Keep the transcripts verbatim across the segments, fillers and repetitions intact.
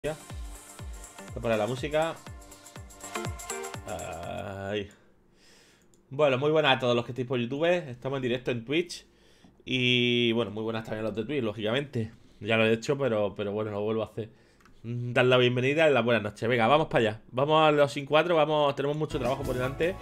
Voy a poner la música. Ay. Bueno, muy buenas a todos los que estáis por YouTube. Estamos en directo en Twitch. Y bueno, muy buenas también a los de Twitch, lógicamente. Ya lo he hecho, pero, pero bueno, lo vuelvo a hacer. Dar la bienvenida y la buenas noches. Venga, vamos para allá. Vamos a los Sin cuatro, vamos, tenemos mucho trabajo por delante.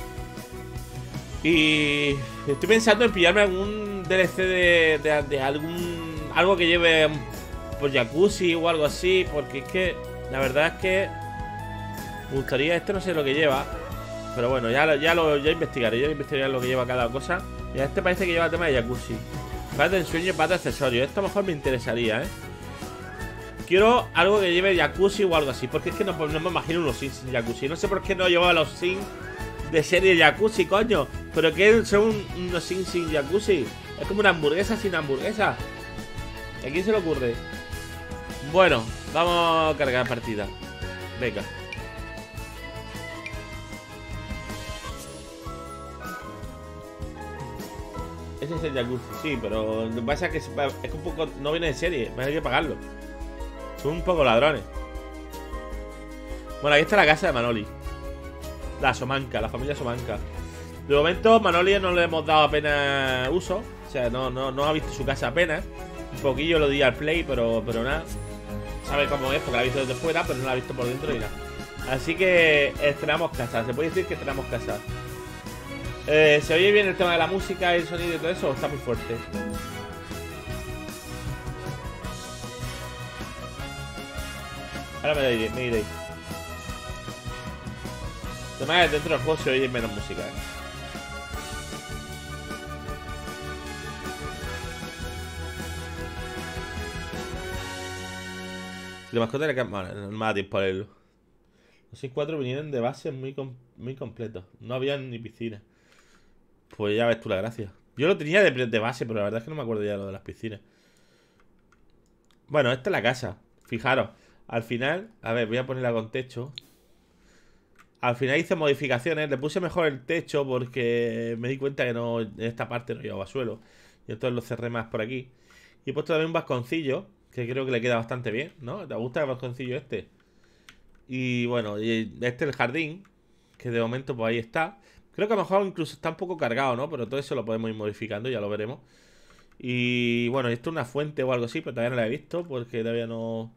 Y estoy pensando en pillarme algún D L C de, de, de algún... algo que lleve pues jacuzzi o algo así. Porque es que la verdad es que me gustaría, este no sé lo que lleva, pero bueno, ya, ya lo ya investigaré, ya investigaré lo que lleva cada cosa. Y a este parece que lleva tema de jacuzzi. Para de ensueño y para de accesorios. Esto a lo mejor me interesaría, ¿eh? Quiero algo que lleve jacuzzi o algo así, porque es que no, no me imagino unos Sims sin jacuzzi. No sé por qué no llevaba los Sims de serie jacuzzi, coño. Pero que son unos Sims sin jacuzzi. Es como una hamburguesa sin hamburguesa. ¿A quién se le ocurre? Bueno, vamos a cargar partida. Venga. Ese es el jacuzzi, sí, pero lo que pasa es que es un poco... no viene de serie, hay que pagarlo. Son un poco ladrones. Bueno, ahí está la casa de Manoli. La Somanca, la familia Somanca. De momento, Manoli no le hemos dado apenas uso. O sea, no, no, no ha visto su casa apenas. Un poquillo lo di al play, pero, pero nada. Sabe cómo es, porque la ha visto desde fuera, pero no la ha visto por dentro y nada. Así que estrenamos casa, se puede decir que estrenamos casa. Eh, ¿Se oye bien el tema de la música, el sonido y todo eso? ¿O está muy fuerte? Ahora me diré, me diré. Además, dentro del juego se oye menos música, ¿eh? La mascota de la cámara, no me da tiempo a leerlo. Los seis cuatro vinieron de base muy, com muy completos. No había ni piscina. Pues ya ves tú la gracia. Yo lo tenía de, de base, pero la verdad es que no me acuerdo ya de lo de las piscinas. Bueno, esta es la casa. Fijaros, al final... A ver, voy a ponerla con techo. Al final hice modificaciones. Le puse mejor el techo porque me di cuenta que no, en esta parte no llevaba suelo. Y entonces lo cerré más por aquí. Y he puesto también un vasconcillo, que creo que le queda bastante bien, ¿no? ¿Te gusta el vasconcillo este? Y bueno, y este es el jardín, que de momento pues ahí está. Creo que a lo mejor incluso está un poco cargado, ¿no? Pero todo eso lo podemos ir modificando, ya lo veremos. Y bueno, esto es una fuente o algo así, pero todavía no la he visto porque todavía no...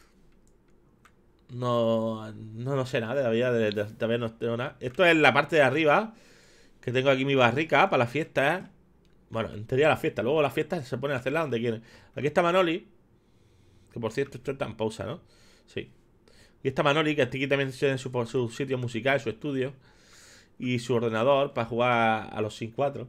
No, no, no sé nada, todavía, de, de, todavía no tengo nada. Esto es la parte de arriba, que tengo aquí mi barrica para las fiestas. Bueno, en teoría la fiesta, luego las fiestas se ponen a hacerlas donde quieren. Aquí está Manoli, que por cierto esto está en pausa, ¿no? Sí. Y está Manoli, que aquí también tiene su, su sitio musical, su estudio y su ordenador para jugar a los Sims cuatro.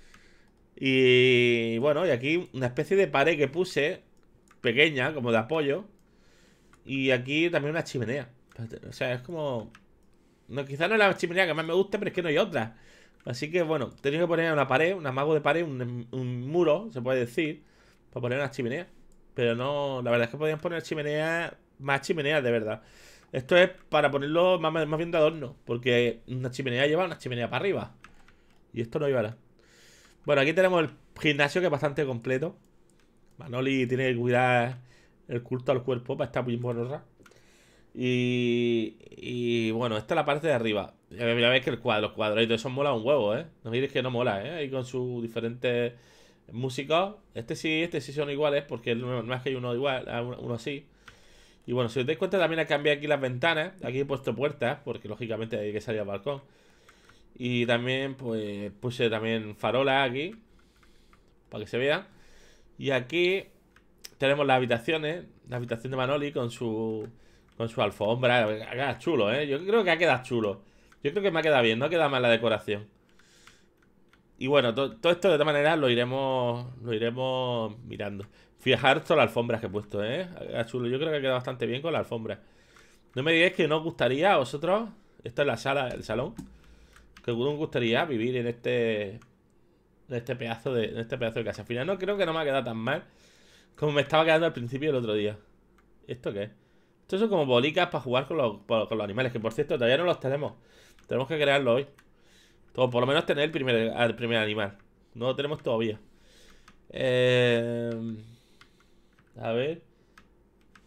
Y bueno, y aquí una especie de pared que puse, pequeña, como de apoyo. Y aquí también una chimenea. O sea, es como... No, quizás no es la chimenea que más me gusta, pero es que no hay otra. Así que bueno, he tenido que poner una pared, un amago de pared, un, un muro, se puede decir, para poner una chimenea. Pero no, la verdad es que podían poner chimeneas, más chimeneas de verdad. Esto es para ponerlo más, más bien de adorno, porque una chimenea lleva una chimenea para arriba. Y esto no llevará. Bueno, aquí tenemos el gimnasio, que es bastante completo. Manoli tiene que cuidar el culto al cuerpo para estar muy borrosa. Y, y bueno, esta es la parte de arriba. Ya veis que el cuadro, los cuadros y todo eso mola un huevo, ¿eh? No miréis que no mola, ¿eh? Ahí con sus diferentes músicos. Este sí, este sí son iguales, porque no, no es que hay uno igual, uno así. Y bueno, si os dais cuenta, también he cambiado aquí las ventanas. Aquí he puesto puertas, porque lógicamente hay que salir al balcón. Y también, pues, puse también farolas aquí, para que se vean. Y aquí tenemos las habitaciones. La habitación de Manoli con su... Con su alfombra. Ha quedado chulo, ¿eh? Yo creo que ha quedado chulo. Yo creo que me ha quedado bien, no ha quedado mal la decoración. Y bueno, to todo esto de todas maneras lo iremos Lo iremos mirando. Fijaros todas las alfombras que he puesto, ¿eh? Ha quedado chulo, yo creo que ha quedado bastante bien con la alfombra. No me digáis que no os gustaría a vosotros. Esta es la sala, el salón. Que os gustaría vivir en este... En este pedazo de, en este pedazo de casa. Al final no creo que no me ha quedado tan mal como me estaba quedando al principio del otro día. ¿Esto qué es? Estos son como bolicas para jugar con los, con los animales. Que por cierto, todavía no los tenemos. Tenemos que crearlo hoy. O por lo menos tener el primer, el primer animal. No lo tenemos todavía. Eh, a ver.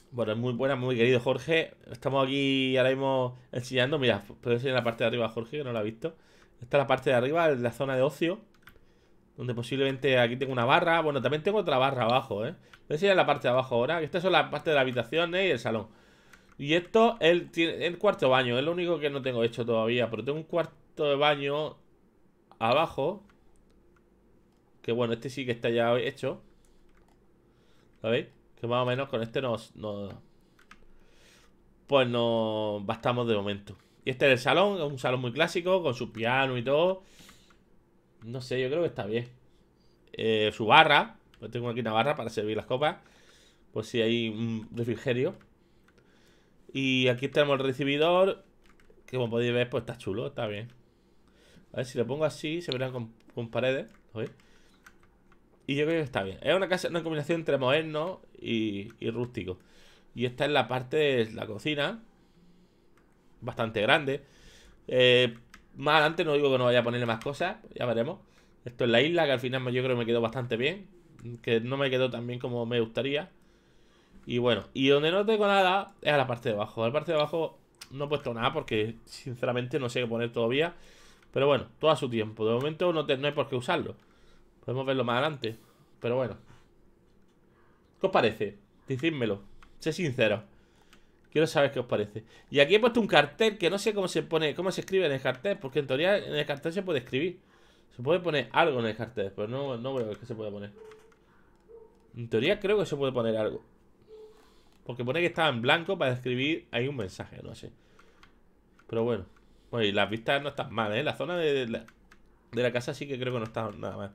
Bueno, es muy buena, muy querido Jorge. Estamos aquí ahora mismo enseñando. Mira, puedo enseñar la parte de arriba a Jorge, que no la ha visto. Esta es la parte de arriba, la zona de ocio. Donde posiblemente aquí tengo una barra. Bueno, también tengo otra barra abajo, ¿eh? Voy a enseñar la parte de abajo ahora. Estas son la parte de la habitación, ¿eh? Y el salón. Y esto, el, el cuarto de baño. Es lo único que no tengo hecho todavía. Pero tengo un cuarto de baño abajo. Que bueno, este sí que está ya hecho. ¿Sabéis? Que más o menos con este nos, nos pues no bastamos de momento. Y este es el salón, es un salón muy clásico, con su piano y todo. No sé, yo creo que está bien. Eh, su barra, pues tengo aquí una barra para servir las copas. Pues si hay un refrigerio. Y aquí tenemos el recibidor, que como podéis ver, pues está chulo, está bien. A ver si lo pongo así, se verán con, con paredes. ¿Veis? Y yo creo que está bien. Es una casa, una combinación entre moderno y, y rústico. Y esta es la parte de la cocina. Bastante grande. Eh, más adelante no digo que no vaya a ponerle más cosas. Ya veremos. Esto es la isla, que al final yo creo que me quedó bastante bien. Que no me quedó tan bien como me gustaría. Y bueno, y donde no tengo nada es a la parte de abajo. A la parte de abajo no he puesto nada porque sinceramente no sé qué poner todavía. Pero bueno, todo a su tiempo. De momento no, te, no hay por qué usarlo. Podemos verlo más adelante. Pero bueno. ¿Qué os parece? Decídmelo. Sé sincero. Quiero saber qué os parece. Y aquí he puesto un cartel que no sé cómo se pone, cómo se escribe en el cartel, porque en teoría en el cartel se puede escribir. Se puede poner algo en el cartel, pero no, no veo qué se puede poner. En teoría creo que se puede poner algo. Porque pone que estaba en blanco para escribir ahí un mensaje, no sé. Pero bueno. Bueno, y las vistas no están mal, ¿eh? La zona de la, de la casa sí que creo que no está nada mal.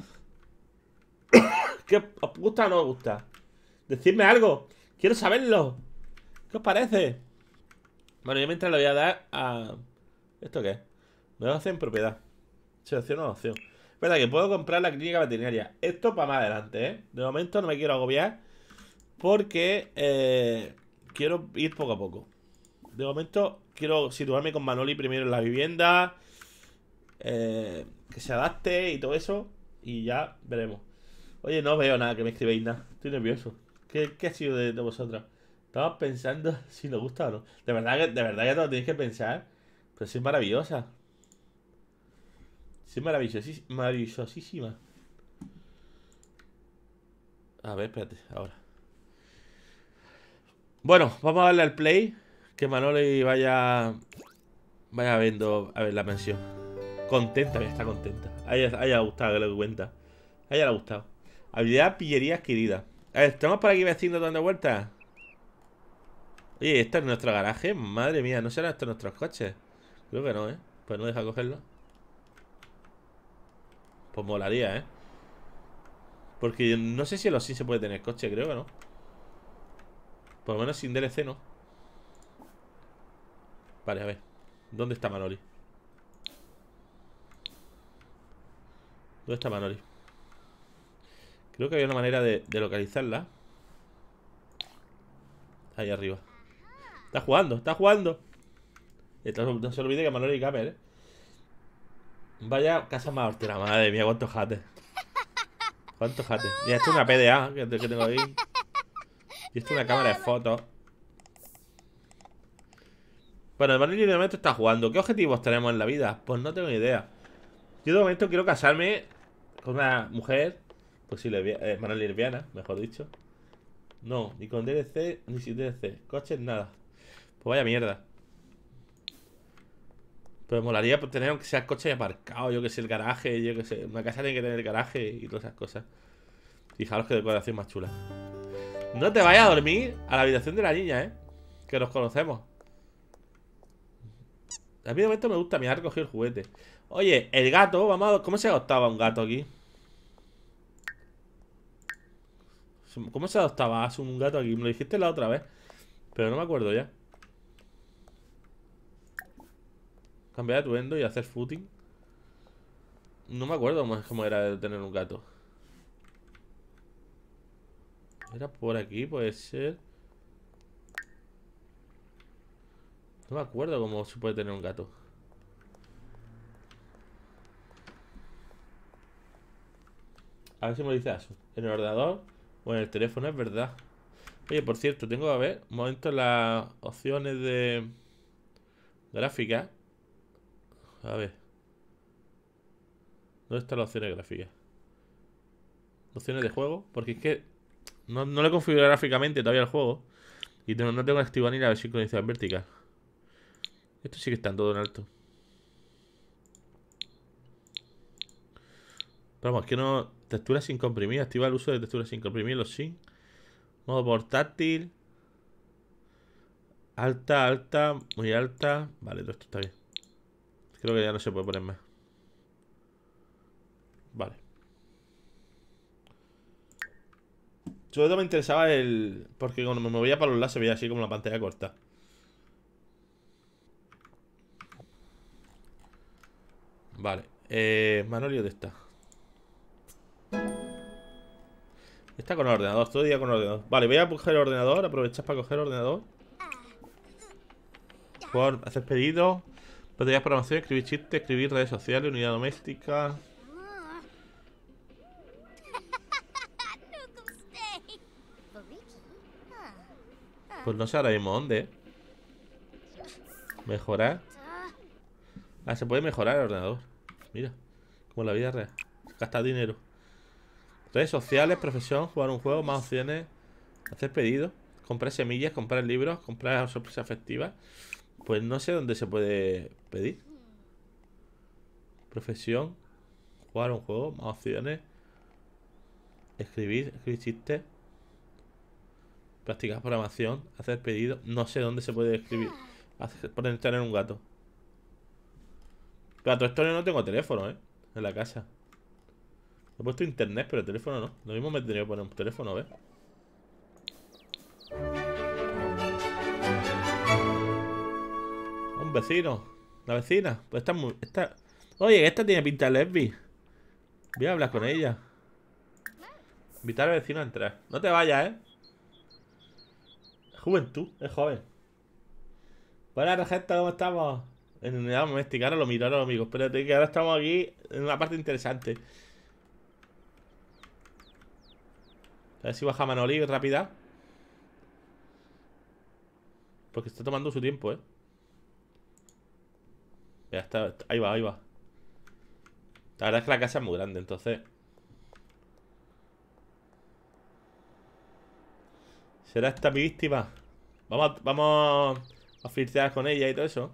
¿Qué os gusta o no os gusta? Decidme algo. Quiero saberlo. ¿Qué os parece? Bueno, yo mientras le voy a dar a... ¿Esto qué es? Negocio en propiedad. Selecciono la opción. Es verdad que puedo comprar la clínica veterinaria. Esto para más adelante, ¿eh? De momento no me quiero agobiar. Porque eh, quiero ir poco a poco. De momento quiero situarme con Manoli primero en la vivienda. Eh, que se adapte y todo eso. Y ya veremos. Oye, no veo nada que me escribáis nada. Estoy nervioso. ¿Qué, qué ha sido de, de vosotras? Estaba pensando si nos gusta o no. De verdad que, de verdad que te lo tenéis que pensar. Pero soy maravillosa. Soy maravillosís- maravillosísima. A ver, espérate, ahora. Bueno, vamos a darle al play. Que Manoli vaya. Vaya viendo. A ver la mención. Contenta, ya está contenta. A ella, a ella le ha gustado que le cuenta. A ella le ha gustado. Habilidad pillería adquirida. A ver, ¿estamos por aquí vecinos dando vueltas? Oye, ¿esto es nuestro garaje? Madre mía, ¿no será esto nuestros coches? Creo que no, ¿eh? Pues no deja cogerlo. Pues molaría, ¿eh? Porque no sé si en los sí se puede tener coche, creo que no. Por lo menos sin D L C no. Vale, a ver. ¿Dónde está Manoli? ¿Dónde está Manoli? Creo que había una manera de, de localizarla. Ahí arriba. Está jugando, está jugando. No se olvide que Manoli y Gamer, ¿eh? Vaya casa más hortera, madre mía, cuántos jates. Cuántos jates. Mira, esto es una P D A que, que tengo ahí. Y esto es una cámara de fotos. Bueno, el Manoli de momento está jugando. ¿Qué objetivos tenemos en la vida? Pues no tengo ni idea. Yo de momento quiero casarme con una mujer. Pues sí, lesbia- eh, Manoli lesbiana, mejor dicho. No, ni con D L C, ni sin D L C. Coches, nada. Pues vaya mierda. Pero molaría pues, tener aunque sea el coche aparcado, yo que sé, el garaje, yo que sé. Una casa tiene que tener garaje y todas esas cosas. Fijaros qué decoración más chula. No te vayas a dormir a la habitación de la niña, ¿eh? Que nos conocemos. A mí de momento me gusta mirar coger el juguete. Oye, el gato, vamos a ver, ¿cómo se adoptaba un gato aquí? ¿Cómo se adoptaba un gato aquí? Me lo dijiste la otra vez, pero no me acuerdo ya. Cambiar de atuendo y hacer footing. No me acuerdo más cómo era de tener un gato. Era por aquí, puede ser. No me acuerdo cómo se puede tener un gato. A ver si me lo dice eso. En el ordenador o en el teléfono, es verdad. Oye, por cierto, tengo que ver un momento las opciones de gráfica. A ver. ¿Dónde están las opciones gráficas? Opciones de juego. Porque es que no, no le he configurado gráficamente todavía el juego. Y no, no tengo activado ni la sincronización vertical. Esto sí que está en todo en alto. Pero vamos, es que no... Texturas sin comprimir. Activa el uso de texturas sin comprimir. Los sin. Modo portátil. Alta, alta. Muy alta. Vale, todo esto está bien. Creo que ya no se puede poner más. Vale. Sobre todo me interesaba el... Porque cuando me movía para los lados se veía así como la pantalla corta. Vale. Eh, Manoli, ¿dónde está? Está con el ordenador, todo el día con el ordenador. Vale, voy a coger el ordenador, aprovechar para coger el ordenador. Jugar, hacer pedidos. Baterías, programación, escribir chistes, escribir redes sociales, unidad doméstica. Pues no sé ahora mismo dónde. Mejorar. Ah, se puede mejorar el ordenador. Mira, como en la vida real. Gastar dinero. Redes sociales, profesión, jugar un juego, más opciones. Hacer pedidos. Comprar semillas, comprar libros, comprar sorpresas festivas. Pues no sé dónde se puede pedir. Profesión. Jugar un juego, más opciones. Escribir, escribir chistes. Practicar programación, hacer pedidos. No sé dónde se puede escribir. Hacer, poner tener un gato. Pero a todo esto yo no tengo teléfono, ¿eh? En la casa. He puesto internet, pero el teléfono no. Lo mismo me tendría que poner un teléfono, ¿ves? Un vecino. La vecina. Pues esta, muy, esta... Oye, esta tiene pinta de lesbi. Voy a hablar con ella. Invitar al vecino a entrar. No te vayas, ¿eh? Juventud, es joven. Buenas, gente, ¿cómo estamos? En unidad doméstica, ahora lo miro, ahora lo miro. Espérate, que ahora estamos aquí en una parte interesante. A ver si baja Manoli rápida. Porque está tomando su tiempo, ¿eh? Ya está, ahí va, ahí va. La verdad es que la casa es muy grande, entonces... ¿Será esta mi víctima? Vamos a, vamos a flirtear con ella y todo eso.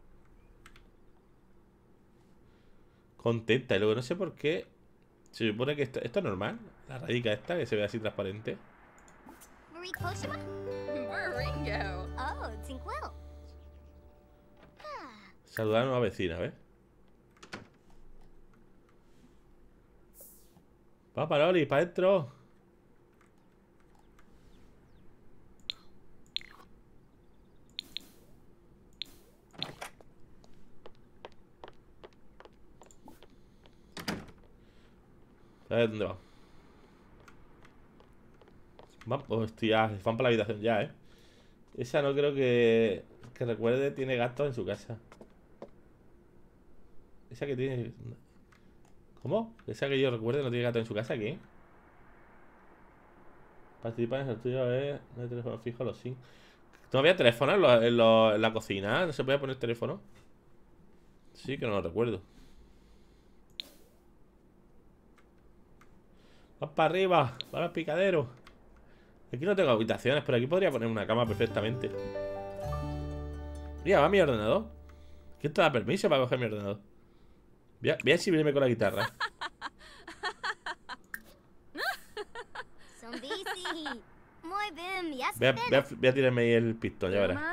Contenta. Y luego no sé por qué. Se supone que esto, esto es normal. La radica esta que se ve así transparente. Saludar a una vecina, ¿ves? Va para Oli, para adentro. A ver dónde va. Va, hostia, van para la habitación ya, ¿eh? Esa no creo que... Que recuerde, tiene gatos en su casa. Esa que tiene... ¿Cómo? Esa que yo recuerde no tiene gato en su casa, ¿qué? Participa en el estudio, a ver... No hay teléfono fijo, los sí. ¿No había teléfono en, lo, en, lo, en la cocina? ¿No se podía poner teléfono? Sí, que no lo recuerdo. ¡Vas para arriba! ¡Para el picadero! Aquí no tengo habitaciones, pero aquí podría poner una cama perfectamente. Mira, va mi ordenador. ¿Quién te da permiso para coger mi ordenador? Voy a, voy a exhibirme con la guitarra. Voy a, voy a, voy a tirarme ahí el pistón, ya verás.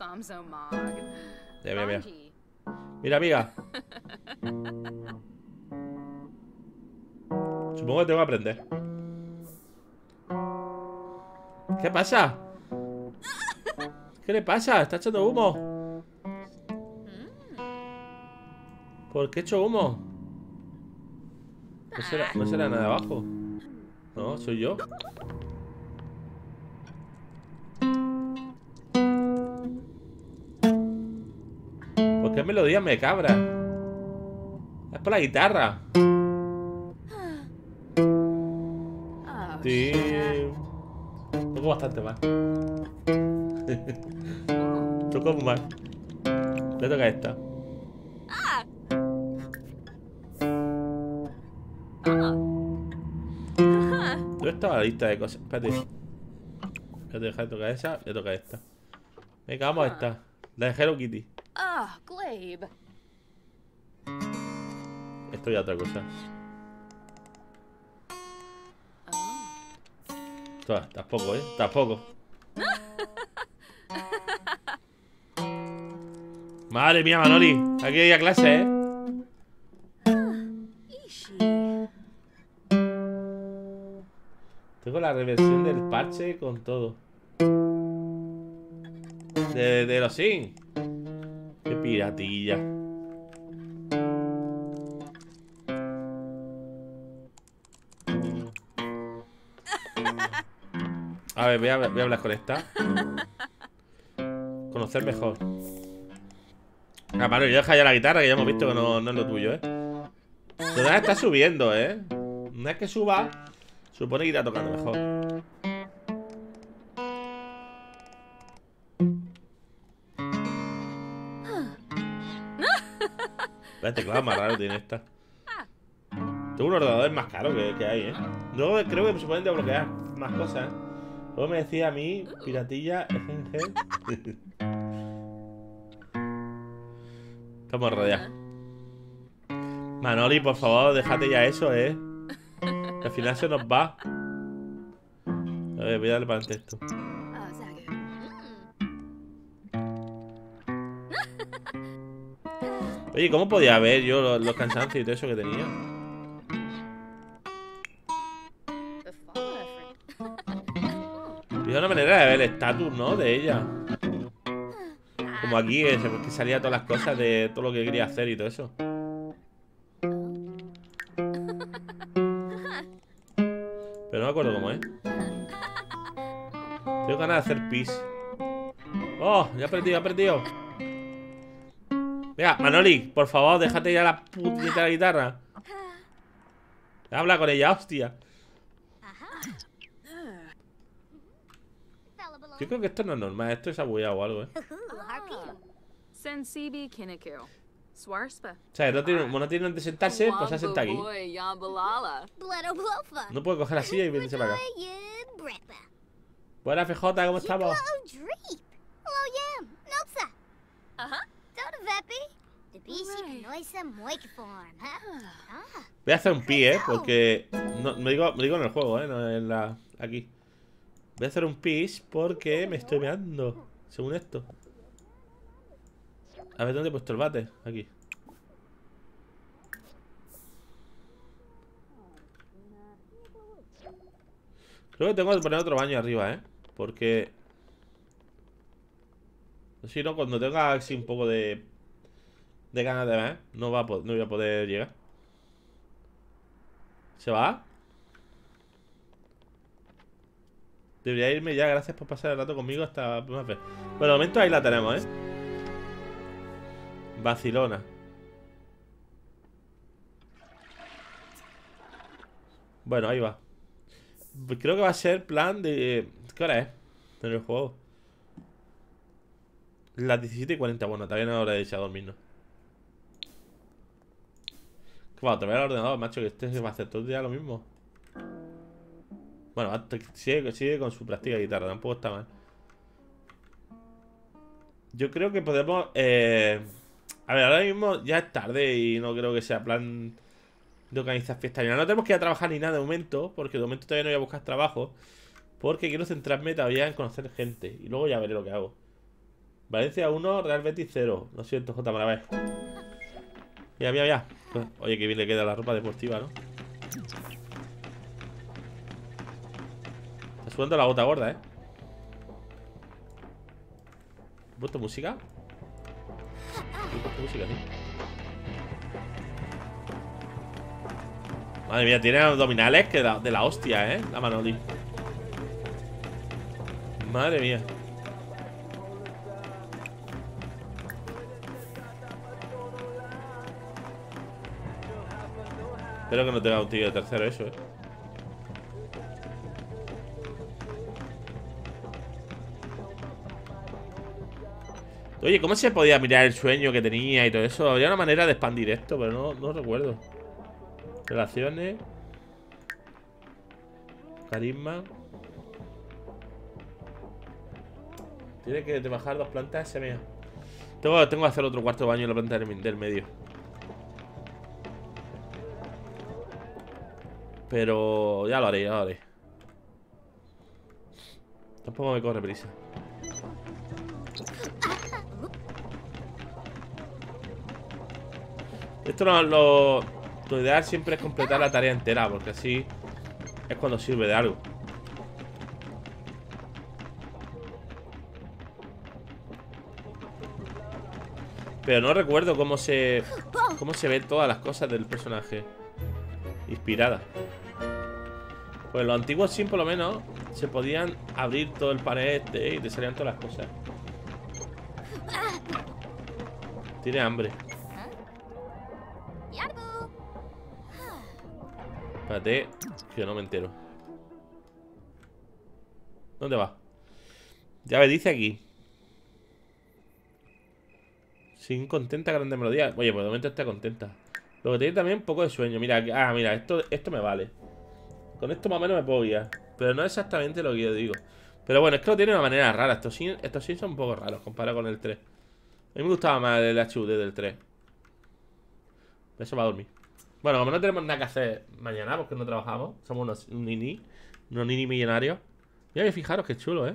Ya, mira, mira. Mira, amiga. Supongo que tengo que aprender. ¿Qué pasa? ¿Qué le pasa? Está echando humo. ¿Por qué he hecho humo? No será, no será nada abajo. No, soy yo. ¿Por qué melodía me cabra? Es por la guitarra. Sí. Un poco bastante mal. Tocó muy mal. Le toca a esta. ¿Dónde estaba la lista de cosas? Espérate. Voy a dejar de tocar esa. Le toca a esta. Venga, vamos a esta. La de Hello Kitty. Ah, Glabe. Esto ya otra cosa. Todas, tampoco, ¿eh? Tampoco. Madre mía, Manoli. Aquí hay a clase, ¿eh? Tengo la reversión del parche con todo. De, de los Sims. Qué piratilla. A ver, voy a, voy a hablar con esta. Conocer mejor. Ah, vale, yo deja ya la guitarra, que ya hemos visto que no, no es lo tuyo, ¿eh? Total, está subiendo, ¿eh? Una vez que suba, supone que irá tocando mejor. El teclado más raro tiene esta. Tengo un ordenador más caro que, que hay, ¿eh? Luego creo que se pueden desbloquear más cosas, ¿eh? Luego me decía a mí, piratilla, ejenje. Estamos rodeados. Manoli, por favor, déjate ya eso, ¿eh? Que al final se nos va. A ver, voy a darle para el texto. Oye, ¿cómo podía ver yo los, los cansancios y todo eso que tenía? Y una manera de ver el estatus, ¿no? De ella. Como aquí, que, que salía todas las cosas de todo lo que quería hacer y todo eso. Pero no me acuerdo cómo es. Tengo ganas de hacer pis. ¡Oh! Ya he perdido, ya he perdido. Venga, Manoli, por favor, déjate ya la putita de la guitarra. Habla con ella, hostia. Yo creo que esto no es normal, esto es abullado o algo, ¿eh? Sensibi Kinniku. Swarspa. O sea, no tiene, no tiene donde sentarse, pues se senta aquí. No puede coger la silla y venirse para acá. Buena F J, ¿cómo estamos? Voy a hacer un pi, ¿eh? Porque... No, me, digo, me digo en el juego, ¿eh? No en la... Aquí. Voy a hacer un pis porque me estoy meando. Según esto. A ver, ¿dónde he puesto el bate? Aquí. Creo que tengo que poner otro baño arriba, ¿eh? Porque... Si no, cuando tenga así un poco de... De ganas de ver, no, va a no voy a poder llegar. ¿Se va? Debería irme ya, gracias por pasar el rato conmigo hasta una vez. Bueno, de momento ahí la tenemos, ¿eh? Vacilona. Bueno, ahí va. Creo que va a ser plan de... ¿Qué hora es? En el juego. Las diecisiete y cuarenta. Bueno, todavía no es hora de irse a dormirnos. Bueno, te voy al ordenador, macho, que este se va a hacer todo el día lo mismo. Bueno, sigue, sigue con su práctica de guitarra, tampoco está mal. Yo creo que podemos... Eh... A ver, ahora mismo ya es tarde y no creo que sea plan de organizar fiestas ni nada. No tenemos que ir a trabajar ni nada de momento, porque de momento todavía no voy a buscar trabajo. Porque quiero centrarme todavía en conocer gente. Y luego ya veré lo que hago. Valencia uno, Real Betis cero. Lo siento, J. Maravés. Mira, mira, mira. Oye, que bien le queda la ropa deportiva, ¿no? Está sudando la gota gorda, ¿eh? ¿He puesto música? ¿He puesto música, sí? Madre mía, tiene abdominales que de la hostia, ¿eh? La Manoli. Madre mía. Espero que no tenga un tío de tercero eso, ¿eh? Oye, ¿cómo se podía mirar el sueño que tenía y todo eso? Habría una manera de expandir esto, pero no, no recuerdo. Relaciones. Carisma. Tiene que bajar dos plantas ese mea. Tengo, tengo que hacer otro cuarto de baño en la planta del, del medio. Pero ya lo haré, ya lo haré. Tampoco me corre prisa. Esto no lo... Lo ideal siempre es completar la tarea entera, porque así es cuando sirve de algo. Pero no recuerdo cómo se... Cómo se ven todas las cosas del personaje inspirada. Pues los antiguos sí, por lo menos, se podían abrir todo el panel este y te salían todas las cosas. Tiene hambre. Espérate, que no me entero. ¿Dónde va? Ya me dice aquí. Sin contenta, grande melodía. Oye, pues de momento está contenta. Lo que tiene también un poco de sueño. Mira, ah, mira, esto, esto me vale. Con esto más o menos me puedo guiar. Pero no es exactamente lo que yo digo. Pero bueno, es que lo tiene de una manera rara. Estos sí, estos sí son un poco raros comparado con el tres. A mí me gustaba más el H U D del tres. Eso va a dormir. Bueno, como no tenemos nada que hacer mañana porque no trabajamos, somos unos nini, unos nini millonarios. Mira que fijaros qué chulo, ¿eh?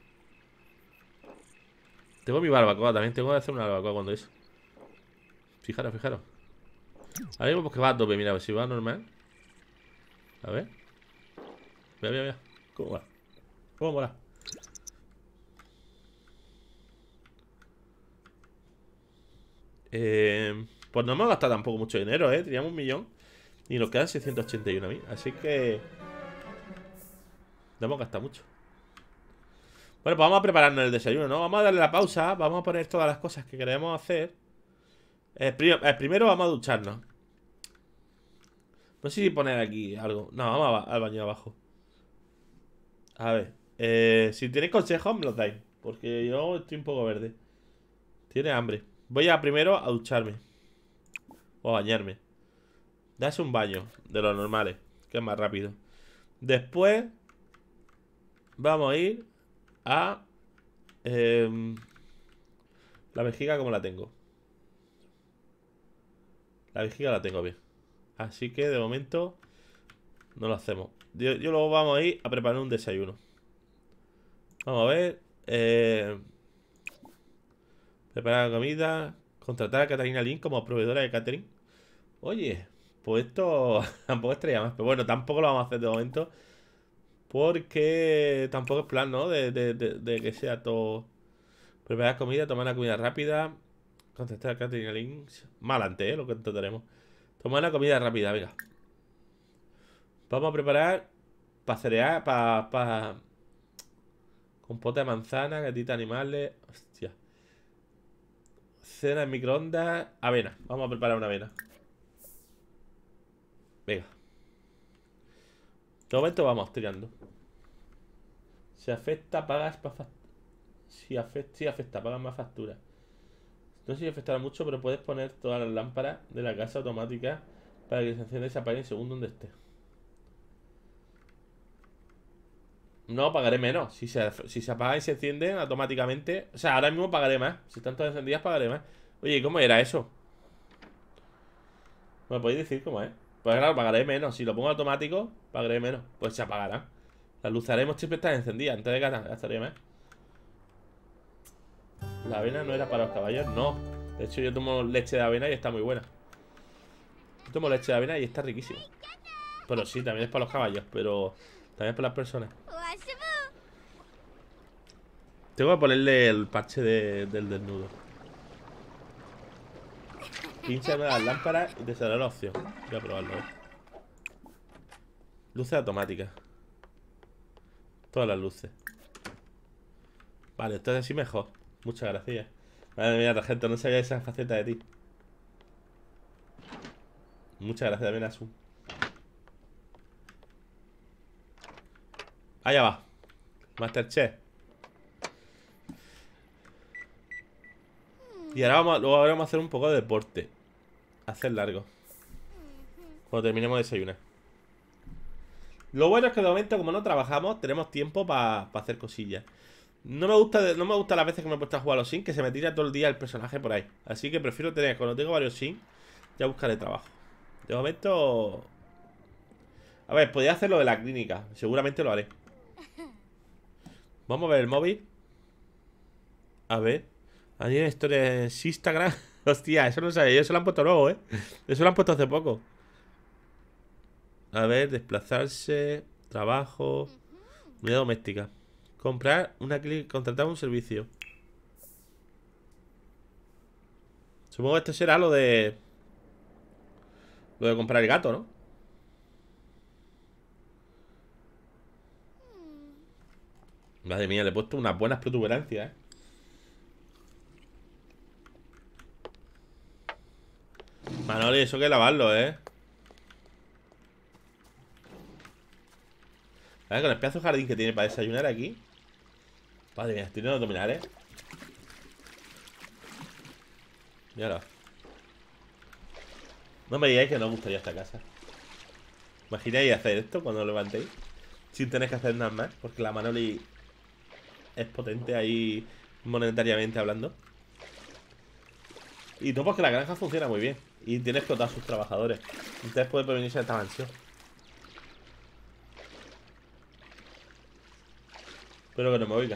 Tengo mi barbacoa también, tengo que hacer una barbacoa cuando es. Fijaros, fijaros. Ahora mismo porque va a tope, mira, si va normal. A ver. Mira, mira, mira. ¿Cómo va? ¿Cómo mola? Eh, pues no hemos gastado tampoco mucho dinero, ¿eh? Teníamos un millón y nos quedan seiscientos ochenta y uno a mí. Así que no hemos gastado mucho. Bueno, pues vamos a prepararnos el desayuno, ¿no? Vamos a darle la pausa. Vamos a poner todas las cosas que queremos hacer. eh, pri eh, Primero vamos a ducharnos. No sé si poner aquí algo. No, vamos a, al baño abajo. A ver, eh, si tenéis consejos me los dais, porque yo estoy un poco verde. Tiene hambre. Voy a primero a ducharme o a bañarme. Darse un baño de los normales, que es más rápido. Después vamos a ir a eh, la vejiga como la tengo. La vejiga la tengo bien. Así que de momento no lo hacemos. Yo, yo luego vamos a ir a preparar un desayuno. Vamos a ver. Eh, preparar la comida. Contratar a Catalina Lin como proveedora de catering. Oye, pues esto tampoco estaría más. Pero bueno, tampoco lo vamos a hacer de momento. Porque tampoco es plan, ¿no? De, de, de, de que sea todo. Preparar comida, tomar una comida rápida. Contratar a Catalina Lin. Más adelante, ¿eh? Lo que trataremos. Tomar una comida rápida, venga. Vamos a preparar para cereal, para... Pa, compota de manzana, gatita animales. Hostia. Cena en microondas. Avena. Vamos a preparar una avena. Venga. De momento vamos tirando. Si afecta, pagas para factura. Si afecta, si afecta, pagas más factura. No sé si afectará mucho, pero puedes poner todas las lámparas de la casa automática para que se encienda y se apague según donde esté. No, pagaré menos. Si se, si se apaga y se encienden automáticamente. O sea, ahora mismo pagaré más. Si están todas encendidas, pagaré más. Oye, ¿cómo era eso? ¿Me podéis decir cómo es? Pues claro, pagaré menos. Si lo pongo automático, pagaré menos. Pues se apagará. Las luces haremos siempre estar encendidas. Antes de gastaré más. La avena no era para los caballos. No. De hecho, yo tomo leche de avena y está muy buena. Yo tomo leche de avena y está riquísimo. Pero sí, también es para los caballos. Pero también es para las personas. Tengo que ponerle el parche de, del desnudo. Pincha una de las lámparas y te saldrá la opción. Voy a probarlo. ¿eh? Luces automáticas. Todas las luces. Vale, entonces sí mejor. Muchas gracias. Madre mía, tarjeta, no sabía esa faceta de ti. Muchas gracias también, Asun. Allá va. Masterchef. Y ahora vamos, luego ahora vamos a hacer un poco de deporte. Hacer largo. Cuando terminemos de desayunar. Lo bueno es que de momento, como no trabajamos, tenemos tiempo para pa hacer cosillas. No me gusta no me gusta las veces que me he puesto a jugar a los Sims, que se me tira todo el día el personaje por ahí. Así que prefiero tener, cuando tengo varios Sims, ya buscaré trabajo. De momento... A ver, podría hacer lo de la clínica. Seguramente lo haré. Vamos a ver el móvil. A ver. Hay una historia en Instagram. Hostia, eso no lo sabía. Eso lo han puesto nuevo, ¿eh? Eso lo han puesto hace poco. A ver, desplazarse. Trabajo. Unidad doméstica. Comprar una clínica. Contratar un servicio. Supongo que esto será lo de... Lo de comprar el gato, ¿no? Madre mía, le he puesto unas buenas protuberancias, ¿eh? Manoli, eso hay que lavarlo, ¿eh? A ver, con el pedazo de jardín que tiene para desayunar aquí. Madre mía, estoy en abdominales, ¿eh? Míralo. No me digáis que no os gustaría esta casa. ¿Imagináis hacer esto cuando os levantéis? Sin tener que hacer nada más. Porque la Manoli es potente ahí monetariamente hablando. Y no, porque la granja funciona muy bien. Y tiene explotar a sus trabajadores. Entonces puede prevenirse de esta mansión. Espero que no me oiga.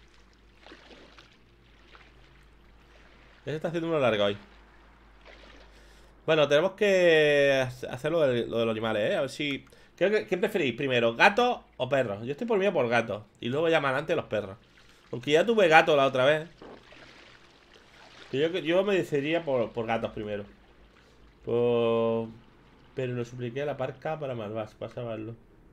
Ya se está haciendo uno largo hoy. Bueno, tenemos que hacer lo de, lo de los animales, ¿eh? A ver si... ¿Qué, qué preferís primero? ¿Gatos o perros? Yo estoy por mí por gatos. Y luego ya más adelante los perros. Aunque ya tuve gato la otra vez. Yo, yo me decidiría por, por gatos primero. Por... Pero lo supliqué a la parca para malvas, para salvarlo.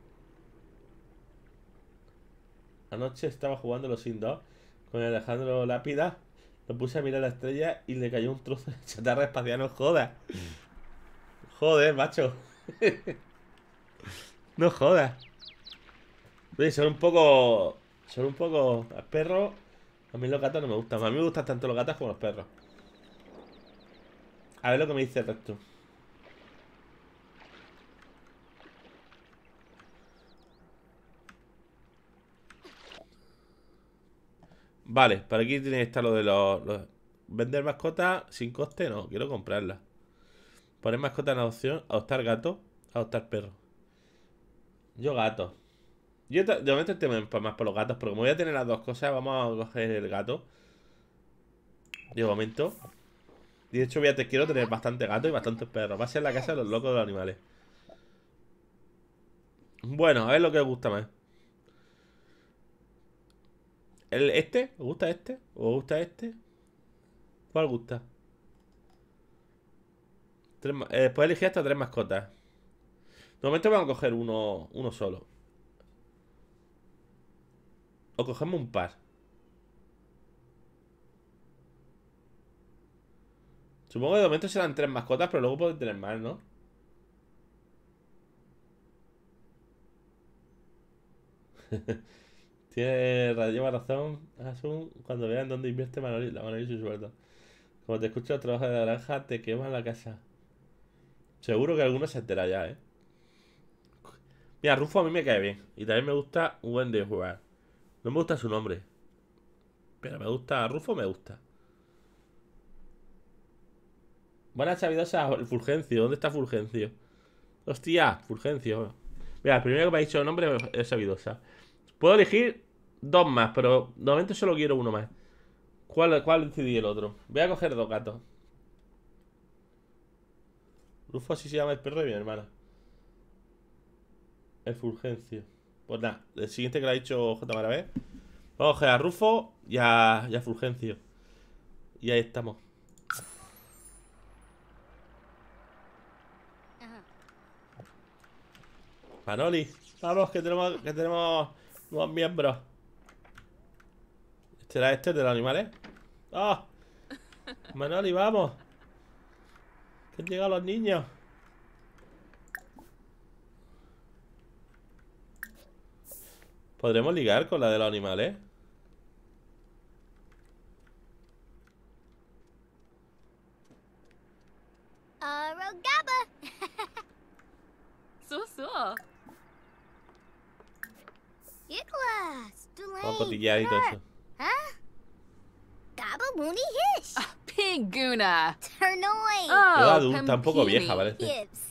Anoche estaba jugando los Sims dos con Alejandro Lápida. Lo puse a mirar la estrella y le cayó un trozo de chatarra espacial. No jodas. Joder, macho. No jodas. Oye, son un poco... Son un poco... Perros. A mí los gatos no me gustan. A mí me gustan tanto los gatos como los perros. A ver lo que me dice el resto. Vale, para aquí tiene que estar lo de los, los- Vender mascotas sin coste, no, quiero comprarlas. Poner mascotas en adopción, adoptar gato, adoptar perro. Yo gato. Yo de de momento estoy más más por los gatos, pero como voy a tener las dos cosas, vamos a coger el gato. De momento. Y de hecho voy a te quiero tener bastante gato y bastantes perros. Va a ser la casa de los locos de los animales. Bueno, a ver lo que os gusta más. ¿El, ¿Este? ¿Os gusta este? ¿Os gusta este? ¿Cuál os gusta? Tres ma- eh, puedes elegir hasta tres mascotas. De momento vamos a coger uno, uno solo. O cogemos un par. Supongo que de momento serán tres mascotas, pero luego pueden tener más, ¿no? Tiene, lleva razón, Asun, cuando vean dónde invierte Manoli, la Manoli y su sueldo. Como te escucho trabajar de naranja, te queman la casa. Seguro que alguno se entera ya, ¿eh? Mira, Rufo a mí me cae bien. Y también me gusta un buen de jugar. No me gusta su nombre. Pero me gusta, Rufo me gusta. Buenas chavidosa, el Fulgencio. ¿Dónde está Fulgencio? Hostia, Fulgencio. Mira, el primero que me ha dicho el nombre es Sabidosa. Puedo elegir dos más, pero de momento solo quiero uno más. ¿Cuál, cuál decidí el otro? Voy a coger dos gatos. Rufo así se llama el perro de mi hermana. El Fulgencio. Pues nada, el siguiente que le ha dicho J. Maravé. Vamos a coger a Rufo y a, y a Fulgencio. Y ahí estamos. Manoli, vamos, que tenemos, que tenemos nuevos miembros. ¿Este era este de los animales? ¡Ah! Manoli, vamos. Que han llegado los niños. ¿Podremos ligar con la de los animales? Gabba. So so. Yiklas. Vamos a Dulane. cotillar y todo eso. Huh? Gabba Woony Hish. Pinguna. Turnoi. Yo Oh, adulta, un poco Pampini. vieja, parece. Gibbs.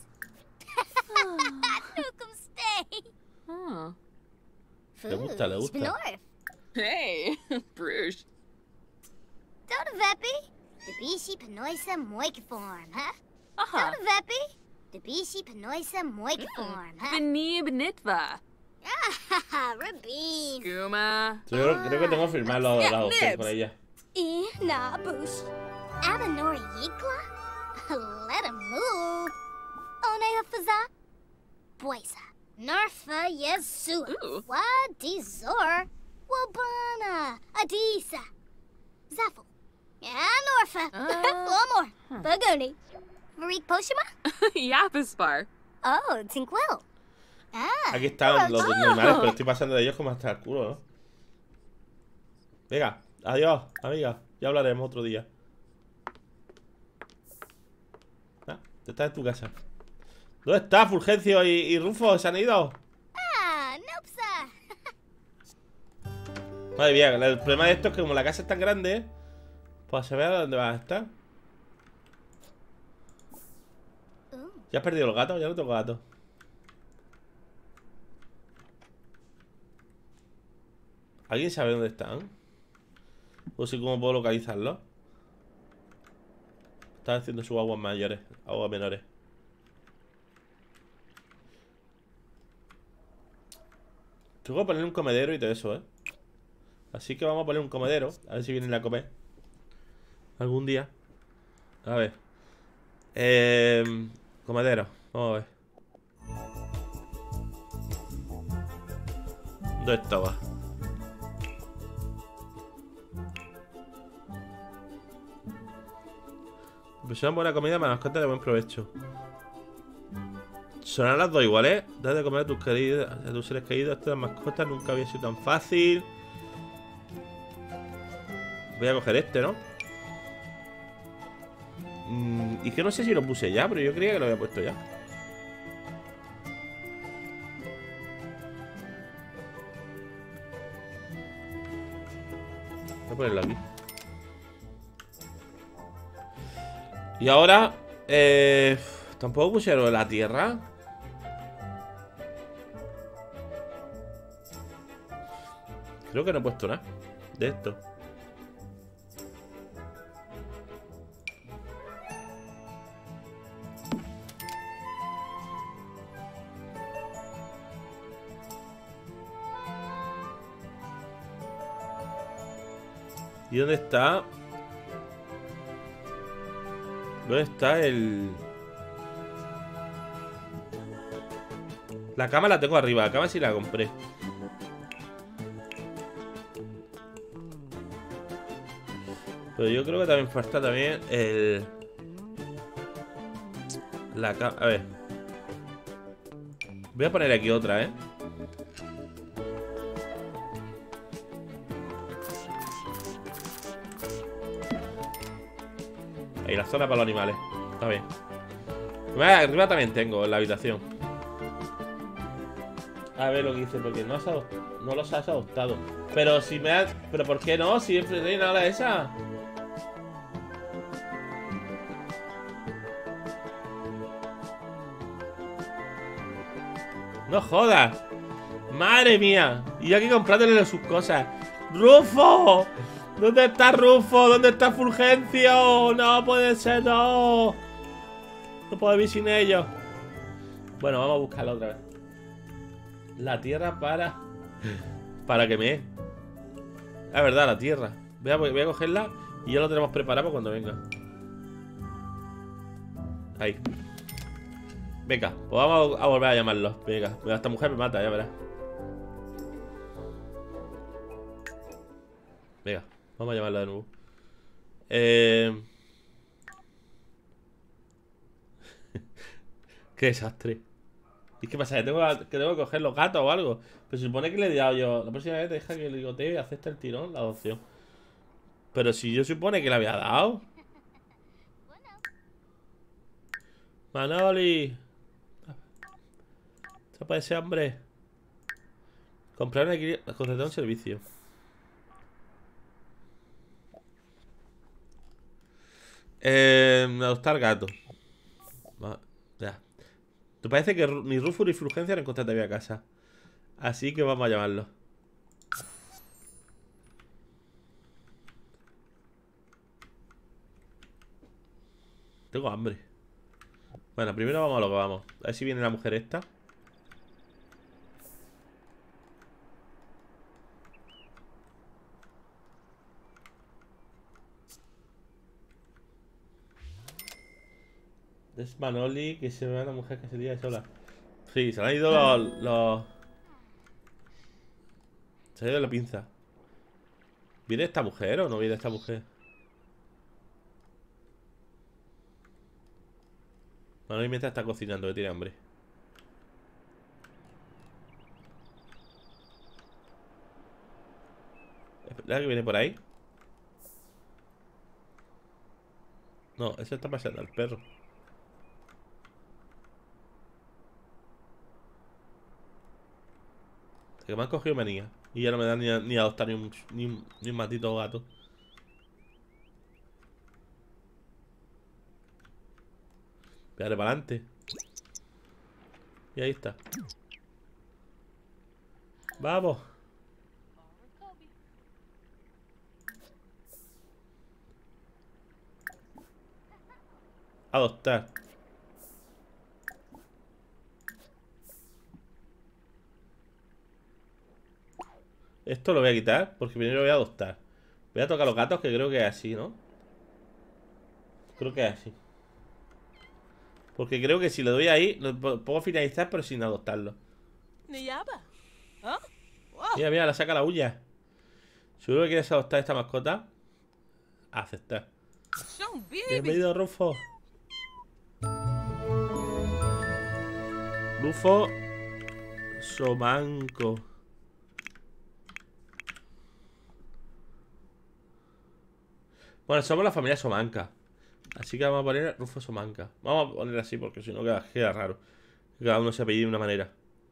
Nukum stay. Huh. Le gusta, le gusta. Spnorf. Hey, Bruges. Doda Veppy. The Bishi Penoisa Moikiform, huh? Uh-huh. Doda Veppy. The Bishi Penoisa Moikiform, huh? Benib Nitva. Ah, Rabin. Guma. Yo creo, creo que tengo que firmar los, las opciones con ella. E na bush. Avanori Yikla. Let him move. One Faza. Boisa. Narfa Yesu. Ooh. Wadizor. Wabana. Adisa. Zaffle. Yeah, Norfa. Uh, Flomor. Bagoni. Varik Poshima. Yapispar. Oh, Tinkwell. Ah. Aquí están los animales, pero estoy pasando de ellos como hasta el culo, ¿no? Venga, adiós, amiga. Ya hablaremos otro día. Ah, estás en tu casa. ¿Dónde está Fulgencio y, y Rufo? ¿Se han ido? Ah, Nopsa. Madre mía, el problema de esto es que como la casa es tan grande, pues se ve a dónde vas a estar. Ooh. ¿Ya has perdido los gatos? Ya no tengo gatos. ¿Alguien sabe dónde están? O si cómo puedo localizarlos. Están haciendo sus aguas mayores, aguas menores. Tengo que poner un comedero y todo eso, ¿eh? Así que vamos a poner un comedero. A ver si vienen a comer algún día. A ver. Eh, comedero. Vamos a ver. ¿Dónde estaba? Proporcionan buena comida para mascotas de buen provecho. Sonan las dos iguales, ¿eh? Dale de comer a tus queridos, a tus seres queridos, a las mascotas. Nunca había sido tan fácil. Voy a coger este, ¿no? Mm, y que no sé si lo puse ya, pero yo creía que lo había puesto ya. Voy a ponerlo aquí. Y ahora, eh, tampoco pusieron la tierra. Creo que no he puesto nada de esto. ¿Y dónde está? ¿Dónde está el...? La cama la tengo arriba. La cama sí la compré. Pero yo creo que también falta también el... La cama... A ver. Voy a poner aquí otra, ¿eh? Ahí, la zona para los animales. Está bien. Arriba también tengo en la habitación. A ver lo que dice, porque no, has no los has adoptado. Pero si me has... ¿Pero por qué no? Siempre hay una hora esa. No jodas. Madre mía. Y aquí comprándole sus cosas. ¡Rufo! ¿Dónde está Rufo? ¿Dónde está Fulgencio? No puede ser, no. No puedo vivir sin ellos. Bueno, vamos a buscarlo otra vez. La tierra para... Para que me... La verdad, la tierra. Voy a, voy a cogerla y ya lo tenemos preparado para cuando venga. Ahí. Venga, pues vamos a volver a llamarlo. Venga, esta mujer me mata, ya verás. Venga, vamos a llamarlo de nuevo. Eh... Qué desastre. ¿Y qué pasa? ¿Que tengo, que tengo que coger los gatos o algo? Pero se supone que le he dado yo. La próxima vez deja que el ligoteo y acepta el tirón, la adopción. Pero si yo supone que le había dado. Manoli. ¿Qué puede ser, hombre? Comprar una equilibrio. Contratar un servicio. Eh, adoptar gato. Va, ya. ¿Te parece que ni Rufus ni Fulgencia no encontraste todavía a casa? Así que vamos a llamarlo. Tengo hambre. Bueno, primero vamos a lo que vamos. A ver si viene la mujer esta. Es Manoli, que se ve a una mujer que se tira sola. Sí, se le han ido los, los... Se ha ido la pinza. ¿Viene esta mujer o no viene esta mujer? Manoli mientras está cocinando, que tiene hambre. ¿Espera que viene por ahí? No, eso está pasando al perro. Que me han cogido manía. Y ya no me dan ni a, ni a adoptar ni un, ni un, ni un matito gato. Dale para adelante. Y ahí está. Vamos. Adoptar. Esto lo voy a quitar porque primero voy a adoptar. Voy a tocar los gatos, que creo que es así, ¿no? Creo que es así. Porque creo que si le doy ahí, lo puedo finalizar, pero sin adoptarlo. Niyaba. Huh? Mira, mira, la saca la uña. Seguro que quieres adoptar esta mascota. Aceptar. Show baby. Bienvenido, Rufo. Rufo Somanco. Bueno, somos la familia Somanca. Así que vamos a poner Rufo Somanca. Vamos a poner así porque si no queda, queda raro. Cada uno se apellida de una manera.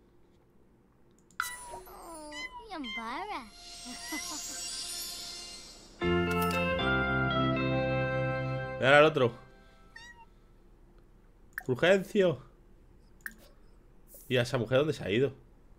Oh, Yambara. Y ahora el otro. Fulgencio. ¿Y a esa mujer dónde se ha ido?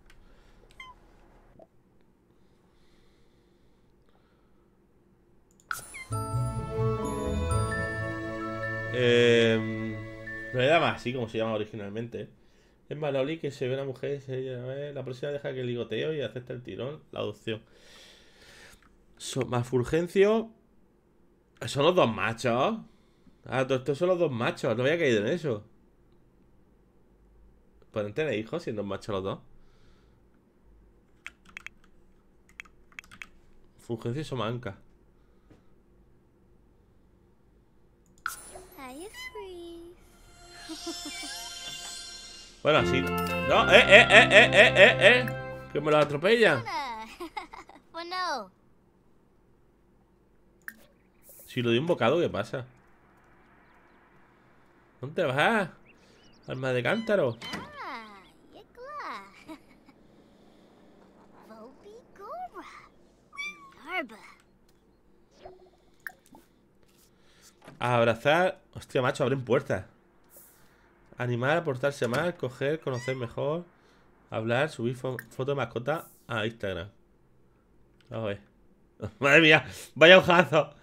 Eh, no le llama así como se llama originalmente. ¿Eh? Es Manoli, que se ve una mujer, se, eh, la próxima deja que el ligoteo y acepta el tirón, la adopción. So, más Fulgencio. Son los dos machos. Ah, todos estos son los dos machos. No había caído en eso. ¿Pueden tener hijos siendo machos los dos? Fulgencio y Somanca. Are you free? Bueno, así. No, eh, eh, eh, eh, eh, eh, eh. Que me los atropellan. Well, no. Si lo doy un bocado, ¿qué pasa? ¿Dónde vas? Alma de cántaro. Ah, Yikla. Volpi Gora. Yarba. A abrazar. Hostia, macho, abren puertas. Animar, portarse mal, coger, conocer mejor. Hablar, subir fo foto de mascota a Instagram. Vamos a ver. Madre mía, vaya hojazo.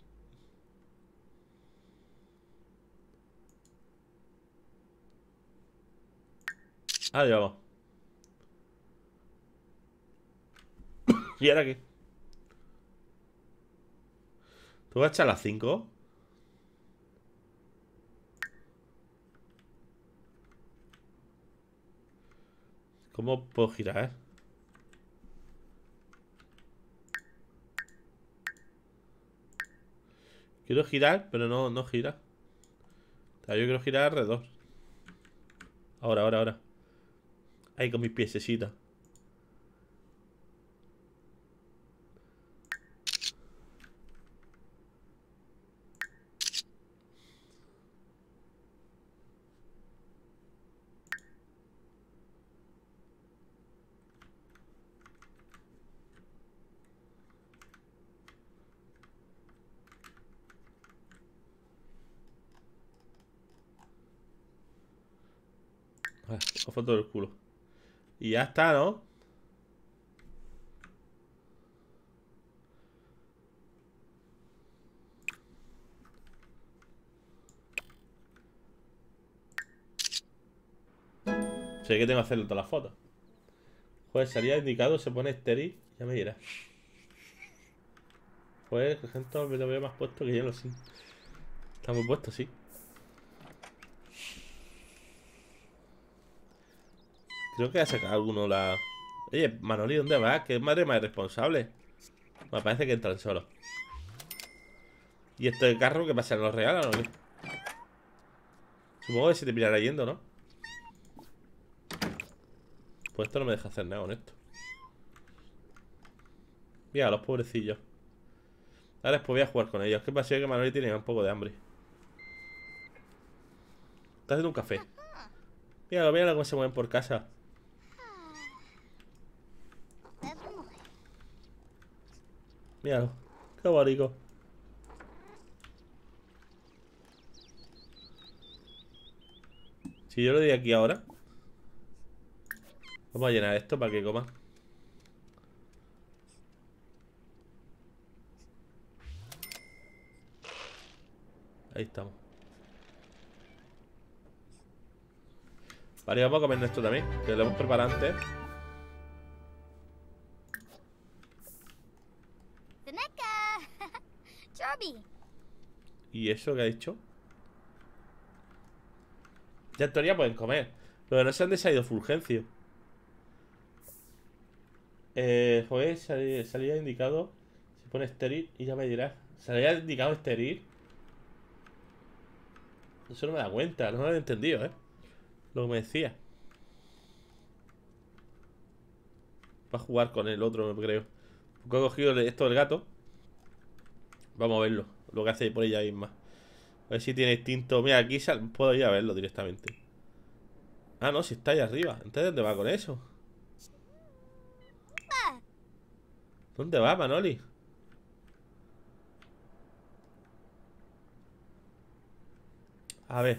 Adiós, vamos. ¿Y ahora qué? ¿Tú vas a echar las cinco? ¿Cómo puedo girar? Quiero girar, pero no, no gira. O sea, yo quiero girar alrededor. Ahora, ahora, ahora. Ahí con mis piececitos. Ah, la foto del culo. Y ya está, ¿no? Sé que tengo que hacerle todas las fotos. Joder, salía indicado, se pone estéril. Ya me dirás. Joder, que gente me lo veo más puesto que yo lo sí. Está muy puesto, sí. Creo que ha sacado alguno la... Oye, Manoli, ¿dónde vas? Que es madre más irresponsable. Me parece que entran solos. ¿Y este carro que pasa? ¿Nos regalan o qué? Supongo que se te pillará yendo, ¿no? Pues esto no me deja hacer nada con esto. Mira, los pobrecillos. Ahora después voy a jugar con ellos. ¿Qué pasa? Que Manoli tiene un poco de hambre. Está haciendo un café. Míralo, míralo cómo se mueven por casa. Míralo. Qué bonito. Si yo lo doy aquí ahora. Vamos a llenar esto para que coma. Ahí estamos. Vale, vamos a comer esto también, que lo hemos preparado antes. ¿Y eso qué ha dicho? Ya en teoría pueden comer. Pero no sé dónde se ha ido Fulgencio. Eh, joder, salía, salía indicado. Se pone estéril y ya me dirás. ¿Salía indicado estéril? Eso no me da cuenta, no lo he entendido, eh. Lo que me decía. Va a jugar con el otro, me creo. Porque he cogido esto del gato. Vamos a verlo. Lo que hace por ella misma. A ver si tiene instinto. Mira, aquí sal... puedo ir a verlo directamente. Ah, no, si está ahí arriba. Entonces, ¿dónde va con eso? ¿Dónde va, Manoli? A ver.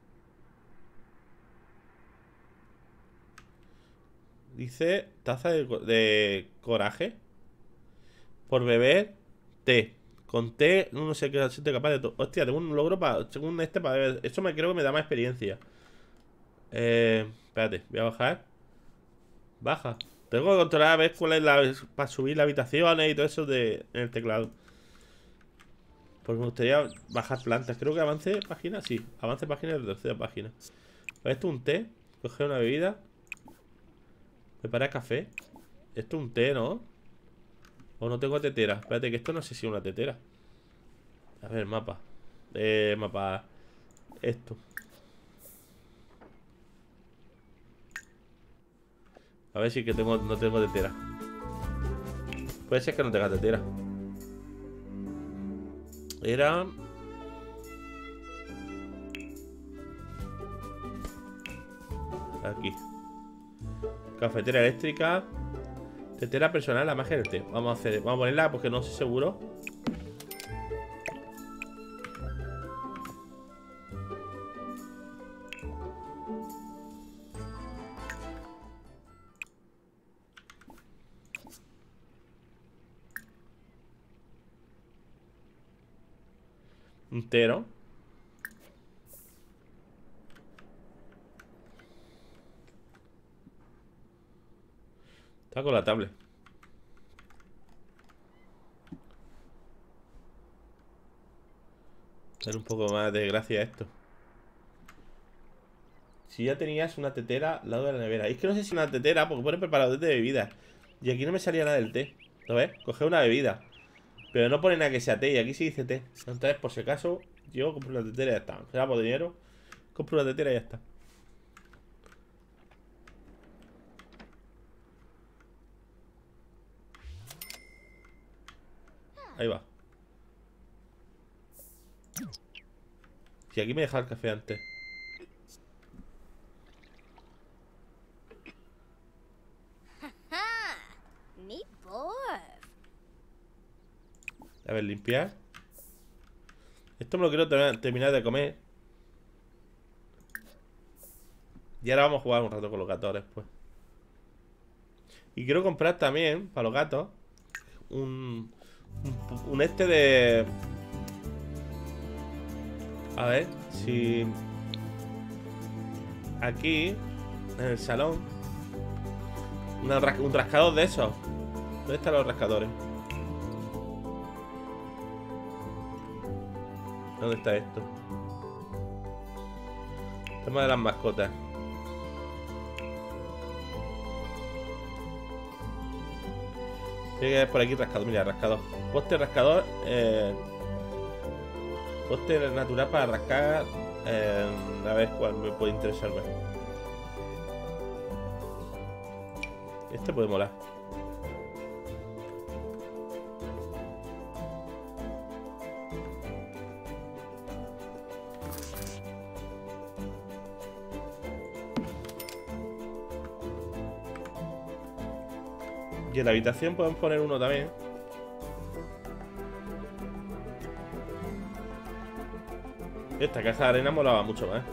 Dice taza de, de coraje. Por beber té. Con té, no sé qué siente capaz de todo. Hostia, tengo un logro para. Según este para beber. Eso me creo que me da más experiencia. Eh. Espérate, voy a bajar. Baja. Tengo que controlar a ver cuál es la. Para subir las habitaciones y todo eso de, en el teclado. Pues me gustaría bajar plantas. Creo que avance página, sí. Avance página de la tercera página. Pues esto es un té. Coger una bebida. Preparar café. Esto es un té, ¿no? O no tengo tetera. Espérate, que esto no sé si es una tetera. A ver, mapa. Eh, mapa. Esto. A ver si que tengo, no tengo tetera. Puede ser que no tenga tetera. Era... Aquí. Cafetera eléctrica. Tetera personal, la magia del té. Vamos a hacer, vamos a ponerla porque no estoy seguro. Entero. Está con la tablet. Dar un poco más de gracia a esto. Si ya tenías una tetera al lado de la nevera. Es que no sé si una tetera, porque pone preparador de bebidas. Y aquí no me salía nada del té. ¿Lo ves? Coger una bebida. Pero no pone nada que sea té. Y aquí sí dice té. Entonces, por si acaso, yo compro una tetera y ya está. Será por dinero. Compro una tetera y ya está. Ahí va. Si aquí me deja el café antes. A ver, limpiar. Esto me lo quiero terminar de comer. Y ahora vamos a jugar un rato con los gatos después. Y quiero comprar también, para los gatos, un, un, un este de... A ver, si... Aquí, en el salón, una, un rascador de esos. ¿Dónde están los rascadores? ¿Dónde está esto? Tema de las mascotas. Tiene que haber por aquí rascador. Mira, rascador. Poste rascador. Eh, poste natural para rascar. Eh, a ver cuál me puede interesar más. Este puede molar. Y en la habitación podemos poner uno también. Esta caja de arena molaba mucho más.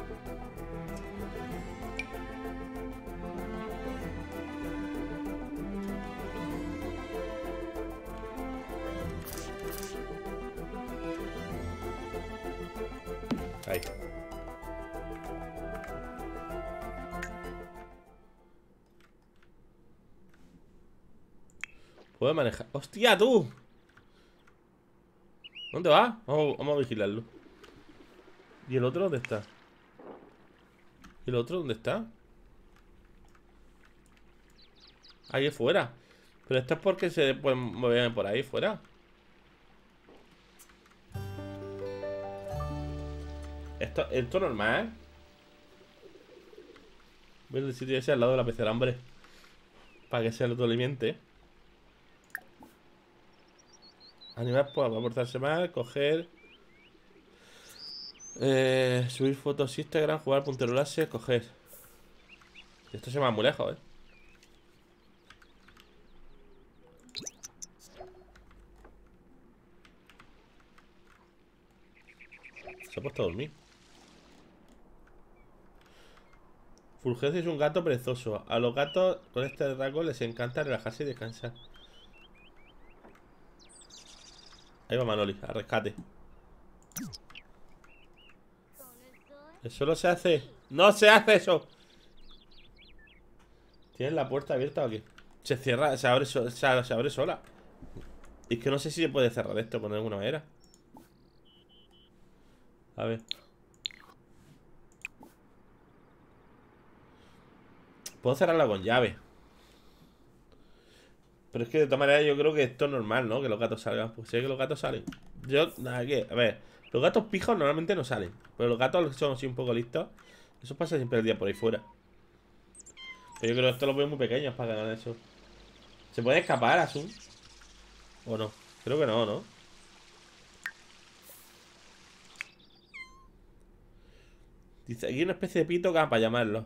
Ahí. Puedo manejar. ¡Hostia, tú! ¿Dónde va? Vamos, vamos a vigilarlo. ¿Y el otro dónde está? ¿Y el otro dónde está? Ahí fuera. Pero esto es porque se pueden mover por ahí fuera. Esto, esto es normal, ¿eh? Voy al sitio ese al lado de la pecera, hombre. Para que sea el autoalimente. Animar para aportarse mal, coger. Eh, subir fotos a Instagram, jugar puntero láser, coger. Esto se va muy lejos, eh. Se ha puesto a dormir. Fulgencio es un gato perezoso. A los gatos con este rasgo les encanta relajarse y descansar. Ahí va Manoli, a rescate. Eso no se hace. ¡No se hace eso! ¿Tienes la puerta abierta o qué? Se cierra, se abre, so, se, se abre sola. Es que no sé si se puede cerrar esto por alguna manera. A ver. Puedo cerrarla con llave. Pero es que de todas maneras yo creo que esto es normal, ¿no? Que los gatos salgan. Pues sé que los gatos salen. Yo, nada que, a ver. Los gatos pijos normalmente no salen. Pero los gatos que son así un poco listos, eso pasa siempre el día por ahí fuera. Pero yo creo que estos los veo muy pequeños para ganar eso. ¿Se puede escapar, Asun? ¿O no? Creo que no, ¿no? Dice, aquí hay una especie de pito que va para llamarlo.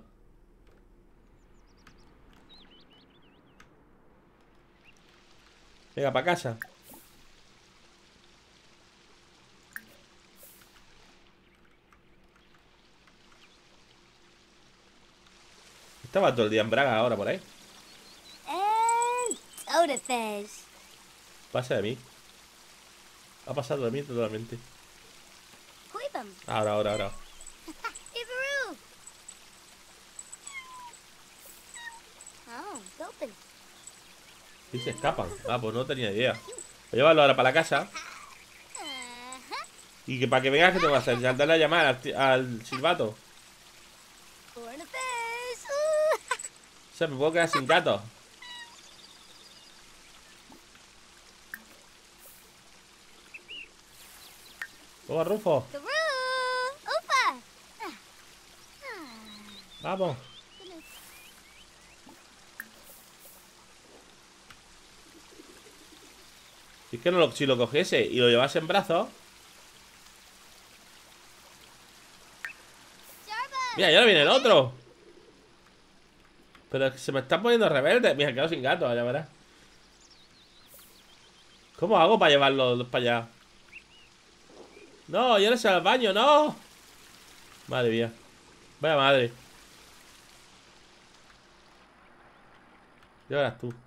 Venga, para casa. Estaba todo el día en Braga ahora por ahí. And soda fizz. Pasa de mí. Ha pasado de mí totalmente. Huipum. Ahora, ahora, ahora. Ibaroo. Oh, it's open. Y se escapan. Ah, pues no tenía idea. Voy a llevarlo ahora para la casa. Uh-huh. Y que para que veas que te vas a hacer, darle a llamar al, al silbato. Born a fizz. Ooh. O sea, me puedo quedar sin gatos. Toma, Rufo. Garoo. Upa. Vamos. Si es que no lo, si lo cogiese y lo llevase en brazos. Mira, ya no viene el otro. Pero es que se me está poniendo rebelde. Mira, quedo sin gato, ya verás. ¿Cómo hago para llevarlo para allá? No, yo no sé al baño, no. Madre mía. Vaya madre. Ya verás tú.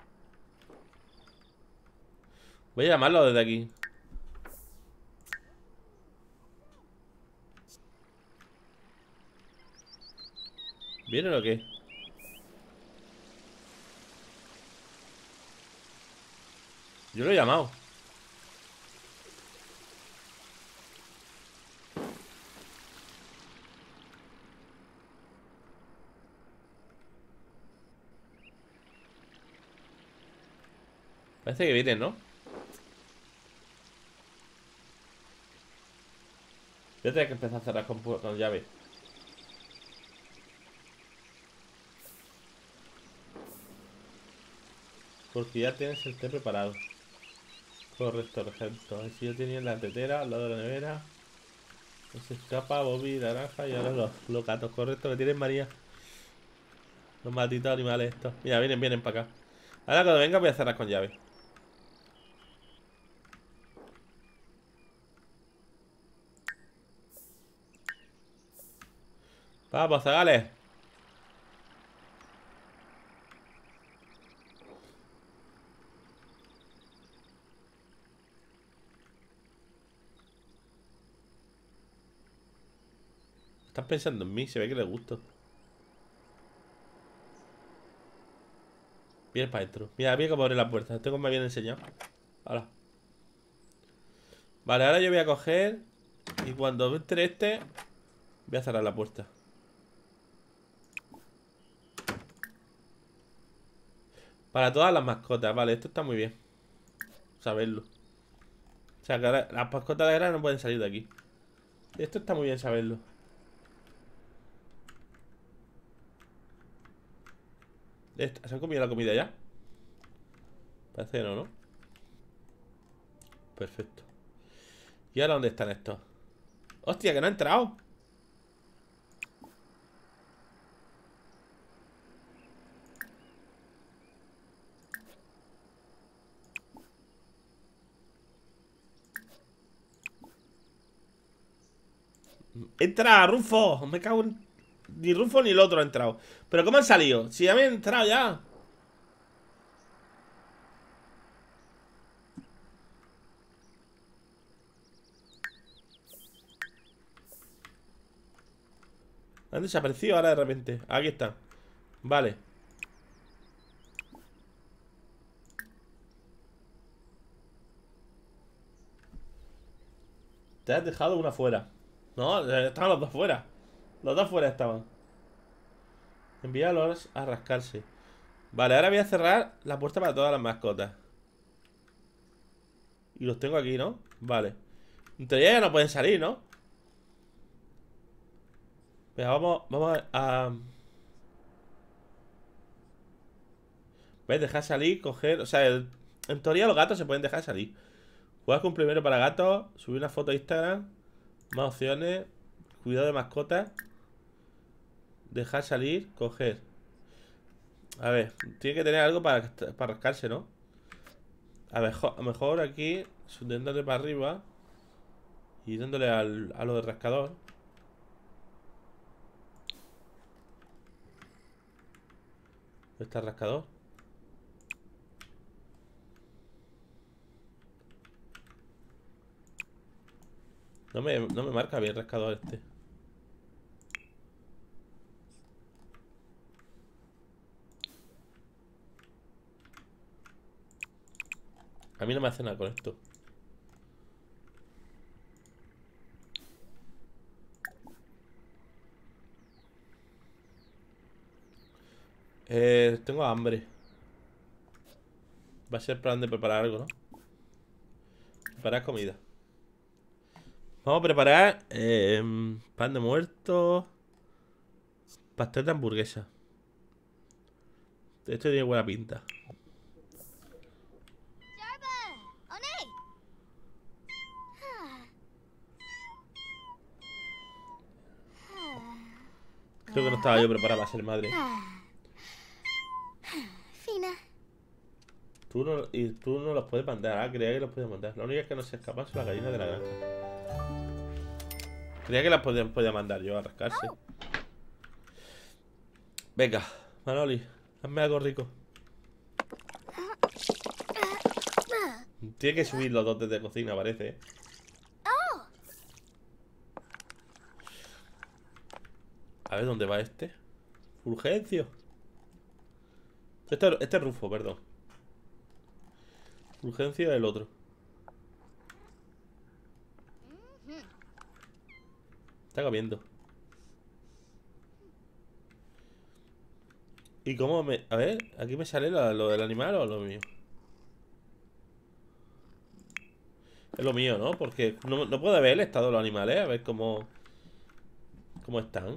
Voy a llamarlo desde aquí. ¿Viene o qué? Yo lo he llamado. Parece que viene, ¿no? Voy a tener que empezar a cerrar con, pu- con llave. Porque ya tienes el té preparado. Correcto, perfecto. Así yo tenía en la tetera, al lado de la nevera. No se escapa, Bobby, naranja y ahora los, los gatos. Correcto, que tienen María. Los malditos animales estos. Mira, vienen, vienen para acá. Ahora cuando venga voy a cerrar con llave. Vamos, zagales. Están pensando en mí, se ve que les gusto. Viene para adentro. Mira, mira cómo abre la puerta. Tengo me bien enseñado. Ahora. Vale, ahora yo voy a coger. Y cuando entre este, voy a cerrar la puerta. Para todas las mascotas, vale, esto está muy bien saberlo. O sea, que ahora las mascotas de guerra no pueden salir de aquí. Esto está muy bien saberlo. Esto- ¿Se han comido la comida ya? Parece que no, ¿no? Perfecto. ¿Y ahora dónde están estos? ¡Hostia, que no ha entrado! ¡Entra, Rufo! Me cago en... Ni Rufo ni el otro ha entrado. ¿Pero cómo han salido? Si ya me han entrado ya. Han desaparecido ahora de repente. Aquí están. Vale. Te has dejado una fuera. No, eh, estaban los dos fuera. Los dos fuera estaban. Envíalos a rascarse. Vale, ahora voy a cerrar la puerta para todas las mascotas. Y los tengo aquí, ¿no? Vale. En teoría ya no pueden salir, ¿no? Venga, vamos, vamos a... a... ¿Ves? Dejar salir, coger... O sea, el- en teoría los gatos se pueden dejar salir. Jugar con primero para gatos. Subir una foto a Instagram. Más opciones. Cuidado de mascotas. Dejar salir, coger. A ver, tiene que tener algo para, para rascarse, ¿no? A ver, jo- a lo mejor aquí, dándole para arriba y dándole al, a lo del rascador. ¿Dónde está el rascador? No me, no me marca bien el rascador este. A mí no me hace nada con esto. Eh, tengo hambre. Va a ser plan de preparar algo, ¿no? Preparar comida. Vamos a preparar eh, pan de muerto. Pastel de hamburguesa. Esto tiene buena pinta. Creo que no estaba yo preparado para ser madre. Fina. Tú no, y tú no los puedes mandar. Ah, creía que los podías mandar. La única que no se escapan son las gallinas de la granja. Creía que las podía, podía mandar yo a rascarse. Venga, Manoli, hazme algo rico. Tiene que subir los dotes de cocina, parece, ¿eh? A ver, ¿dónde va este? Fulgencio. Este, este es Rufo, perdón. Fulgencio es el otro. Está comiendo. ¿Y cómo me...? A ver, ¿aquí me sale lo, lo del animal o lo mío? Es lo mío, ¿no? Porque no, no puedo ver el estado de los animales. A ver cómo... ¿Cómo están?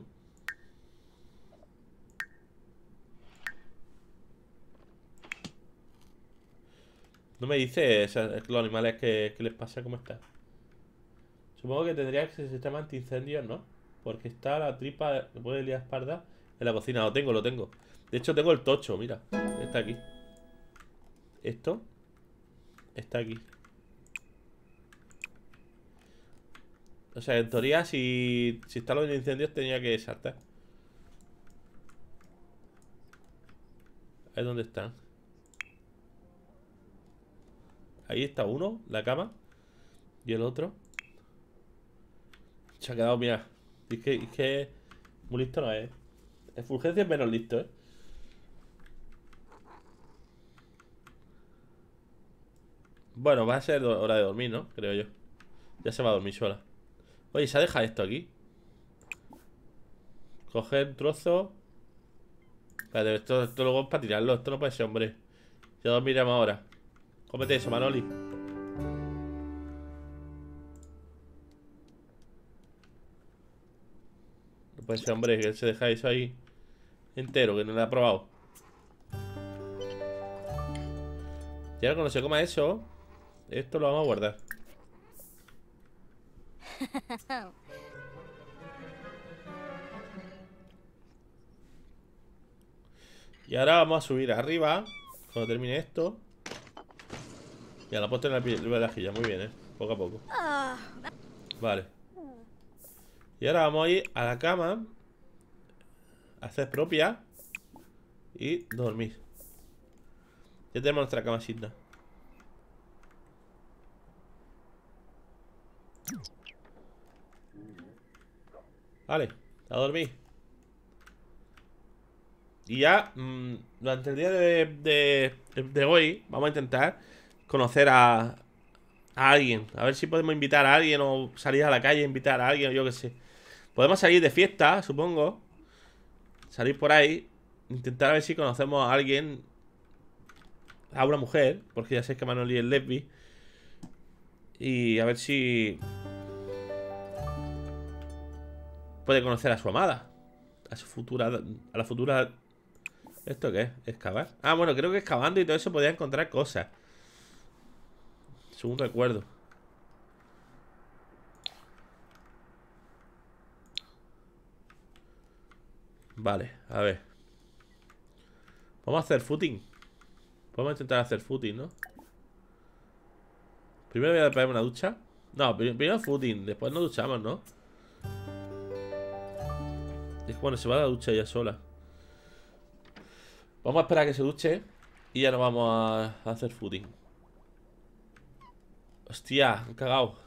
No me dice o sea, los animales que, que les pasa, cómo están. Supongo que tendría que ser sistema antiincendios, ¿no? Porque está la tripa, me puede liar espalda en la cocina. Lo tengo, lo tengo. De hecho, tengo el tocho, mira. Está aquí. Esto está aquí. O sea, en teoría, si, si está los incendios, tenía que saltar. Ahí es donde están. Ahí está uno, la cama. Y el otro se ha quedado, mira. Es que, es que muy listo no es. El Fulgencio es menos listo, ¿eh? Bueno, va a ser hora de dormir, ¿no? Creo yo. Ya se va a dormir sola. Oye, ¿se ha dejado esto aquí? Coger un trozo. Espérate, esto, esto luego es para tirarlo. Esto no puede ser, hombre. Ya dormiremos ahora. Cómete eso, Manoli. No puede ser, hombre, que él se deja eso ahí entero, que no lo ha probado. Y ahora cuando se coma eso, esto lo vamos a guardar. Y ahora vamos a subir arriba cuando termine esto. Ya la puesto en la velajilla, muy bien, eh. Poco a poco. Vale. Y ahora vamos a ir a la cama, a hacer propia y dormir. Ya tenemos nuestra camasita. Vale, a dormir. Y ya, mmm, durante el día de, de, de hoy, vamos a intentar conocer a, a alguien. A ver si podemos invitar a alguien o salir a la calle e invitar a alguien, o yo qué sé. Podemos salir de fiesta, supongo. Salir por ahí. Intentar a ver si conocemos a alguien. A una mujer, porque ya sé que Manoli es lesbi. Y a ver si puede conocer a su amada. A su futura. A la futura. ¿Esto qué es? ¿Excavar? Ah, bueno, creo que excavando y todo eso podía encontrar cosas. Según recuerdo. Vale, a ver. Vamos a hacer footing. Podemos intentar hacer footing, ¿no? Primero voy a pegarme una ducha. No, primero footing, después nos duchamos, ¿no? Es que bueno, se va a la ducha ella sola. Vamos a esperar a que se duche y ya nos vamos a hacer footing. Hostia, he cagado.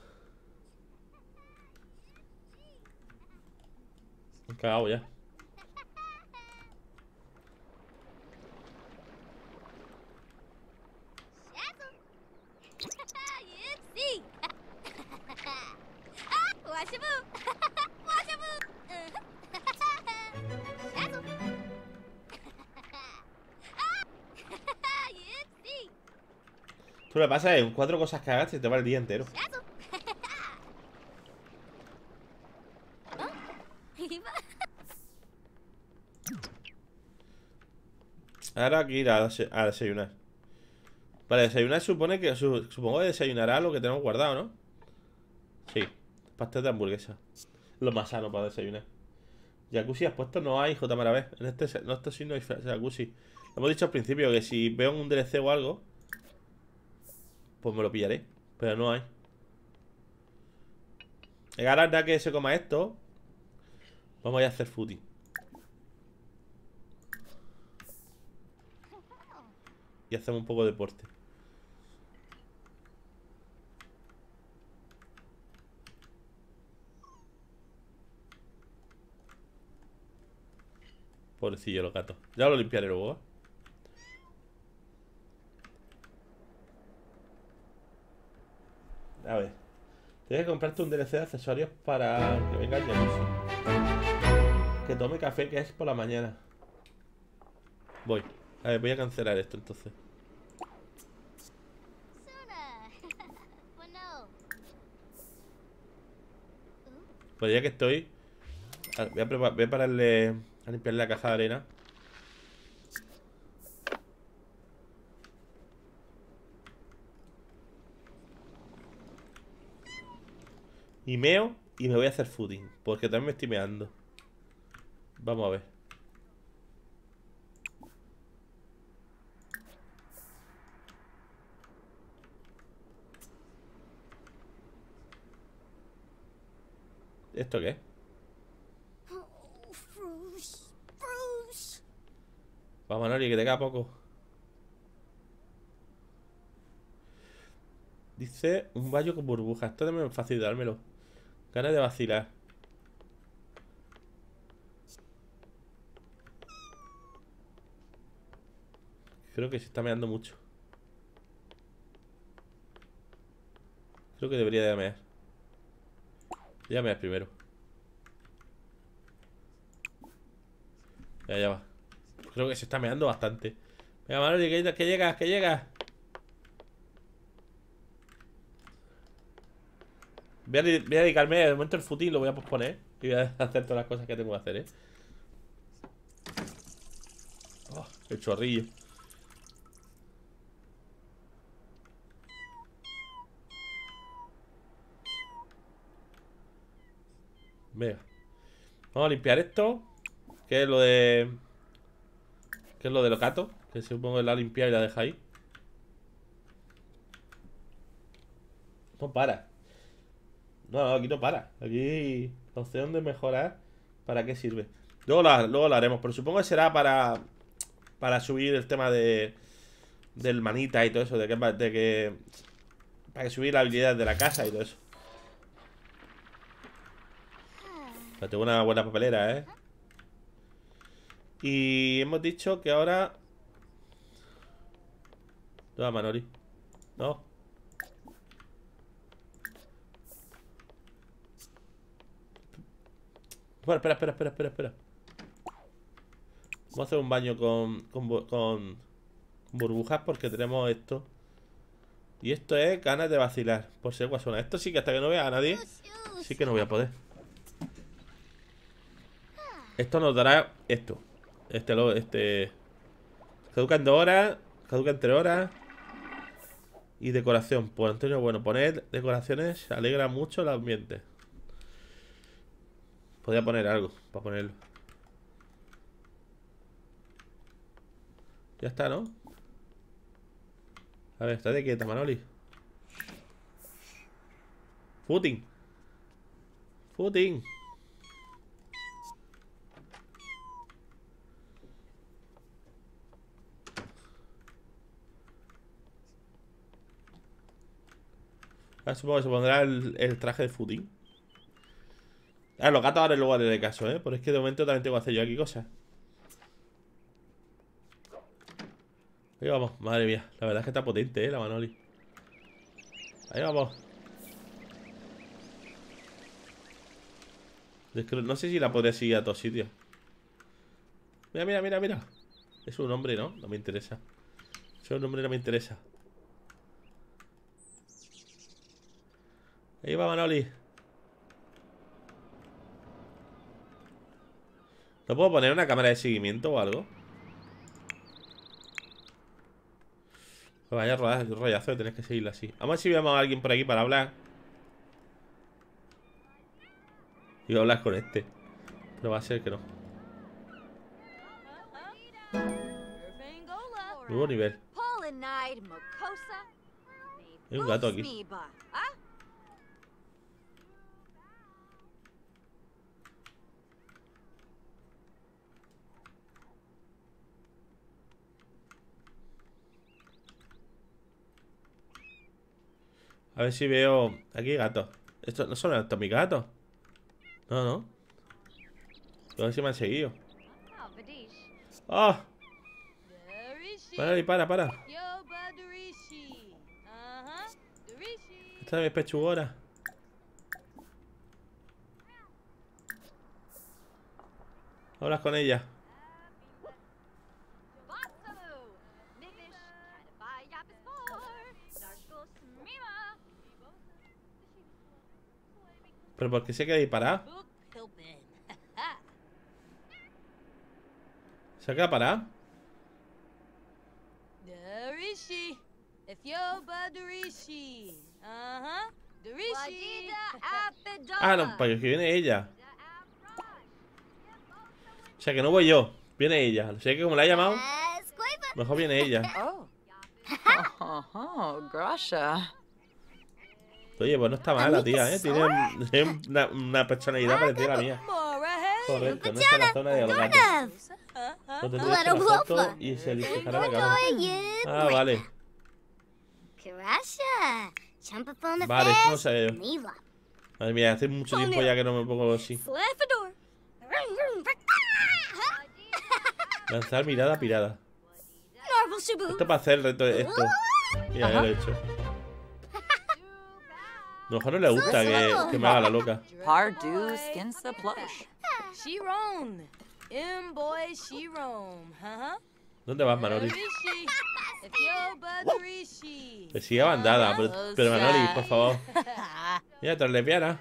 He cagado ya. Tú lo que pasa es cuatro cosas que hagas y te va el día entero. Ahora hay que ir a, a desayunar. Vale, desayunar supone que su, supongo que desayunará lo que tenemos guardado, ¿no? Sí, pastel de hamburguesa. Lo más sano para desayunar. Jacuzzi has puesto, no hay, J. Maravé. En este, no, esto sí no hay jacuzzi. Lo hemos dicho al principio que si veo un D L C o algo, pues me lo pillaré. Pero no hay. Ahora ya que se coma esto, vamos a ir a hacer footing. Y hacemos un poco de deporte. Pobrecillo los gatos. Ya lo limpiaré luego, ¿eh? A ver. Tienes que comprarte un D L C de accesorios para que venga el jacuzzi. Que tome café, que es por la mañana. Voy. A ver, voy a cancelar esto entonces. Pues ya que estoy, voy a, preparar, voy a pararle a limpiarle la caja de arena. Y meo y me voy a hacer footing, porque también me estoy meando. Vamos a ver. ¿Esto qué es? Vamos, Nori, que te queda poco. Dice un baño con burbujas. Esto también es fácil dármelo. Ganas de vacilar. Creo que se está meando mucho. Creo que debería de mear. Voy a mear primero. Ya, ya va. Creo que se está meando bastante. Venga, Manoli, que, que llegas, que llegas. Voy a, voy a dedicarme de momento el footing, lo voy a posponer. Y voy a hacer todas las cosas que tengo que hacer, ¿eh? Oh, el chorrillo. Venga. Vamos a limpiar esto. Que es lo de... Que es lo de locato. Que supongo que la limpia y la deja ahí. No para. No, no, aquí no para. Aquí la opción de mejorar. ¿Para qué sirve? Luego la, luego la haremos. Pero supongo que será para... Para subir el tema de... Del manita y todo eso. De que... De que para que subir la habilidad de la casa y todo eso. Pero tengo una buena papelera, ¿eh? Y hemos dicho que ahora... Toma, Manoli. No. Bueno, espera, espera, espera, espera, espera. Vamos a hacer un baño con, con, con, con burbujas porque tenemos esto. Y esto es ganas de vacilar. Por ser guasona. Esto sí que hasta que no vea a nadie, sí que no voy a poder. Esto nos dará esto. Este, lo, este. Caduca en dos horas. Caduca en tres horas. Y decoración. Pues Antonio, bueno, poner decoraciones alegra mucho el ambiente. Podría poner algo para ponerlo. Ya está, ¿no? A ver, estate quieta, Manoli. Footing. Footing. Ahora supongo que se pondrá el, el traje de footing. Ah, los gatos ahora luego haré de caso, ¿eh? Pero es que de momento también tengo que hacer yo aquí cosas. Ahí vamos, madre mía. La verdad es que está potente, ¿eh? La Manoli. Ahí vamos. Es que no sé si la podré seguir a todos sitios. Mira, mira, mira, mira. Es un hombre, ¿no? No me interesa. Es un hombre, no me interesa. Ahí va Manoli. ¿No puedo poner una cámara de seguimiento o algo? Pues vaya rollazo de tener que seguirla así. Vamos a ver si vemos a alguien por aquí para hablar. Y voy a hablar con este. Pero va a ser que no. Nuevo nivel. Hay un gato aquí. A ver si veo... Aquí hay gatos. Estos no son estos mis gatos. No, no. A ver si me han seguido. ¡Oh! Derishi. Manoli, para, para. Yo ba Derishi. Uh-huh. Derishi. Esta es mi pechugona. Hablas con ella. ¿Pero por qué se queda disparado? Book Pilpin. ¿Se queda parado? Derishi. If yo ba Derishi. Uh-huh. Derishi. Ah, no, para que viene ella. O sea, que no voy yo. Viene ella. Sé que como la ha llamado, Uh, Squiba. mejor viene ella. Oh. Oh, oh, Grasha. Oye, pues no está mal la tía, ¿eh? Tiene, tiene una, una personalidad parecida a la mía. Mora, hey. Correcto, no está en la zona de los gatos. Uh-huh. No tendría que hacer la foto y se elijará la cama. Ah, vale. Karasha. Jump up on the Vale, esto no fence. sé yo. Mila. Madre mía, hace mucho tiempo ya que no me pongo así. Slafador. Lanzar mirada pirada. Norval Shabu. Esto para hacer el reto esto. Mira, ya lo he hecho. A lo mejor no le gusta que, que me haga la loca. Pardu skinsa plush. She roam. Im boy she roam. Uh-huh. ¿Dónde vas, Manoli? Derishi. If yo ba Derishi. Que siga bandada, pero, pero Manoli, por favor. Mira, otra lesbiana.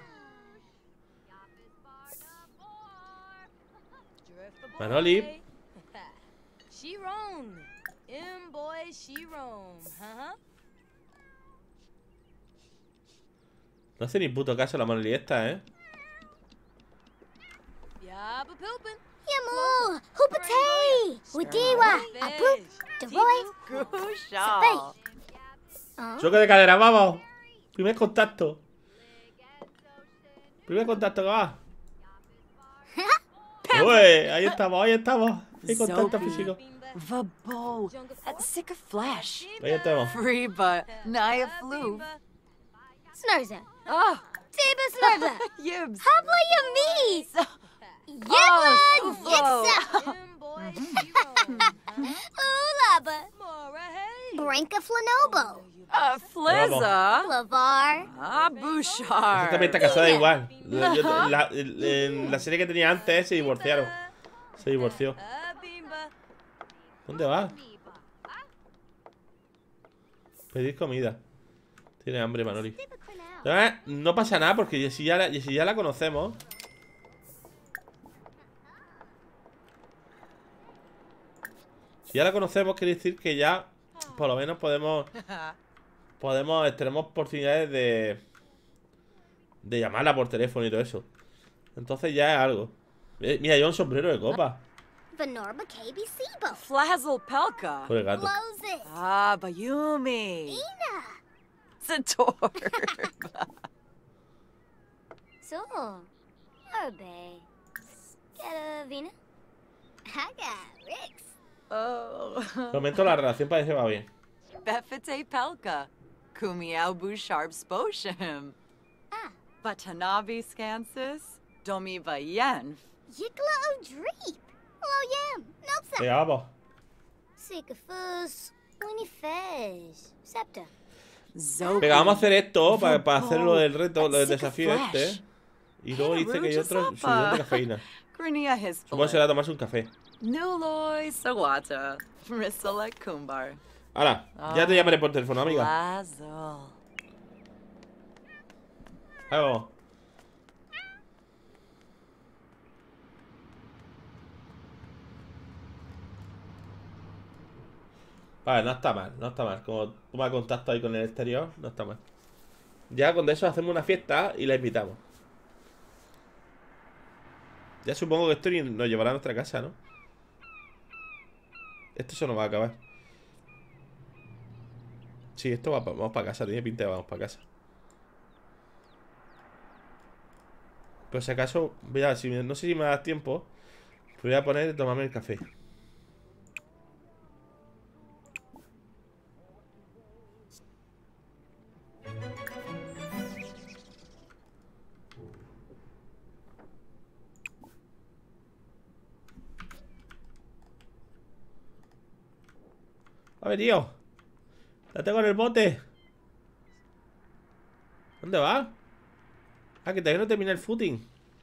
Manoli. She roam. Im boy she roam. Uh-huh. No hace ni puto caso la Manoli esta, ¿eh? Yaba Pilpin. Yamu. Hoopatay. Widiwa. Aboop. Deroy. Grusha. Oh. Choque de cadera, vamos. Primer contacto. Primer contacto que va. Uy, ahí estamos, ahí estamos. Hay contacto Zopi. físico. Vabo. At sick of flesh. Ahí estamos. Free but Naya flu. Snurza. Oh, Tiba Snurza. yibs. Habla Yami. Oh, Yibba. Yipsa. Im boy she roam. Uh-huh. Ulaba. Mora, hey. Branka Flanobo. Uh, Flizza. Lavar. Ah, Esta Bouchard. también está casada igual. La- yo- la- en la serie que tenía antes se divorciaron. Se divorció. Ah, Bimba. ¿Dónde vas? Pedir comida. Tiene hambre, Manoli. Eh, No pasa nada porque si ya la, si ya la conocemos. Si ya la conocemos, quiere decir que ya por lo menos podemos podemos tenemos oportunidades de de llamarla por teléfono y todo eso. Entonces ya es algo. Eh, Mira, yo un sombrero de copa. Vanorba K B Sibo. Flazzle Pelka. Por el gato. Blows it. Ah, Bayumi. Ina. Sator. So. Arbe. Scaravina. Haga. Rix. Oh. De momento la relación parece que va bien. Befete Pelka. Kumiao Bouchard Sposhim. Ah. Batanabi Scansis. Domi Vayenf. Yikla o Dreep. Hello, Yam. Nelsa. Venga, vamos. Sikafus. Winnie Fez. Septa. Zoki. Venga, vamos a hacer esto para, para hacer lo del reto, lo del Sick of desafío flesh. este. Y luego Hey, dice que hay otro Ruja subidón de Sapa. cafeína. Grinia his Supongo que será tomarse un café. Nuloy Sawata. Risala Kumbar. Ahora, ya te llamaré por teléfono, amiga. Lazo. Ahí vamos. Vale, no está mal, no está mal. Como toma contacto ahí con el exterior, no está mal. Ya con eso hacemos una fiesta y la invitamos. Ya supongo que esto ni- nos llevará a nuestra casa, ¿no? Esto se nos va a acabar. Sí, esto va pa- vamos para casa, tiene pinta de vamos para casa. Pero si acaso, voy a, si me- no sé si me da tiempo, pues voy a poner tomarme el café. Ha venido. La tengo en el bote. ¿Dónde va? Ah, que todavía no termina el footing.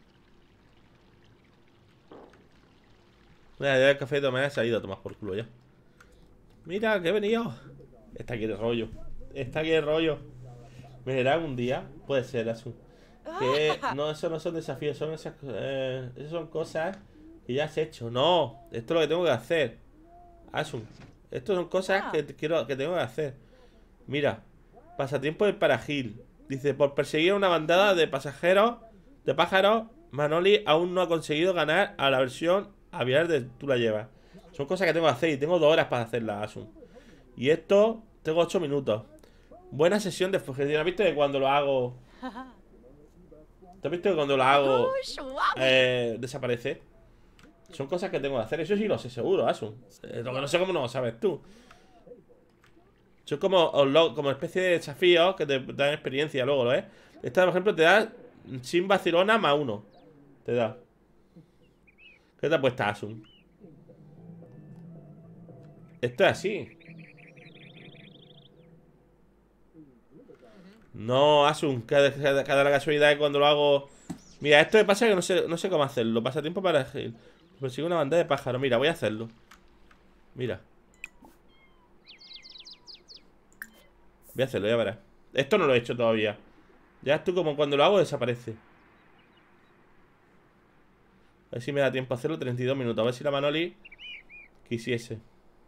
Mira, ya el café de me ha salido a tomar por culo ya. Mira, que he venido. Está aquí el rollo. Está aquí el rollo. ¿Me verá un día? Puede ser, Asun. Que no, eso no son desafíos, son esas, eh, esas son cosas que ya has hecho. No, esto es lo que tengo que hacer, Asun. Esto son cosas que quiero, que tengo que hacer. Mira, pasatiempo del Paragil. Dice, por perseguir a una bandada de pasajeros, de pájaros, Manoli aún no ha conseguido ganar a la versión aviar de Tú la llevas. Son cosas que tengo que hacer y tengo dos horas para hacerlas, Asun. Y esto, tengo ocho minutos. Buena sesión de fugición. ¿Has visto que cuando lo hago... ¿Te has visto que cuando lo hago eh, desaparece? Son cosas que tengo que hacer. Eso sí lo sé seguro, Asun. Eh, lo que no sé cómo no lo sabes tú. Son como, como especie de desafíos que te dan experiencia luego, ¿lo ves? Esta, por ejemplo, te da sin vacilona más uno. Te da. ¿Qué te ha puesto, Asun? Esto es así. No, Asun, cada, cada, cada la casualidad que cuando lo hago... Mira, esto me pasa que no sé, no sé cómo hacerlo. Pasa tiempo para... Persigue una bandada de pájaros. Mira, voy a hacerlo. Mira. Voy a hacerlo, ya verás. Esto no lo he hecho todavía. Ya esto como cuando lo hago desaparece. A ver si me da tiempo a hacerlo. treinta y dos minutos. A ver si la Manoli quisiese.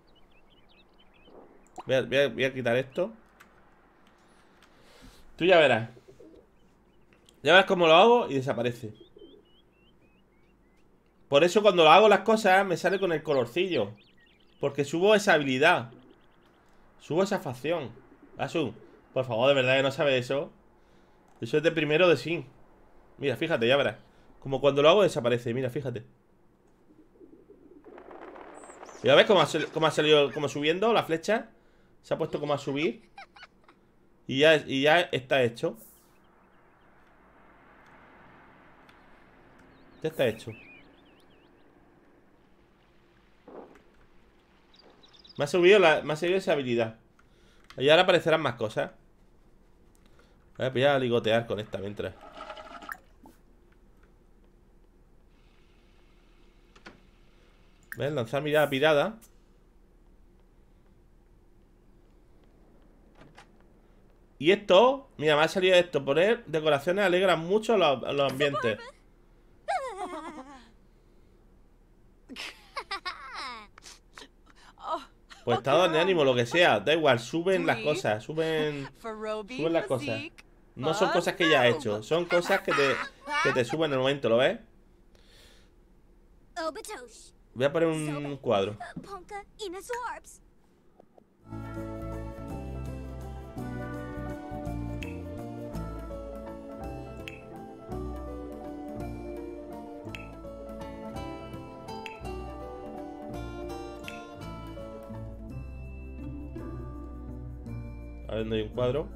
Voy a, voy a, voy a quitar esto. Tú ya verás. Ya verás cómo lo hago y desaparece. Por eso cuando lo hago las cosas me sale con el colorcillo. Porque subo esa habilidad. Subo esa facción. Asun, por favor, de verdad que no sabes eso. Eso es de primero de sí. Mira, fíjate, ya verás. Como cuando lo hago desaparece, mira, fíjate. ¿Ya ves cómo ha, cómo ha salido, como subiendo la flecha? Se ha puesto como a subir. Y ya, y ya está hecho. Ya está hecho. Me ha subido la, me ha subido esa habilidad. Y ahora aparecerán más cosas. Voy a ligotear con esta mientras. ¿Ves? Lanzar mirada pirada. Y esto, mira, me ha salido esto. Poner decoraciones alegran mucho los, los ambientes. Pues estado de ánimo, lo que sea. Da igual, suben las cosas. Suben, suben las cosas. No son cosas que ya he hecho. Son cosas que te, que te suben en el momento, ¿lo ves? Voy a poner un cuadro. A ver, no hay un cuadro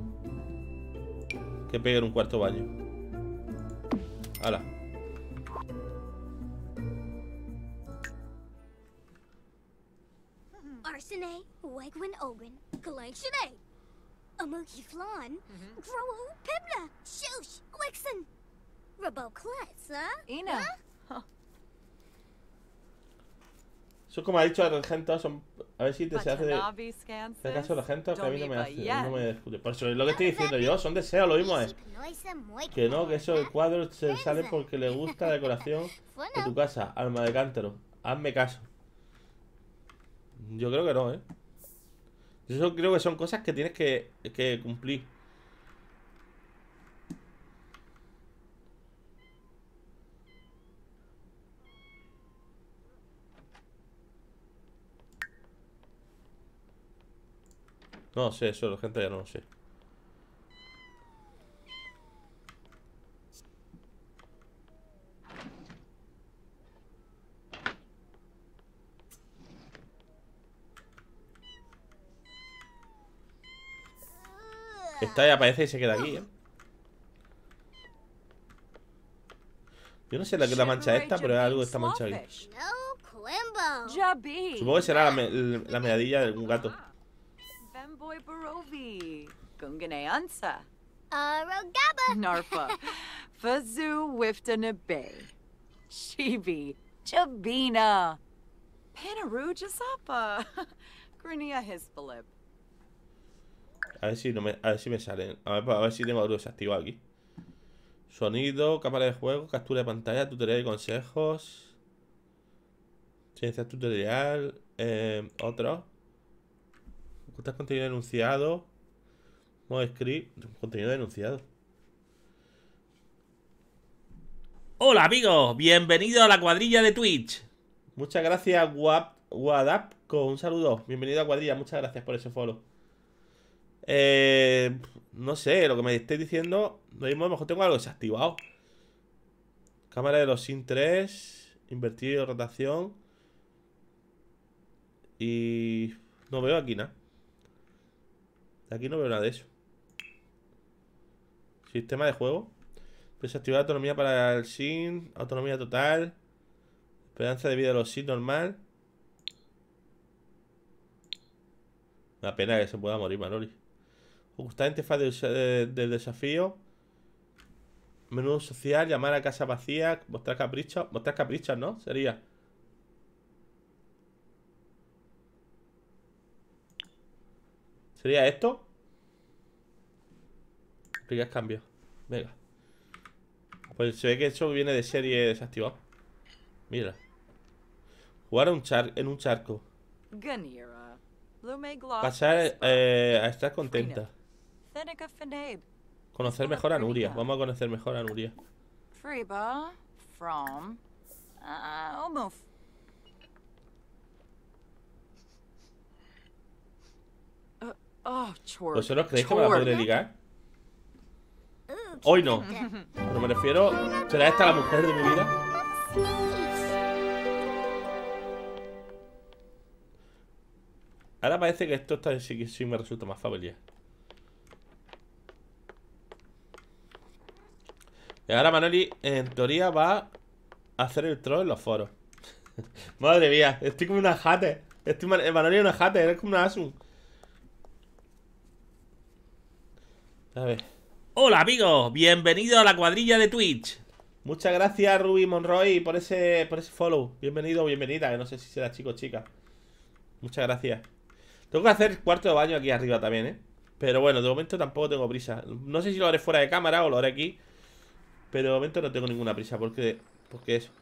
que pegue en un cuarto baño. ¡Hala! Arsene, Wegwin Ogun, Galatiane, Amuki Flan, Grow Pibna, Shush, Wixen, Rabo Klets, huh? Ina. Eso, como ha dicho el regento, son... A ver si te se hace de... ¿Te caso el regento? Que a mí no me hace... No me discute. Por eso es lo que estoy diciendo yo. Son deseos, lo mismo es. Que no, que eso, el cuadro se sale porque le gusta la decoración de tu casa. Alma de cántaro. Hazme caso. Yo creo que no, ¿eh? Yo creo que son cosas que tienes que, que cumplir. No sé, eso, gente, ya no lo sé. Esta ya aparece y se queda aquí, ¿eh? Yo no sé la que es la mancha esta, pero es algo que está manchado aquí. Jabi. Supongo que será la, me la medalla de algún gato. Vemboy Barovi. Gungane Ansa. Arogaba. Narfa. Fazoo Wiftanabe. Shibi. Jabina. Panaru Jasapa. Grinia Hispalip. A ver si no me, a ver si me salen. A ver, a ver si tengo algo desactivado aquí. Sonido, cámara de juego, captura de pantalla, tutorial y consejos. Ciencia tutorial. Eh, otro. Ocultar contenido denunciado. Modo script. Contenido denunciado. Hola amigos, bienvenido a la cuadrilla de Twitch. Muchas gracias, Wap, Wadapco. Un saludo. Bienvenido a cuadrilla. Muchas gracias por ese follow. Eh, no sé, lo que me estáis diciendo. Lo mismo, a lo mejor tengo algo desactivado. Cámara de los Sin tres. Invertido, rotación. Y no veo aquí nada. Aquí no veo nada de eso. Sistema de juego. Desactivar autonomía para el Sin. Autonomía total. Esperanza de vida de los Sin normal. Una pena que se pueda morir, Manoli. Ocultar interfaz del, de, del desafío. Menú social, llamar a casa vacía, mostrar caprichos. Mostrar caprichos, ¿no? Sería. ¿Sería esto? Aplicar cambios. Venga. Pues se ve que eso viene de serie desactivado. Mira. Jugar a un char en un charco. Ganira. Lume Gloss. Pasar eh, a estar contenta. Thenica Fenabe. Conocer mejor a Nuria. Vamos a conocer mejor a Nuria. Freba. From. Uh, Omuf. Uh, oh, Chor. ¿Vosotros creéis que me la podré ligar? Hoy no. Pero me refiero. ¿Será esta la mujer de mi vida? Ahora parece que esto está, sí, sí me resulta más familiar. Y ahora Manoli, en teoría, va a hacer el troll en los foros. Madre mía, estoy como una jate. Estoy Manoli es una jate, eres como una Asun. A ver. Hola amigos, bienvenido a la cuadrilla de Twitch. Muchas gracias Ruby Monroy por ese, por ese follow. Bienvenido o bienvenida, que no sé si será chico o chica. Muchas gracias. Tengo que hacer cuarto de baño aquí arriba también, ¿eh? Pero bueno, de momento tampoco tengo prisa. No sé si lo haré fuera de cámara o lo haré aquí. Pero de momento no tengo ninguna prisa. Porque, porque eso.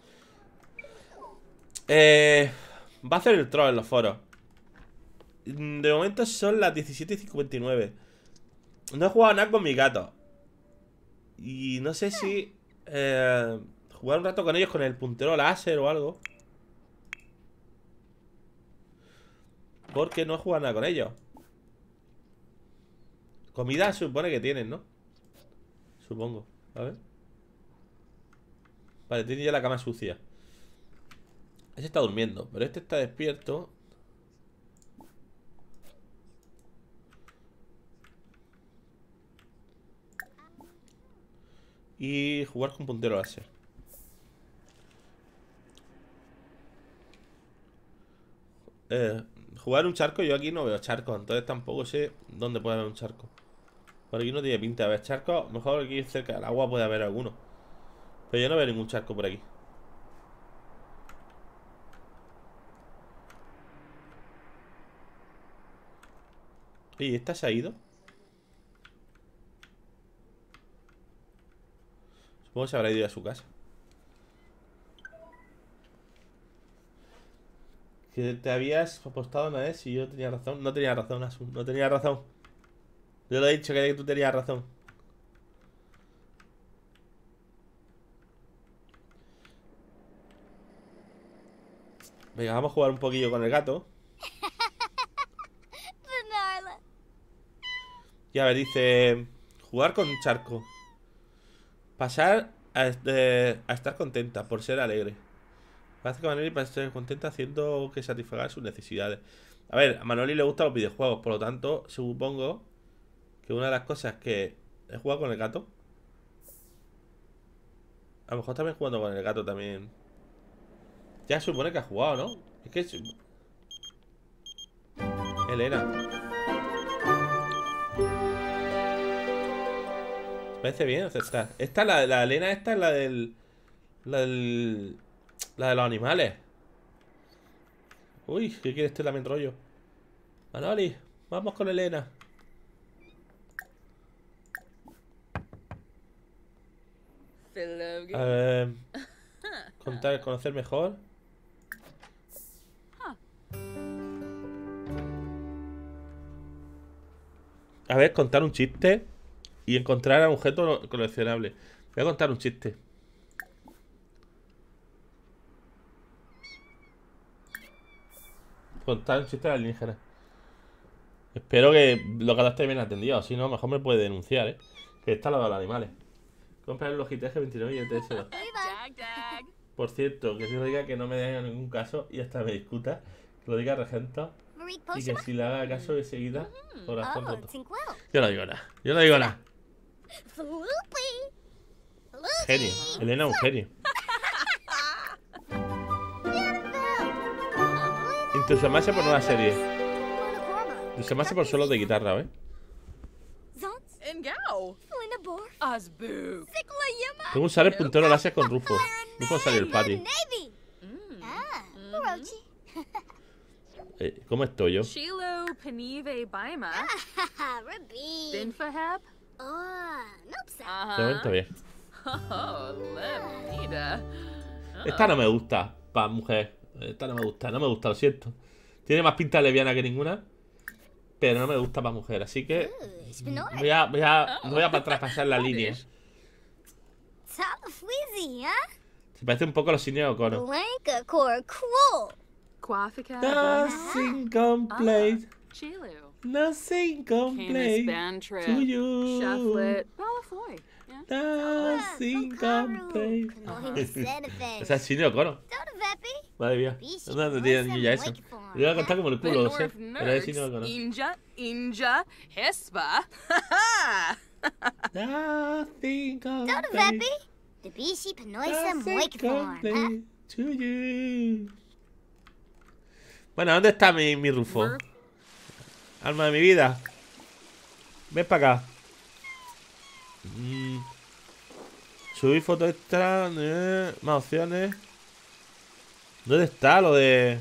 Eh, va a hacer el troll en los foros. De momento son las diecisiete y cincuenta y nueve. No he jugado nada con mi gato. Y no sé si eh, jugar un rato con ellos con el puntero láser o algo. Porque no he jugado nada con ellos. Comida se supone que tienen, ¿no? Supongo. A ver. Vale, tiene ya la cama sucia. Ese está durmiendo, pero este está despierto. Y jugar con puntero láser. Eh, jugar un charco, yo aquí no veo charcos. Entonces tampoco sé dónde puede haber un charco. Por aquí no tiene pinta de haber charcos. Mejor aquí cerca del agua puede haber alguno. Pero yo no veo ningún charco por aquí. ¿Y esta se ha ido? Supongo que se habrá ido a su casa. Que te habías apostado una vez y yo tenía razón. No tenía razón, Asun. No tenía razón. Yo le he dicho que tú tenías razón. Venga, vamos a jugar un poquillo con el gato. Y a ver, dice... Jugar con un charco. Pasar a, este, a estar contenta por ser alegre. Parece que a Manoli parece estar contenta haciendo que satisfaga sus necesidades. A ver, a Manoli le gustan los videojuegos. Por lo tanto, supongo que una de las cosas que... He jugado con el gato. A lo mejor también jugando con el gato también. Ya supone que ha jugado, ¿no? Es que es... Elena. Me parece bien aceptar. Esta, la, la Elena, esta es la del... La del... La de los animales. Uy, ¿qué quiere este también rollo? Manoli, vamos con Elena. Eh, contar, conocer mejor. A ver, contar un chiste y encontrar a un objeto coleccionable. Voy a contar un chiste. Contar un chiste de alienígena. Espero que lo que esté bien atendido. Si no, mejor me puede denunciar, ¿eh? Que está lo de los animales. Comprar el Logitech G veintinueve y el T S dos. Dag, dag. Por cierto, que si lo diga que no me den en ningún caso y hasta me discuta. Que lo diga Regento. Marie Y que Poshima? si le haga caso de seguida, corazón Oh, roto. Tinkwell. Yo no digo nada. Yo no digo nada. Floopy. Genio. Elena es un genio. Entusiasmarse por nueva serie. Entusiasmarse por solos de guitarra, ¿ves? Zonts. And go. Linabor. Osbook. Siklayama. Tengo que usar el puntero láser con Rufo. Rufo salió el patio. Navy. Ah, Orochi. Eh, ¿Cómo estoy yo? Shiloh Panive Baima. Haha, Rabi. Binfahab. Oh, nope, sir. De momento bien. Oh, Lemnida. Esta no me gusta, para mujer. Esta no me gusta, no me gusta, lo siento. Tiene más pinta de lesbiana que ninguna. Pero no me gusta para mujer, así que Ooh, Spinor. voy a, voy a, voy a para traspasar la línea. Talafweezy, huh? Se parece un poco a los cines de O'Connor. Blanca core cool. Quafika. Nothing complete. Shiloh. Nothing Canis complete band trip. to you. Shufflet. Balafoy. Yeah. Nothing complete. Esa Esa es cine de O'Connor. Madre mía. ¿Dónde tiene niño ya eso? Yo voy a contar como el The culo, lo sé. North Pero es cine de Nerds. O'Connor. Inja, Inja, Hespa. Nothing complete. The Bishi Panoisa Nothing Moikform. complete to you. Bueno, ¿dónde está mi, mi Rufo? Murph. Alma de mi vida. Ven para acá. Mm. Subir foto extra. Eh, más opciones. ¿Dónde está lo de...?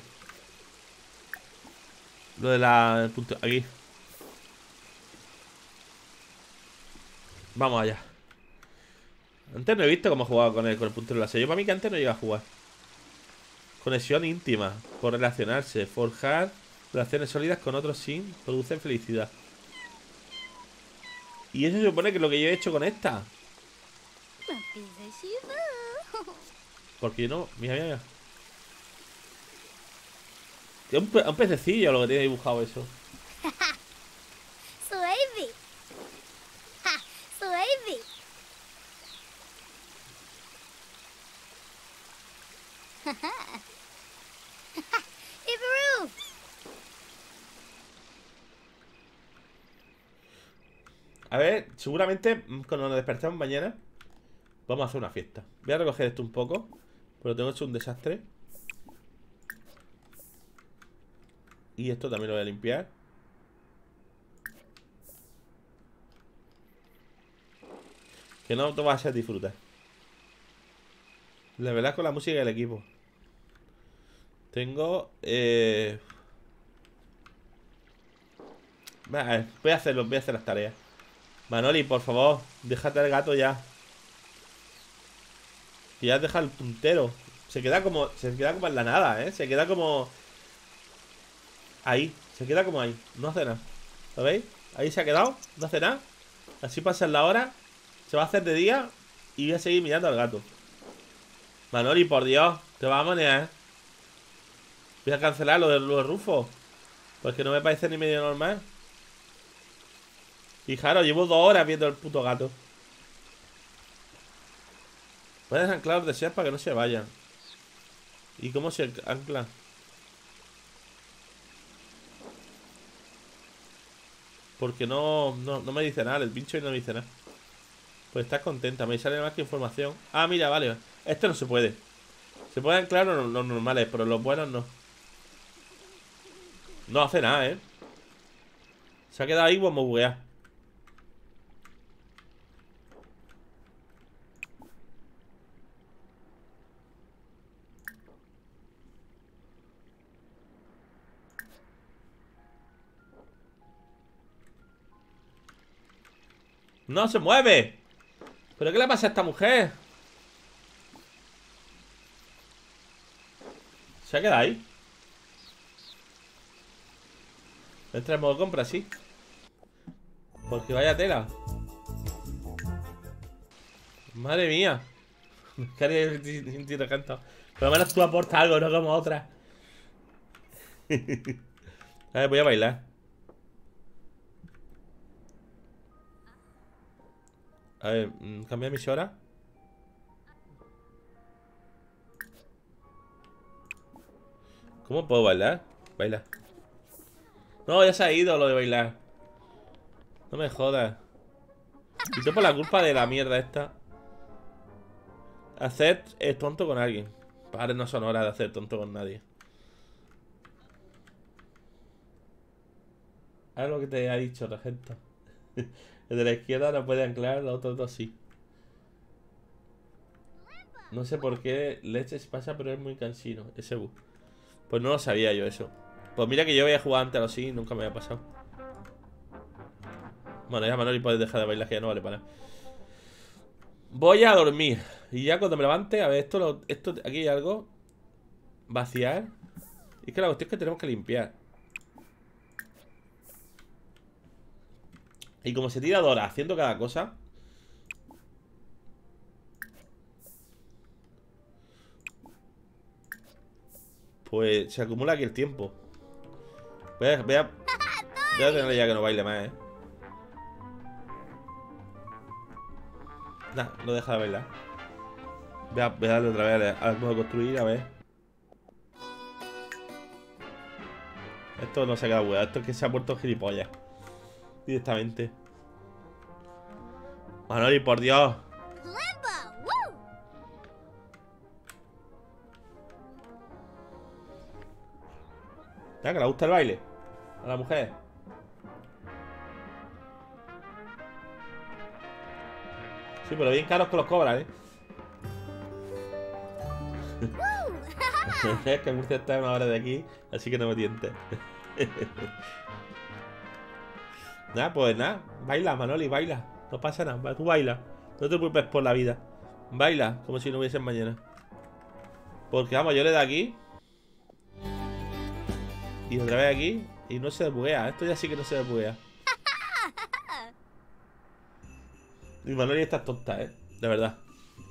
Lo de la... el punto, aquí. Vamos allá. Antes no he visto cómo jugaba con el, con el puntero láser. Yo para mí que antes no llega a jugar. Conexión íntima. Por relacionarse. Forjar relaciones sólidas con otros sin. Producen felicidad. Y eso se supone que es lo que yo he hecho con esta. Porque yo no... Mira, mira, mira. Es un, pe un pececillo lo que tiene dibujado eso. Slavy. Ha, Slavy. Ibaru. A ver, seguramente cuando nos despertemos mañana vamos a hacer una fiesta. Voy a recoger esto un poco, pero tengo hecho un desastre. Y esto también lo voy a limpiar. Que no te vas a disfrutar. La verdad con la música del equipo. Tengo... Eh... A ver, voy a hacerlo, voy a hacer las tareas. Manoli, por favor, déjate al gato ya. Que ya deja el puntero. Se queda como. Se queda como en la nada, eh. Se queda como. Ahí. Se queda como ahí. No hace nada. ¿Lo veis? Ahí se ha quedado. No hace nada. Así pasa la hora. Se va a hacer de día. Y voy a seguir mirando al gato. Manoli, por Dios. Te vas a manejar, eh. Voy a cancelar lo de, lo de Rufo. Porque no me parece ni medio normal. Fijaros, llevo dos horas viendo el puto gato. Puedes anclar los deseos para que no se vayan. ¿Y cómo se anclan? Porque no, no, no me dice nada. El pincho y no me dice nada. Pues estás contenta. Me sale más que información. Ah, mira, vale. Esto no se puede. Se puede anclar los, los normales, pero los buenos no. No hace nada, ¿eh? Se ha quedado ahí como bugueado. ¡No se mueve! ¿Pero qué le pasa a esta mujer? Se ha quedado ahí. Entra en modo compra, sí. Porque vaya tela. Madre mía. Por lo menos tú aportas algo, no como otra. A ver, voy a bailar. A ver, cambia emisora. ¿Cómo puedo bailar? Baila. No, ya se ha ido lo de bailar. No me jodas. Y todo por la culpa de la mierda esta. Hacer es tonto con alguien. Padres no son horas de hacer tonto con nadie. Haz lo que te ha dicho la gente. El de la izquierda no puede anclar, los otros dos sí. No sé por qué leches pasa, pero es muy cansino. Ese bus. Pues no lo sabía yo eso. Pues mira que yo había jugado antes a los sí y nunca me había pasado. Bueno, ya Manoli puedes dejar de bailar, que ya no vale para nada. Voy a dormir. Y ya cuando me levante, a ver, esto, lo, esto aquí hay algo. Vaciar. Y es que la cuestión es que tenemos que limpiar. Y como se tira Dora haciendo cada cosa. Pues se acumula aquí el tiempo. Voy a, voy a, voy a tenerle ya que no baile más, eh. Nah, no deja de bailar. Voy a, voy a darle otra vez al modo construir, a ver. Esto no se queda hueá, esto es que se ha puesto gilipollas. Directamente. Manoli, por Dios. Ya, que le gusta el baile a la mujer. Sí, pero bien caros que los cobran, ¿eh? Es que Murcia está a una hora de aquí, así que no me tientes. Nada, pues nada. Baila, Manoli, baila. No pasa nada, tú baila. No te preocupes por la vida. Baila, como si no hubiese mañana. Porque vamos, yo le doy aquí. Y otra vez aquí. Y no se desbuguea. Esto ya sí que no se desbuguea. Y Manoli está tonta, eh. De verdad.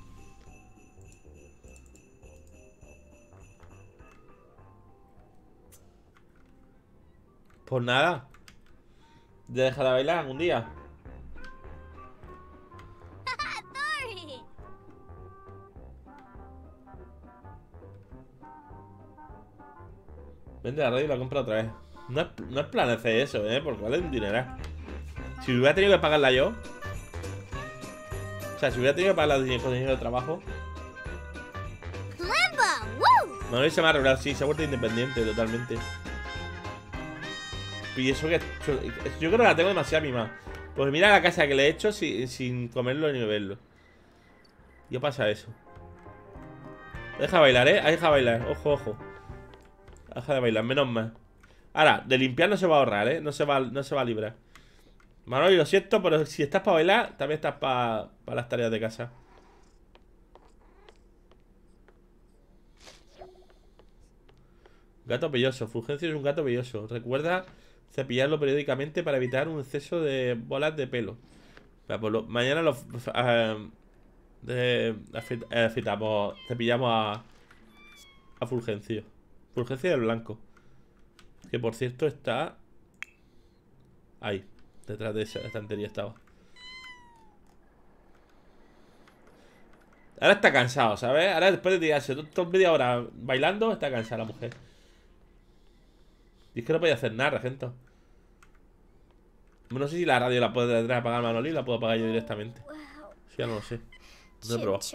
Pues nada. Ya deja de bailar algún día. Vende la radio y la compra otra vez. No es, no es plan hacer eso, eh, porque vale un dineral. Si hubiera tenido que pagarla yo. O sea, si hubiera tenido que pagarla con dinero de trabajo. Manoli se me ha arreglado, sí, se ha vuelto independiente totalmente. Y eso que yo, yo creo que la tengo demasiado mimada. Pues mira la casa que le he hecho sin, sin comerlo ni beberlo. ¿Qué pasa eso? Deja bailar, eh, deja bailar, ojo, ojo. Deja de bailar, menos mal. Ahora, de limpiar no se va a ahorrar, eh. No se va, no se va a librar. Manoli, lo siento, pero si estás para bailar, también estás para pa las tareas de casa. Gato pelloso. Fulgencio es un gato pelloso. Recuerda cepillarlo periódicamente para evitar un exceso de bolas de pelo. Pues lo, mañana lo uh, de, afeitamos, cepillamos a, a Fulgencio. Fulgencio del blanco. Que por cierto está ahí. Detrás de esa estantería estaba. Ahora está cansado, ¿sabes? Ahora después de tirarse toda media hora bailando, está cansada la mujer. Y es que no podía hacer nada, gente. No sé si la radio la puede apagar Manoli, la puedo apagar yo directamente. Sí, ya no lo sé. No he probado.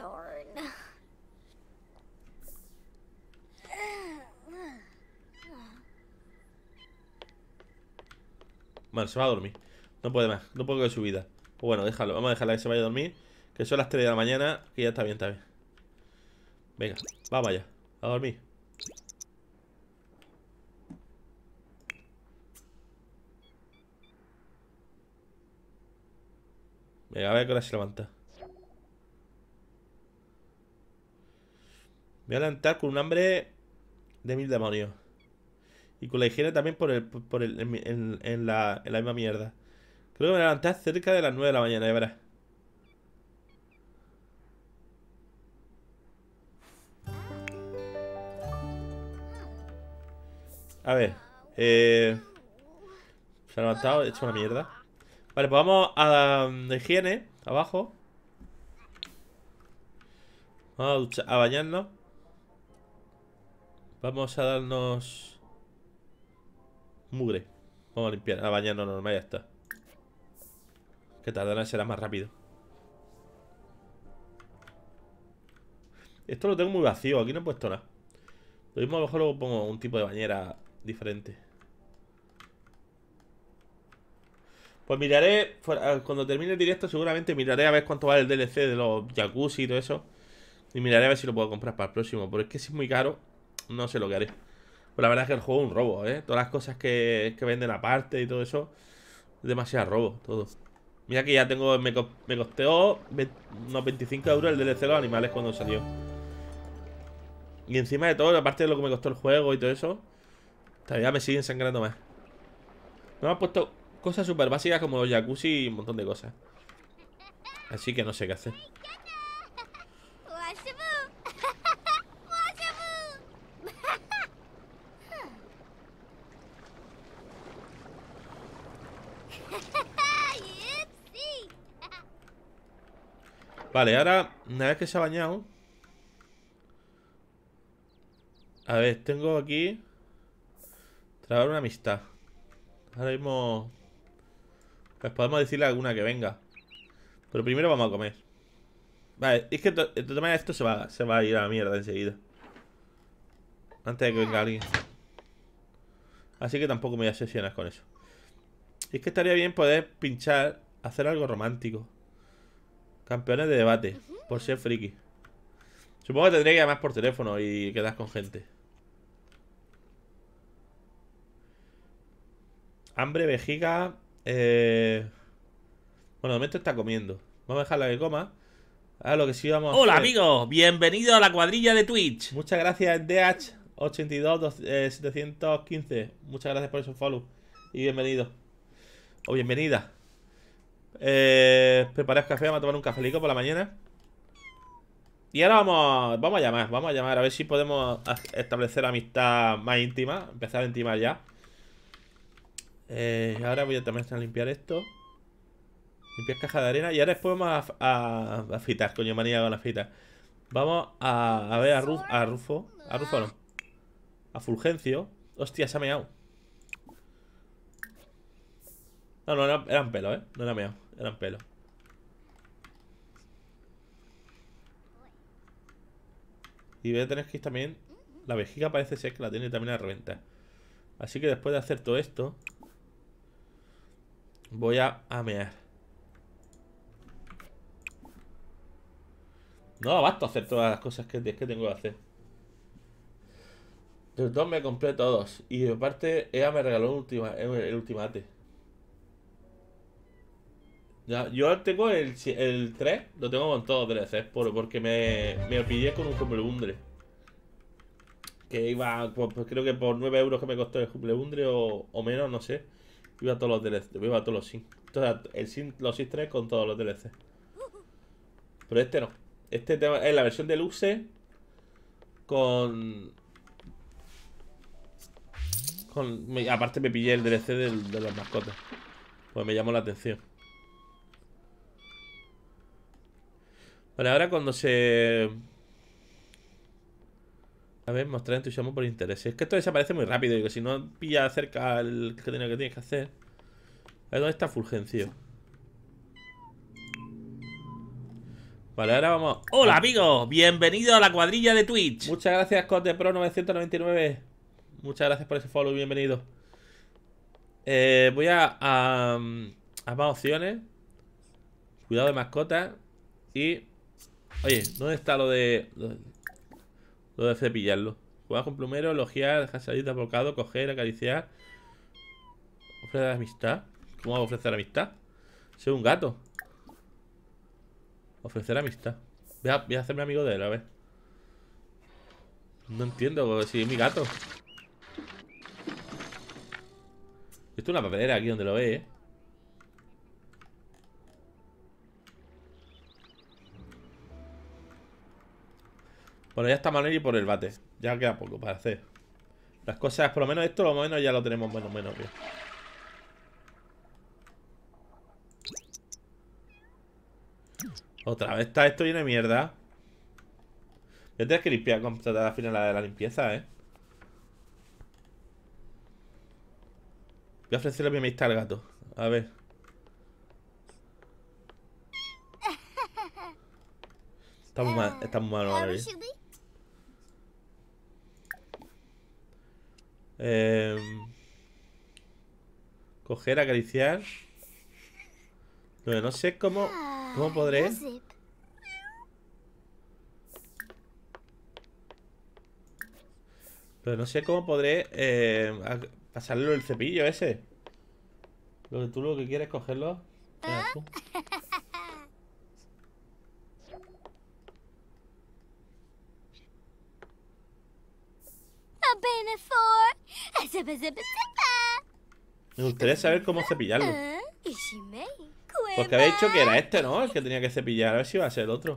Bueno, se va a dormir. No puede más, no puedo con su vida. Pues bueno, déjalo, vamos a dejarla que se vaya a dormir. Que son las tres de la mañana, que ya está bien, está bien. Venga, vamos allá, a dormir. Venga, a ver qué hora se levanta. Me voy a levantar con un hambre de mil demonios. Y con la higiene también por el, por el, en, en, en, la, en la misma mierda. Creo que me voy a levantar cerca de las nueve de la mañana, ya verás. A ver, eh, se ha levantado, he hecho una mierda. Vale, pues vamos a la higiene, abajo. Vamos a, duchar, a bañarnos. Vamos a darnos mugre. Vamos a limpiar, a bañarnos normal, ya está. Que tardará, será más rápido. Esto lo tengo muy vacío, aquí no he puesto nada. Lo mismo a lo mejor luego pongo un tipo de bañera diferente. Pues miraré, cuando termine el directo seguramente miraré a ver cuánto vale el D L C de los jacuzzi y todo eso. Y miraré a ver si lo puedo comprar para el próximo. Porque es que si es muy caro, no sé lo que haré. Pues la verdad es que el juego es un robo, ¿eh? Todas las cosas que, que venden aparte y todo eso, es demasiado robo, todo. Mira que ya tengo, me, co me costeó unos veinticinco euros el D L C de los animales cuando salió. Y encima de todo, aparte de lo que me costó el juego y todo eso, todavía me siguen sangrando más. Me han puesto cosas súper básicas como los jacuzzi y un montón de cosas. Así que no sé qué hacer. Vale, ahora, una vez que se ha bañado. A ver, tengo aquí trabar una amistad. Ahora mismo pues podemos decirle a alguna que venga. Pero primero vamos a comer. Vale, es que de todas maneras esto se va, se va a ir a la mierda enseguida. Antes de que venga alguien. Así que tampoco me voy a sesionar con eso. Y es que estaría bien poder pinchar, hacer algo romántico. Campeones de debate, por ser friki. Supongo que tendría que llamar por teléfono y quedar con gente. Hambre, vejiga. Eh... Bueno, de momento está comiendo. Vamos a dejarla que coma. Ahora lo que sí vamos a Hola hacer... amigos, bienvenido a la cuadrilla de Twitch. Muchas gracias D H ochenta y dos setecientos quince. Muchas gracias por esos follow. Y bienvenido. O bienvenida. Eh, Preparaos café, vamos a tomar un cafelico por la mañana. Y ahora vamos, vamos a llamar, vamos a llamar a ver si podemos establecer amistad más íntima. Empezar a intimar ya. Eh, ahora voy a también a limpiar esto. Limpiar caja de arena. Y ahora después vamos a, a, a afitar, coño, manía con la fita. Vamos a, a ver a, Ruf, a Rufo. A Rufo no. A Fulgencio. Hostia, se ha meado. No, no, eran, eran pelos, eh. No era meado, eran pelos. Y voy a tener que ir también. La vejiga parece ser que la tiene también a reventar. Así que después de hacer todo esto, voy a, a mear. No abasto a hacer todas las cosas que, que tengo que hacer. Los dos me compré todos. Y aparte ella me regaló el, ultima, el ultimate. Ya, yo tengo el, el tres. Lo tengo con todos los D L Cs por, porque me, me lo pillé con un Humblebundle. Que iba, pues, pues creo que por nueve euros que me costó el Humblebundle o, o menos, no sé. Iba a todos los D L Cs, iba a todos los Sims. Entonces, el Sim, los Sims tres con todos los D L Cs. Pero este no. Este tema es la versión deluxe con... con me, aparte me pillé el D L C del, de las mascotas. Pues me llamó la atención. Vale, ahora cuando se... A ver, mostrar entusiasmo por interés. Es que esto desaparece muy rápido. Y que si no pilla cerca el que tiene que tienes que hacer. A ver, ¿dónde está Fulgencio? Vale, ahora vamos. Hola amigos, bienvenido a la cuadrilla de Twitch. Muchas gracias, Code Pro novecientos noventa y nueve. Muchas gracias por ese follow, bienvenido. Eh, voy a, a, a más opciones. Cuidado de mascotas. Y... Oye, ¿dónde está lo de... Lo de, lo de cepillarlo? Jugar con plumero, elogiar, dejar salir de bocado, coger, acariciar. Ofrecer amistad. ¿Cómo va a ofrecer amistad? Soy un gato. Ofrecer amistad. Voy a, voy a hacerme amigo de él, a ver. No entiendo si es mi gato. Esto es una papelera aquí donde lo ve, ¿eh? Bueno, ya está Manuel y por el bate. Ya queda poco para hacer. Las cosas, por lo menos esto, lo menos ya lo tenemos menos menos bien. Otra vez está esto lleno de mierda. Voy a tener que limpiar, contratar al final la de la limpieza, ¿eh? Voy a ofrecerle mi amistad al gato. A ver. Está muy mal, está muy mal, Manuel. Eh, coger, acariciar. No, no sé cómo. ¿Cómo podré? Pero no sé cómo podré eh, pasarle el cepillo ese. Lo que tú lo que quieres es cogerlo. Mira, tú. Me gustaría saber cómo cepillarlo. Porque había dicho que era este, ¿no? El que tenía que cepillar. A ver si va a ser el otro.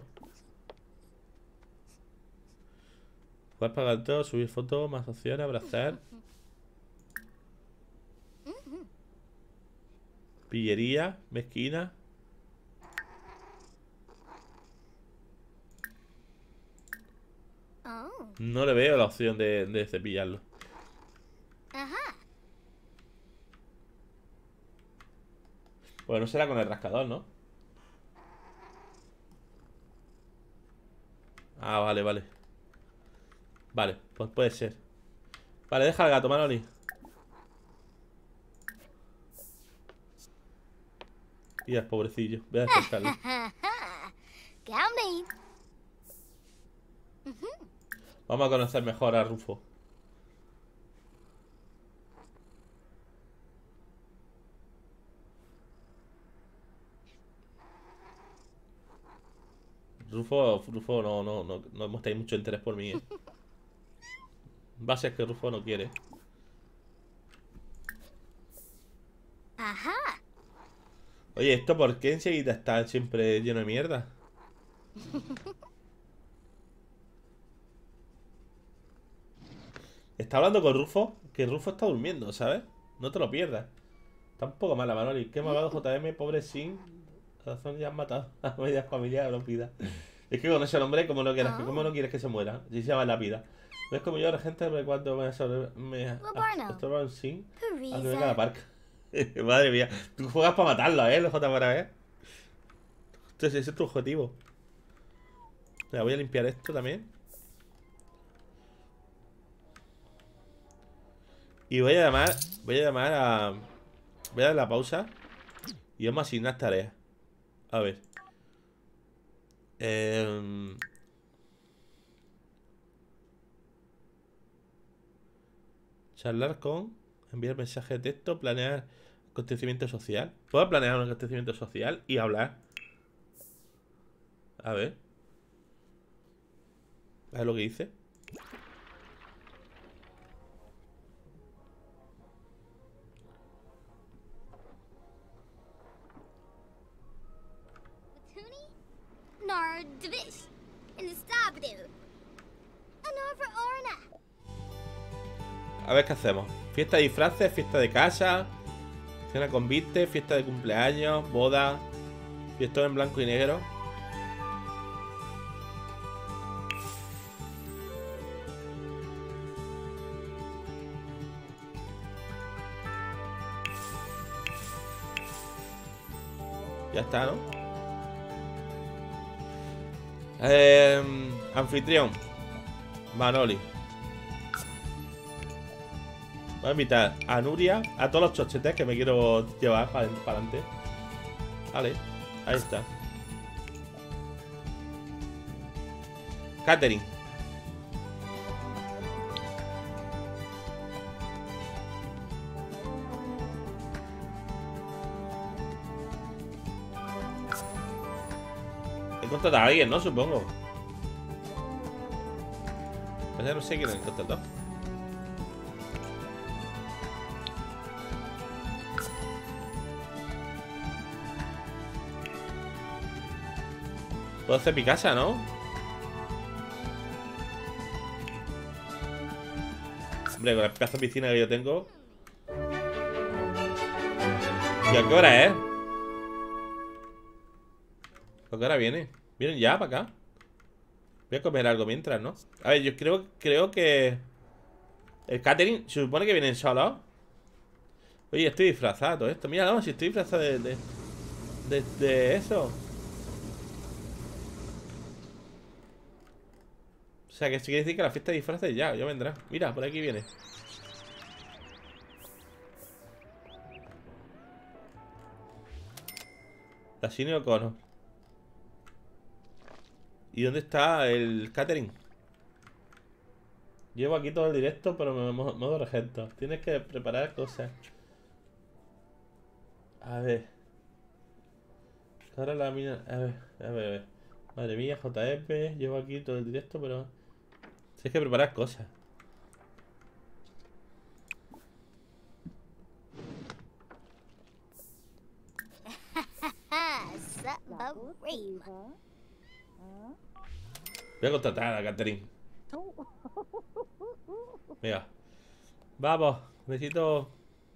Puedes pagar todo, subir fotos, más opciones, abrazar. Pillería, mezquina. No le veo la opción de, de cepillarlo. Ajá. Pues no será con el rascador, ¿no? Ah, vale, vale. Vale, pues puede ser. Vale, deja al gato, Manoli. Y el pobrecillo. Voy a despertarlo. Vamos a conocer mejor a Rufo. Rufo, Rufo no, no, no, no mostráis mucho interés por mí, ¿eh? Va a ser que Rufo no quiere. Ajá. Oye, ¿esto por qué enseguida está siempre lleno de mierda? Está hablando con Rufo, que Rufo está durmiendo, ¿sabes? No te lo pierdas. Está un poco mala, Manoli. Qué malvado J M, pobre Sin. Razón, ya han matado a media familia, no pida. Es que con ese nombre, como no quieres, que como no quieres que se muera, si se llama Lápida. No es como yo, la gente cuando me sobre me estorbaron Sin al de cada parque. Madre mía, tú juegas para matarlo, ¿eh? Los J M, ¿eh? Entonces, ese es tu objetivo. Mira, voy a limpiar esto también. Y voy a llamar, voy a llamar a... Voy a dar la pausa y vamos a asignar tareas. A ver. Eh... Charlar con... Enviar mensaje de texto, planear acontecimiento social. ¿Puedo planear un acontecimiento social y hablar? A ver. A ver lo que dice. A ver qué hacemos. Fiesta de disfraces, fiesta de casa, cena con viste, fiesta de cumpleaños, boda, fiesta en blanco y negro. Ya está, ¿no? Eh, anfitrión Manoli. Voy a invitar a Nuria, a todos los chochetes que me quiero llevar para adelante. Vale, ahí está. Catherine. He contratado a alguien, ¿no? Supongo. Pues ya no sé quién he contratado. Puedo hacer mi casa, ¿no? Hombre, con la pedazo de piscina que yo tengo. ¿Y a qué hora es? ¿A qué hora viene? ¿Vienen ya para acá? Voy a comer algo mientras, ¿no? A ver, yo creo, creo que... El catering, se supone que vienen solos. Oye, estoy disfrazado de todo esto. Mira, no, si estoy disfrazado de... De, de, de eso. O sea, que esto quiere decir que la fiesta de disfraces ya, ya vendrá. Mira, por aquí viene. La Cine O'Connor. ¿Y dónde está el catering? Llevo aquí todo el directo, pero me modo, modo regento. Tienes que preparar cosas. A ver. Ahora la mina... A ver, a ver, a ver. Madre mía, J F. Llevo aquí todo el directo, pero... Tienes que preparar cosas. Voy a contratar a Catherine. Venga. Vamos, necesito...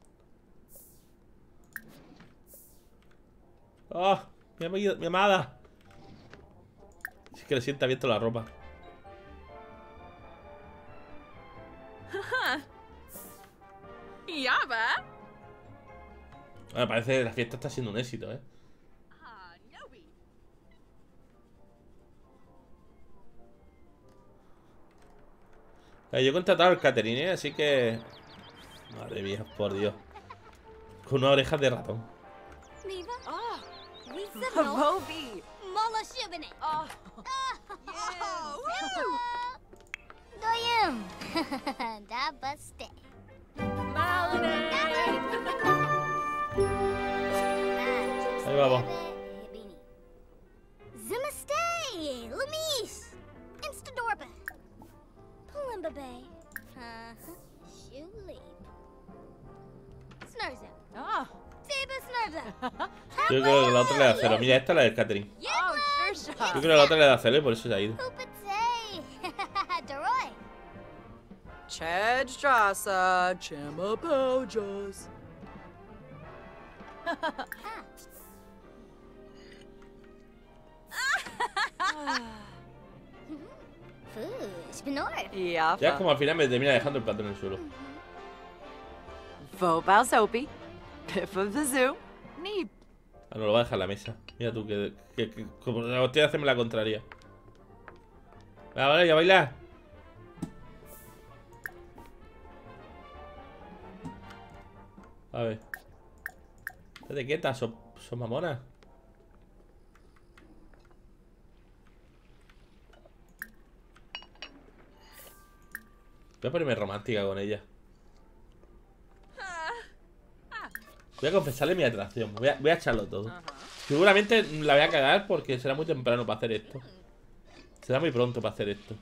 ¡Oh! Mi, amiga, mi amada. Es que le sienta bien toda la ropa. Yaba. Bueno, parece que la fiesta está siendo un éxito, ¿eh? Ah, Nobi. Eh, Yo he contratado al catering, ¿eh? Así que... Madre mía, por Dios. Con una oreja de ratón. Miva, Oh, Lisa, no, Bobi. Mola Shibane. Oh, Doyum. Da buste. Ahí vamos. Zimastay, Lamis, Instadorba, Pulimba Bay, uh-huh, Shoeleap, Snurza, oh, Seba Snurza, Yo creo que la otra le da cero. Mira, esta es la del catering. oh, sure, Yo sure. creo que la otra le da cero y por eso se ha ido. Hoopitsay, Doroy, Chedstrasa, Chimapojos. Fush, Benor, Ya es Yafa. como al final me termina dejando el plato en el suelo. Vobal Soapy. Piff of the Zoo. Neep. Ah, no, lo va a dejar en la mesa. Mira tú, que, que, que como la hostia hacerme la contraria. Venga, vale, ya baila. A ver. Estate quieta, son, son mamonas. Voy a ponerme romántica con ella. Voy a confesarle mi atracción. Voy a, voy a echarlo todo. Seguramente la voy a cagar porque será muy temprano para hacer esto. Será muy pronto para hacer esto.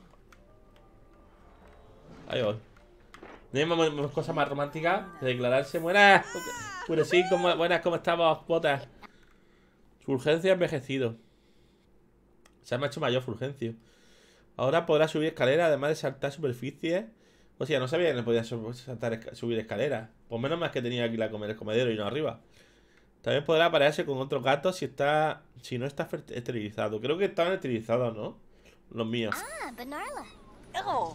Ahí voy. No hay más- más cosa más romántica que declararse buenas. Pues sí, como, buenas, ¿cómo estamos, botas? Fulgencio envejecido. Se me ha hecho mayor Fulgencio. Ahora podrá subir escaleras, además de saltar superficies. O sea, no sabía que no podía su- saltar, esca- subir escaleras. Por menos más que tenía aquí la comer el comedero y no arriba. También podrá aparearse con otros gatos si está, si no está fer- esterilizado. Creo que estaban esterilizados, ¿no? Los míos. ah, Benarla, Oh.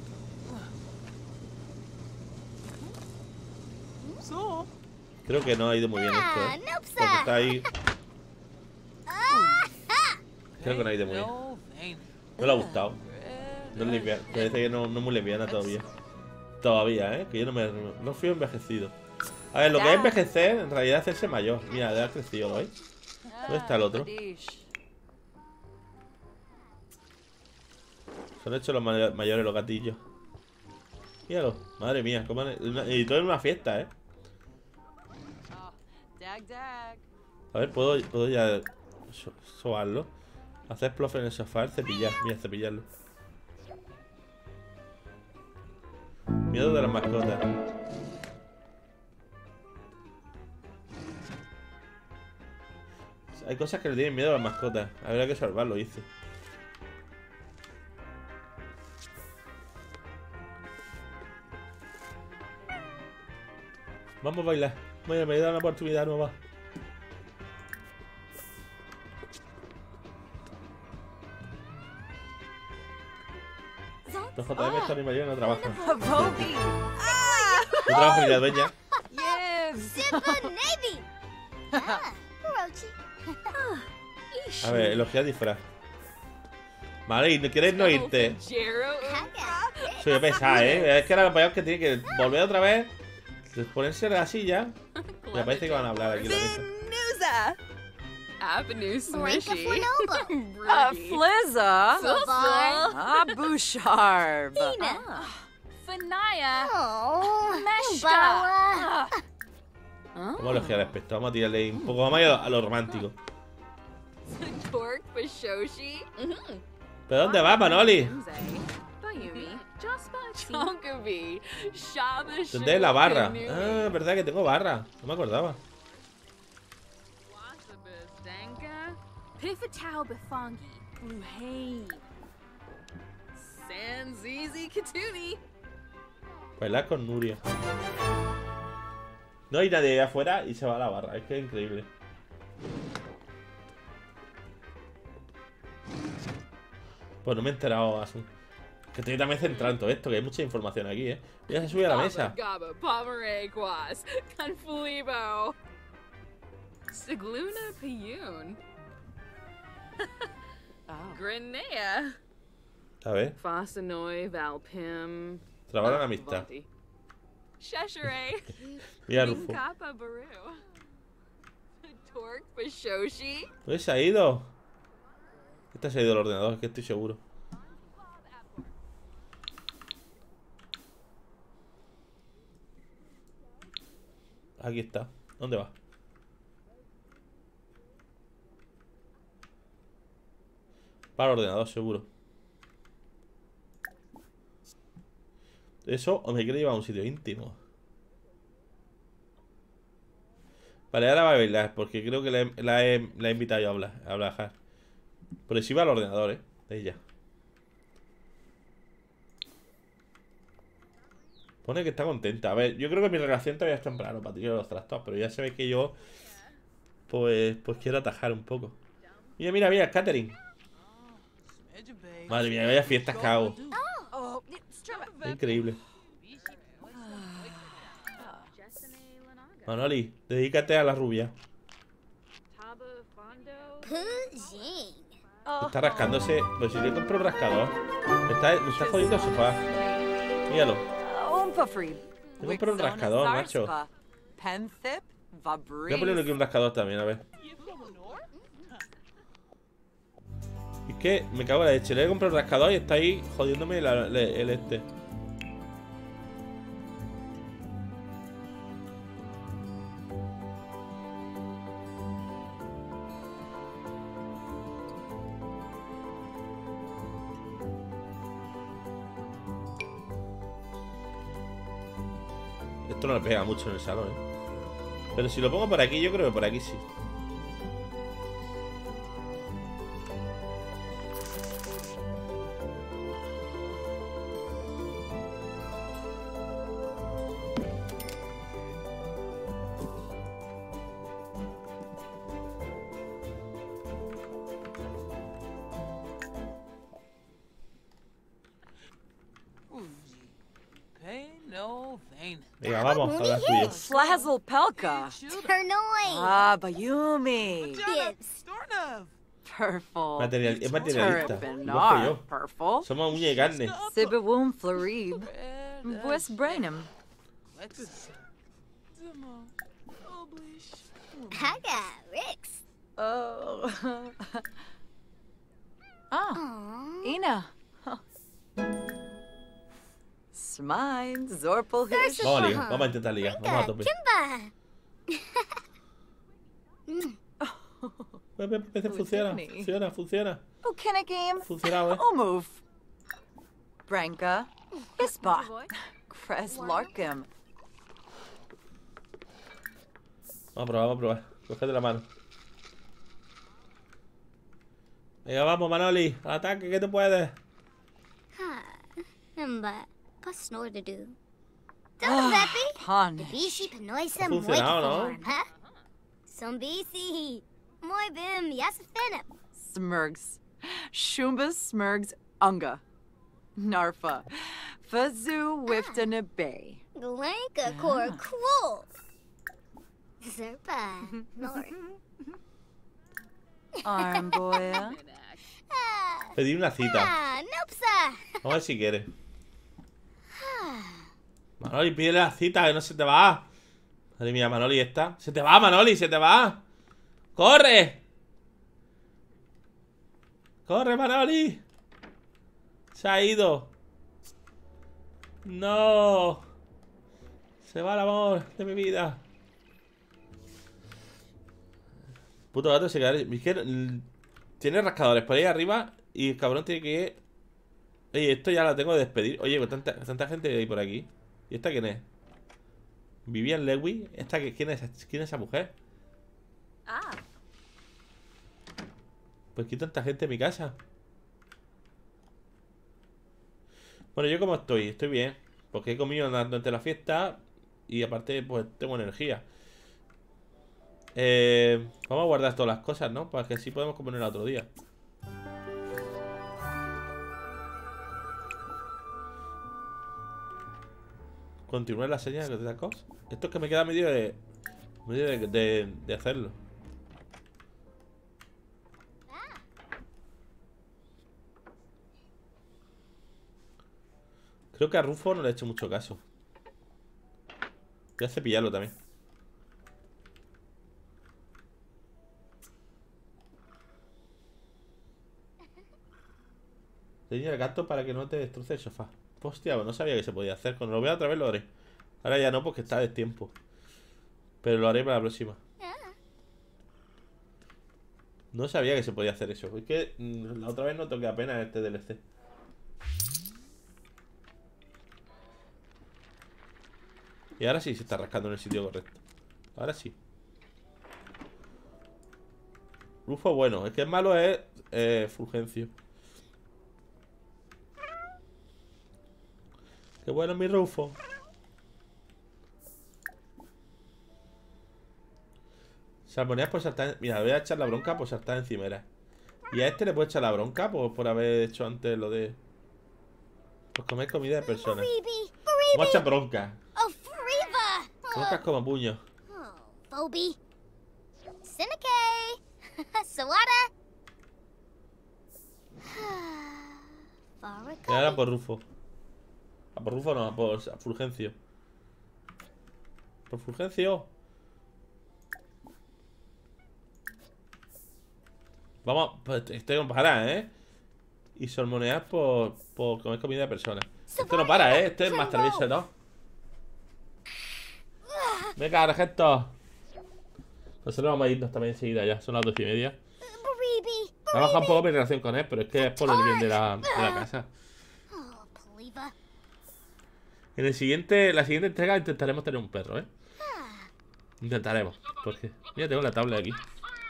So. Creo que no ha ido muy bien esto, ah, ¿eh? Porque Nopsa, está ahí. Creo que no ha ido muy bien. No, thank No le ha gustado. No es lesbiana. Parece que no, no es muy lesbiana todavía. Todavía, ¿eh? Que yo no me no fui envejecido. A ver, lo que es envejecer, en realidad es hacerse mayor. Mira, ya ha crecido, ¿lo veis? ¿Dónde está el otro? Se han hecho los may mayores los gatillos. Míralo, madre mía, cómo han... y todo en una fiesta, ¿eh? A ver, puedo, puedo ya so sobarlo. Hacer plof en el sofá, cepillar, mira, cepillarlo. Miedo de las mascotas. Hay cosas que le tienen miedo a las mascotas. Habría que salvarlo, dice. Vamos a bailar. Mira, me da una oportunidad nueva. Los J M están en mayor no trabajan. Yo trabajo en la dueña. Simba Navy. Ah, Orochi. A ver, elogia disfraz. Vale, y no quieres no irte. Soy pesada, ¿eh? Es que ahora lo peor es que tiene que volver otra vez, ponerse en la silla. Me parece que van a hablar aquí en la mesa. Avenue Brinka Smishy. Fornoba. Uh, Flizza. Babar. Ah, Bouchard. Tina. Fanaya. Oh, Meshka. Bawa. Vamos a elogiar al aspecto. Vamos a tirarle un poco. Vamos a ir a lo romántico. Torque Bashoshi. ¿Pero dónde va, Manoli? Bayumi. Chonkavi. Shabash. ¿Dónde es la barra? Ah, es verdad que tengo barra. No me acordaba. Pifatau Bifangi. Bluhay. Sanzizi Katuni. Bailar con Nuria. No hay nadie ahí afuera y se va a la barra. Es que es increíble. Pues no me he enterado, Asun. Que estoy también centrado en todo esto, que hay mucha información aquí, ¿eh? Ya se sube a la mesa. Gaba, Pomereguas, Confulibo. Sigluna Piyun. Grenea. A ver, Fasanoi, Valpim. trabajar la amistad. Sheshere. Mira, Rufo. Kappa Baru. Torque Bashoshi. ¿Dónde se ha ido? Este se ha ido el ordenador, es que estoy seguro. Aquí está. ¿Dónde va? Para el ordenador, seguro. Eso, o me quiere llevar a un sitio íntimo. Vale, ahora va a bailar, porque creo que la he, la he, la he invitado yo a hablar, a hablar. Pero si va al ordenador, eh, de ella. Pone que está contenta. A ver, yo creo que mi relación todavía es temprano para tirar los trastos, pero ya se ve que yo, pues, pues quiero atajar un poco. Mira, mira, mira, Catherine. Madre mía, vaya fiestas que hago. Es increíble. Manoli, dedícate a la rubia. Pujing. Está rascándose. Pues si le compro un rascador. Me está, me está jodiendo el sofá. Míralo. Le compro un rascador, macho. Voy a ponerle aquí un rascador también, a ver. Es que me cago en la leche. Le he comprado un rascador y está ahí jodiéndome la, la, el este. Esto no le pega mucho en el salón, ¿eh? Pero si lo pongo por aquí, yo creo que por aquí sí. Venga, vamos, a ver tuyo. Slazzle Pelka. Ternoi. Ah, Bayumi. Gibbs. Purple. Material, es materialista. Turpin. Igual que yo. Purple. Somos uña y carne. Sibawum Florib. Pues Brainham. I got Rix. Oh. Ah, Aww. Ina. Smine, Zorpal Hish. Vamos a ligar, vamos a intentar ligar. Vamos a Got tope. Kimba. Ve, ve, ve, ve, Funciona, Whitney. funciona, funciona. Oh, Kenna game. Funcionado, eh. Oh, move. Branka. Ispa. Cres Larkham. Vamos a probar, vamos a probar. Cógete la mano. Venga, vamos, Manoli. Al ataque, que te puedes. Ha. Kimba. Pas snore to do. Don't Beppy. Pun. The Bishi Panoisa Ha Moik funcionado, ¿no? form, huh? Some B C. Moi bim Yasafenip. Smurgs. Shumba Smurgs Unga. Narfa. Fazoo Wifta Bay. Glanka Kor Cool. Zerpa. Nor. Armboya. Ah. Pedir una cita. Ah, Nopsa. Vamos a ver si quieres. Manoli, pídele la cita, que no se te va. Madre mía, Manoli está. Se te va, Manoli, se te va. ¡Corre! ¡Corre, Manoli! Se ha ido. No. Se va el amor de mi vida. Puto gato se queda. Es que, mm, tiene rascadores por ahí arriba. Y el cabrón tiene que. Oye, esto ya la tengo de despedir. Oye, con tanta, tanta gente hay por aquí. ¿Y esta quién es? Vivian Lewy. ¿Esta que- quién es? ¿Quién es esa mujer? Ah. Pues aquí tanta gente en mi casa. Bueno, yo como estoy, estoy bien. Porque he comido durante la fiesta. Y aparte, pues tengo energía. Eh, vamos a guardar todas las cosas, ¿no? Para que así podemos comer otro día. Continuar la señal de tacos. Esto es que me queda medio de. medio de, de, de hacerlo. Creo que a Rufo no le he hecho mucho caso. Voy a cepillarlo también. Leña el gato para que no te destroce el sofá. Hostia, no sabía que se podía hacer. Cuando lo vea otra vez lo haré. Ahora ya no, porque está de tiempo. Pero lo haré para la próxima. No sabía que se podía hacer eso. Es que mm, la otra vez no toqué apenas este D L C. Y ahora sí se está rascando en el sitio correcto. Ahora sí. Rufo bueno. Es que el malo es eh, Fulgencio. Qué bueno mi Rufo. Salmoneas por saltar. Mira, voy a echar la bronca por saltar encimera. Y a este le puedo echar la bronca por, por haber hecho antes lo de. Pues comer comida de personas. Freebie. Vamos a echar Freebie. bronca. Oh, Freeva. Broncas como puño. Oh, Phoebe. Sinike. Sawada. Y ahora por Rufo. A por Rufo no, a por Fulgencio. Por Fulgencio. Vamos, pues estoy con parar, ¿eh? Y salmonear por, por comer comida de personas. Esto no para, ¿eh? Este es más travieso, ¿no? Venga, Argento. Nosotros vamos a irnos también enseguida ya. Son las doce y media. Freebie. Me ha bajado un poco mi relación con él, pero es que es por el bien de la, de la casa. Oh, Poliva. En el siguiente, la siguiente entrega intentaremos tener un perro, ¿eh? Intentaremos. Porque, mira, tengo la tabla aquí.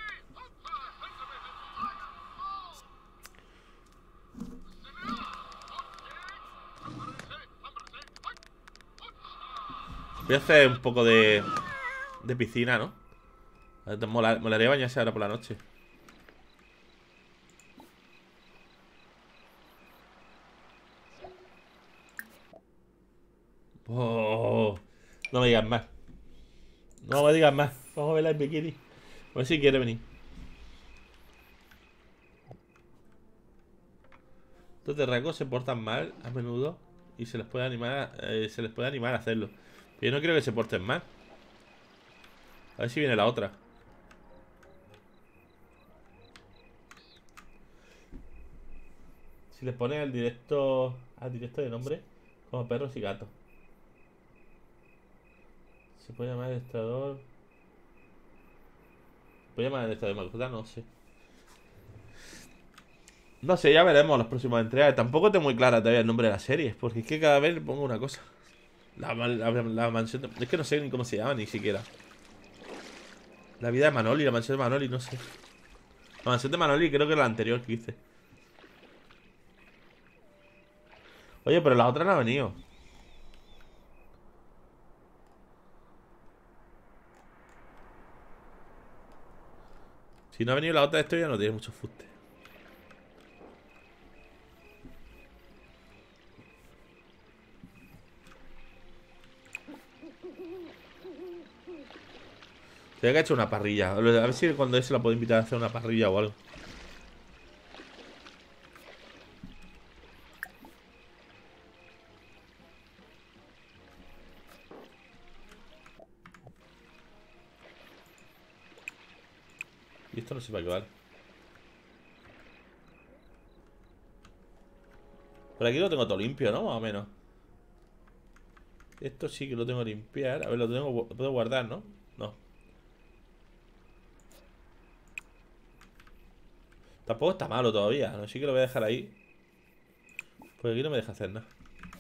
Voy a hacer un poco de, de piscina, ¿no? Mola- Molaría bañarse ahora por la noche. Oh, no me digas más. No me digas más. Vamos a verla en bikini. A ver si quiere venir. Estos terracos se portan mal a menudo y se les puede animar, eh, se les puede animar a hacerlo. Pero yo no quiero que se porten mal. A ver si viene la otra. Si les pones el directo al directo de nombre como perros y gatos. Se puede llamar administrador. ¿Se puede llamar administrador de mascota? No sé. No sé, ya veremos las próximas entregas. Tampoco tengo muy clara todavía el nombre de la serie, porque es que cada vez le pongo una cosa. La, la, la, la mansión de, es que no sé ni cómo se llama, ni siquiera. La vida de Manoli, la mansión de Manoli, no sé. La mansión de Manoli creo que es la anterior que hice. Oye, pero la otra no ha venido. Si no ha venido la otra, esto ya no tiene mucho fuste. Tengo que hacer una parrilla. A ver si cuando eso la puedo invitar a hacer una parrilla o algo. Y esto no sé para qué vale. Por aquí lo tengo todo limpio, ¿no? Más o menos. Esto sí que lo tengo que limpiar. A ver, lo tengo, lo puedo guardar, ¿no? No. Tampoco está malo todavía, ¿no? Sí que lo voy a dejar ahí. Porque aquí no me deja hacer nada.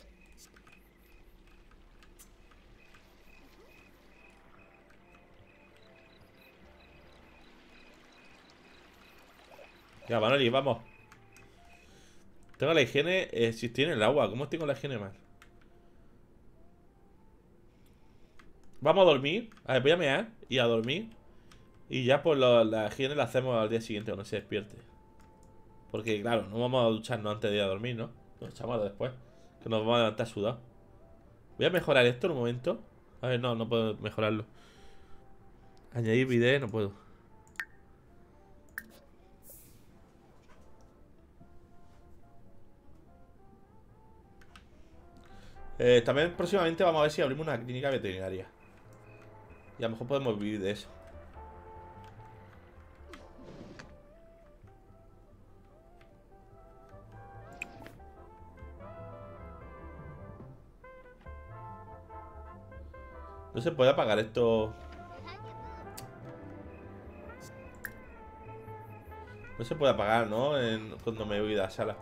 Ya, Manoli, vamos. Tengo la higiene, eh, si estoy en el agua. ¿Cómo tengo la higiene mal? Vamos a dormir. A ver, voy a mear y a dormir. Y ya pues lo, la higiene la hacemos al día siguiente cuando se despierte. Porque claro, no vamos a ducharnos antes de ir a dormir, ¿no? Nos echamos después, que nos vamos a levantar sudados. Voy a mejorar esto en un momento. A ver, no, no puedo mejorarlo. Añadir video, no puedo. Eh, también próximamente vamos a ver si abrimos una clínica veterinaria. Y a lo mejor podemos vivir de eso. No se puede apagar esto. No se puede apagar, ¿no? En, cuando me voy a la sala.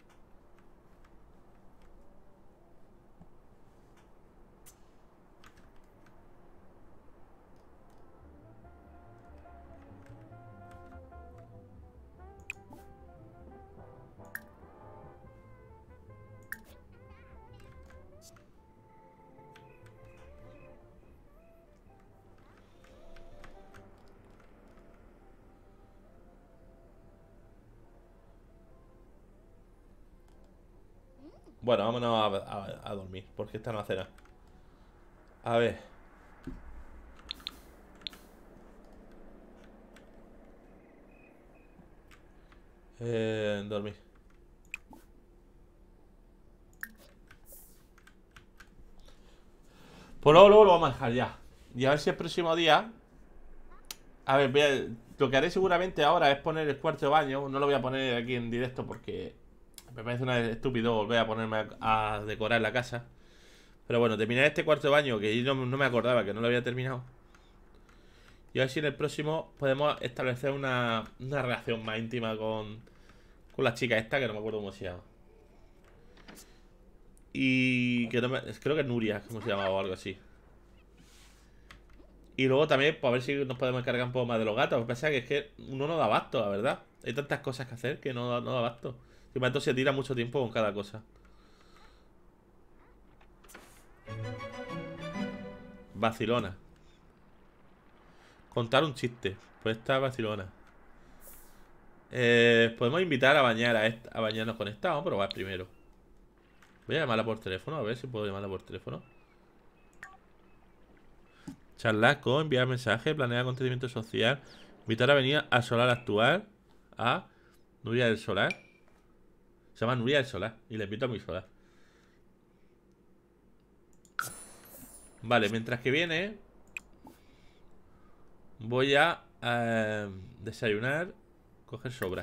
Bueno, vámonos a, a, a dormir, porque esta no hace nada. A ver. Eh, dormir. Pues luego, luego lo vamos a dejar ya. Y a ver si el próximo día. A ver, voy a, lo que haré seguramente ahora es poner el cuarto de baño. No lo voy a poner aquí en directo porque me parece una estúpido volver a ponerme a, a decorar la casa. Pero bueno, terminar este cuarto de baño, que yo no, no me acordaba que no lo había terminado. Y a ver si en el próximo podemos establecer una, una relación más íntima con, con la chica esta, que no me acuerdo cómo se llama. Y que no me, creo que es Nuria, como se llama o algo así. Y luego también, pues a ver si nos podemos encargar un poco más de los gatos. Lo que pasa es que, es que uno no da abasto, la verdad. Hay tantas cosas que hacer que no, no da abasto. Y entonces se tira mucho tiempo con cada cosa. Vacilona. Contar un chiste. Pues esta vacilona. Eh, podemos invitar a bañar a, esta, a bañarnos con esta. Vamos a probar primero. Voy a llamarla por teléfono. A ver si puedo llamarla por teléfono. Charlar con, enviar mensaje, planear acontecimiento social, invitar a venir al solar actual a Nuria del Solar. Se llama Nuria del Solar y le invito a mi solar. Vale, mientras que viene, voy a eh, desayunar, coger sobra.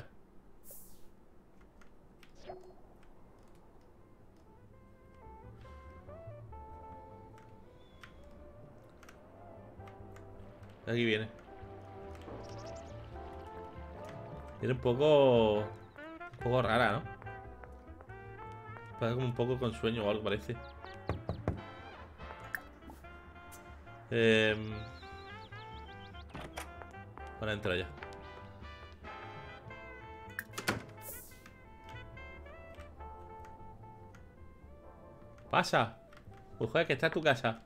Aquí viene. Viene un poco... Un poco rara, ¿no? Pasa como un poco con sueño o algo, parece. Eh... Para entrar ya. Pasa. Mujer, que está en tu casa.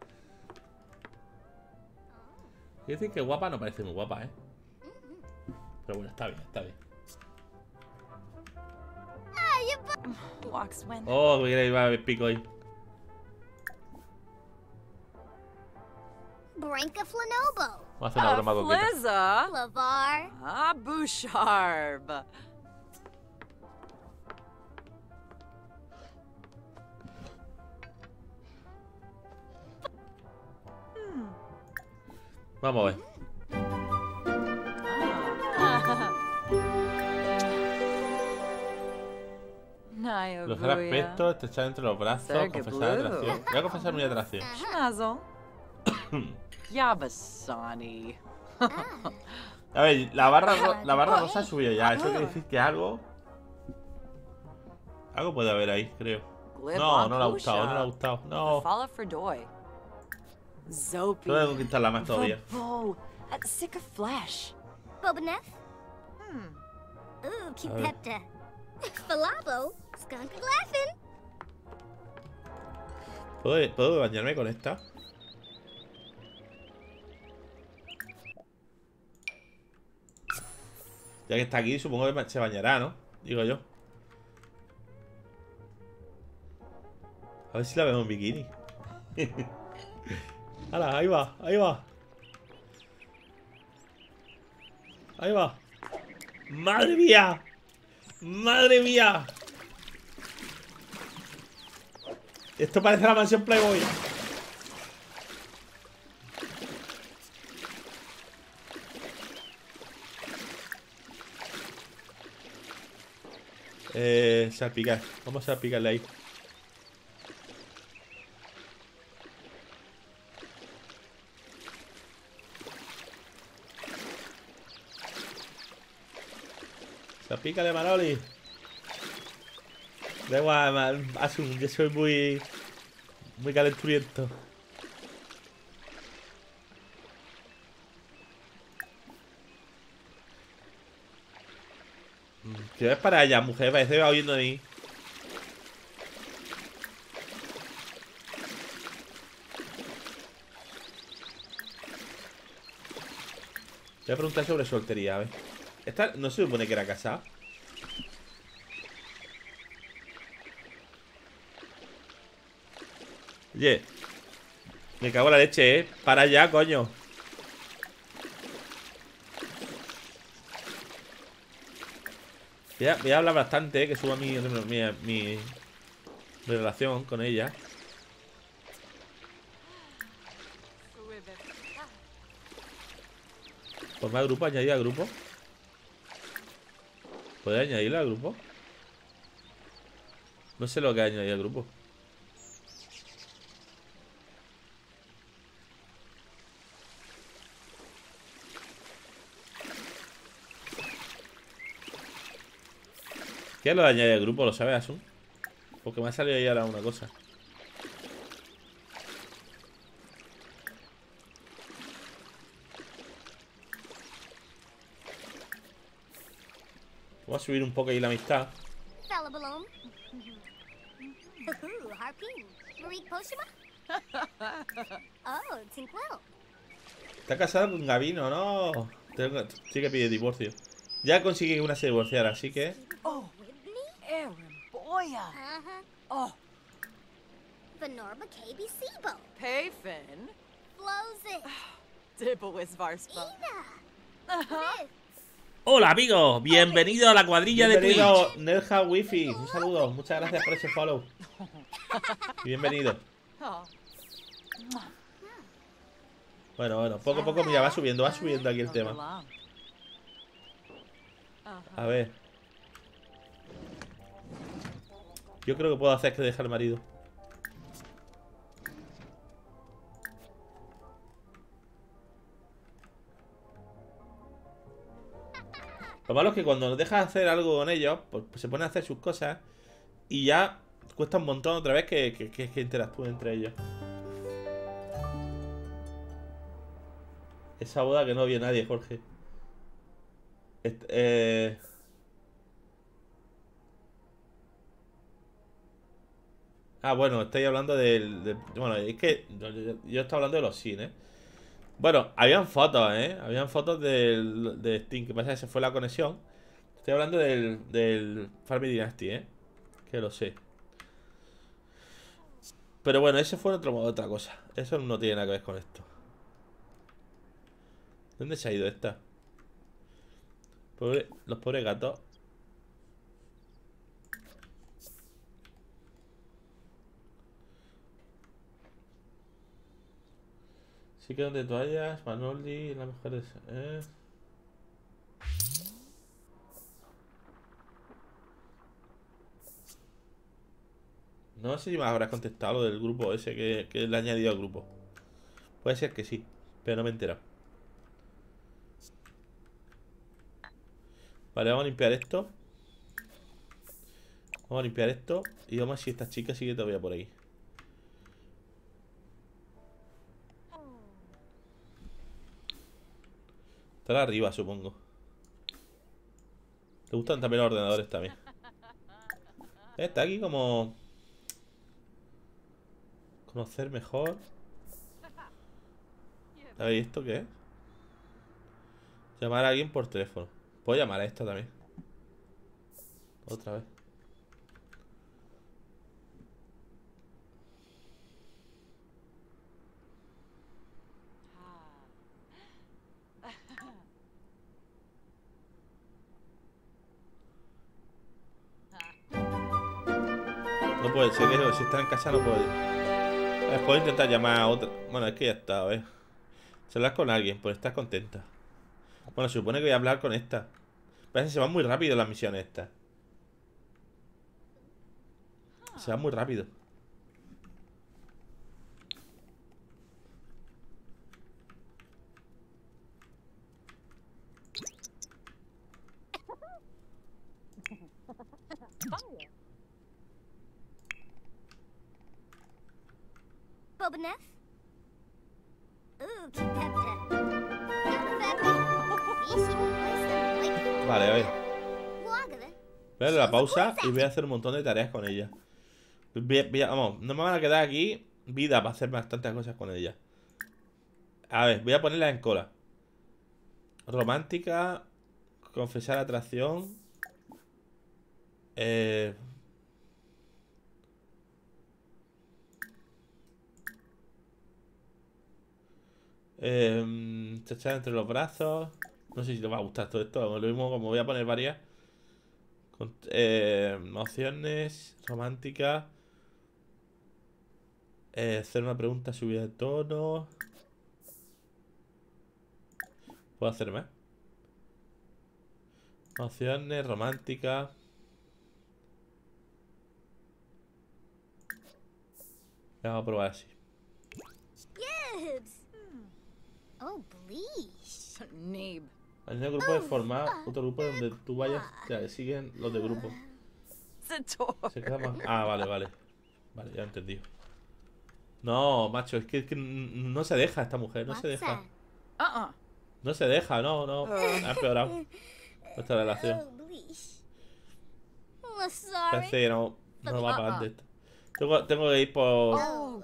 Quiero decir que guapa no parece muy guapa, ¿eh? Pero bueno, está bien, está bien. Walks when. Oh, mira, iba a ver pico ahí. Branka Flanobo. Vamos a hacer una broma coqueta. Flizza. Lavar. Ah, Boucharb. Vamos a ver. Los aspectos, estrechar entre los brazos, confesar atracción. Voy a confesar mi atracción. Schnazzle. Yabasani. A ver, la barra, ro- la barra rosa ha subido ya. Eso quiere decir que algo... Algo puede haber ahí, creo. No, no le ha gustado, no le ha gustado. No. Fala Fredoy. Zopi. Tengo que conquistarla más todavía. Vabo. At sick of flesh. Bobaneth. Hmm. Ooh, Cupepta. Falabo. Skunk laughing. ¿Puedo, ¿Puedo bañarme con esta? Ya que está aquí, supongo que se bañará, ¿no? Digo yo. A ver si la vemos en bikini. ¡Hala! Ahí va, ahí va. Ahí va. ¡Madre mía! ¡Madre mía! Esto parece la mansión Playboy. Eh, salpicar. Vamos a salpicarle ahí. Salpícale, Manoli. Da igual, man. Asun, yo soy muy... Muy calenturiento. ¿Qué ves para allá, mujer? Parece que va oyendo de mí. Voy a preguntar sobre soltería, a ver. Esta no se supone que era casada. Oye, me cago en la leche, eh. Para allá, coño. Voy a, voy a hablar bastante, eh, que suba mi, mi, mi, mi relación con ella. Formar grupo, añadir al grupo. ¿Puedes añadirla al grupo? No sé lo que es añadir al grupo. ¿Qué es lo de añadir al grupo? ¿Lo sabes, Asun? Porque me ha salido ahí ahora una cosa. Voy a subir un poco ahí la amistad. Falabalom. Ooh, Harpeen. Marie Poshima. Oh, Tinkwell. Está casado con Gavino, no. Tengo, sí que pide divorcio. Ya conseguí que una se divorciara, así que... Oh, Aaron Boya. Uh-huh. Oh, Venorba K B Sibo. Payfin. Flows it. Dibblewis Varspa. Ina. Smith. Hola amigos, bienvenido a la cuadrilla de Twitch. Bienvenido, Nerja Wifi. Un saludo. Muchas gracias por ese follow. Y bienvenido. Oh. Bueno, bueno, poco a poco, mira, va subiendo, va subiendo aquí el tema. A ver. Yo creo que puedo hacer que deje al marido. Lo malo es que cuando nos dejas hacer algo con ellos, pues, pues se ponen a hacer sus cosas y ya cuesta un montón otra vez que, que, que, que interactúen entre ellos. Esa boda que no vio nadie, Jorge. Este, eh... Ah, bueno, estáis hablando del... De, bueno, es que yo, yo, yo estoy hablando de los cines. Bueno, habían fotos, ¿eh? Habían fotos del, de Steam. Que pasa que se fue la conexión. Estoy hablando del, del Farming Dynasty, ¿eh? Que lo sé. Pero bueno, ese fue otro, otra cosa. Eso no tiene nada que ver con esto. ¿Dónde se ha ido esta? Pobre, los pobres gatos. Sí que donde toallas, Manoli, la mejor es... ¿eh? No sé si me habrás contestado lo del grupo ese que, que le he añadido al grupo. Puede ser que sí, pero no me he enterado. Vale, vamos a limpiar esto. Vamos a limpiar esto. Y vamos a ver si esta chica sigue todavía por ahí. Estará arriba, supongo. Le gustan también los ordenadores también. Está aquí como... Conocer mejor. A ver, ¿y esto qué es? Llamar a alguien por teléfono. Puedo llamar a esta también. Otra vez. No puede ser, que si está en casa no puede. A ver, puedo intentar llamar a otra. Bueno, es que ya está, a ver. Si hablas con alguien, pues estás contenta. Bueno, se supone que voy a hablar con esta. Parece que se van muy rápido las misiones estas. Se van muy rápido. Bobanef? Ooh, Pepta. Vale, a ver. Voy a darle la pausa y voy a hacer un montón de tareas con ella. Voy, voy a, vamos, no me van a quedar aquí vida para hacer bastantes cosas con ella. A ver, voy a ponerla en cola. Romántica. Confesar atracción. Eh... Eh, chachar entre los brazos. No sé si te va a gustar todo esto. Lo mismo como voy a poner varias. Con, eh, emociones. Romántica. Eh, hacer una pregunta subida de tono. ¿Puedo hacer más? Emociones, romántica. Vamos a probar así. Gibbs. Oh, please. Neeb. Hay un grupo de formar otro grupo donde tú vayas, te siguen los de grupo. Sator. Se queda más... Ah, vale, vale. Vale, ya he entendido. No, macho, es que, es que no se deja esta mujer, no se deja. Uh-uh. No se deja, no, no. Ha empeorado nuestra relación. Oh, please. Oh, sorry. Parece que no, no va para adelante. Tengo, tengo que ir por... Oh,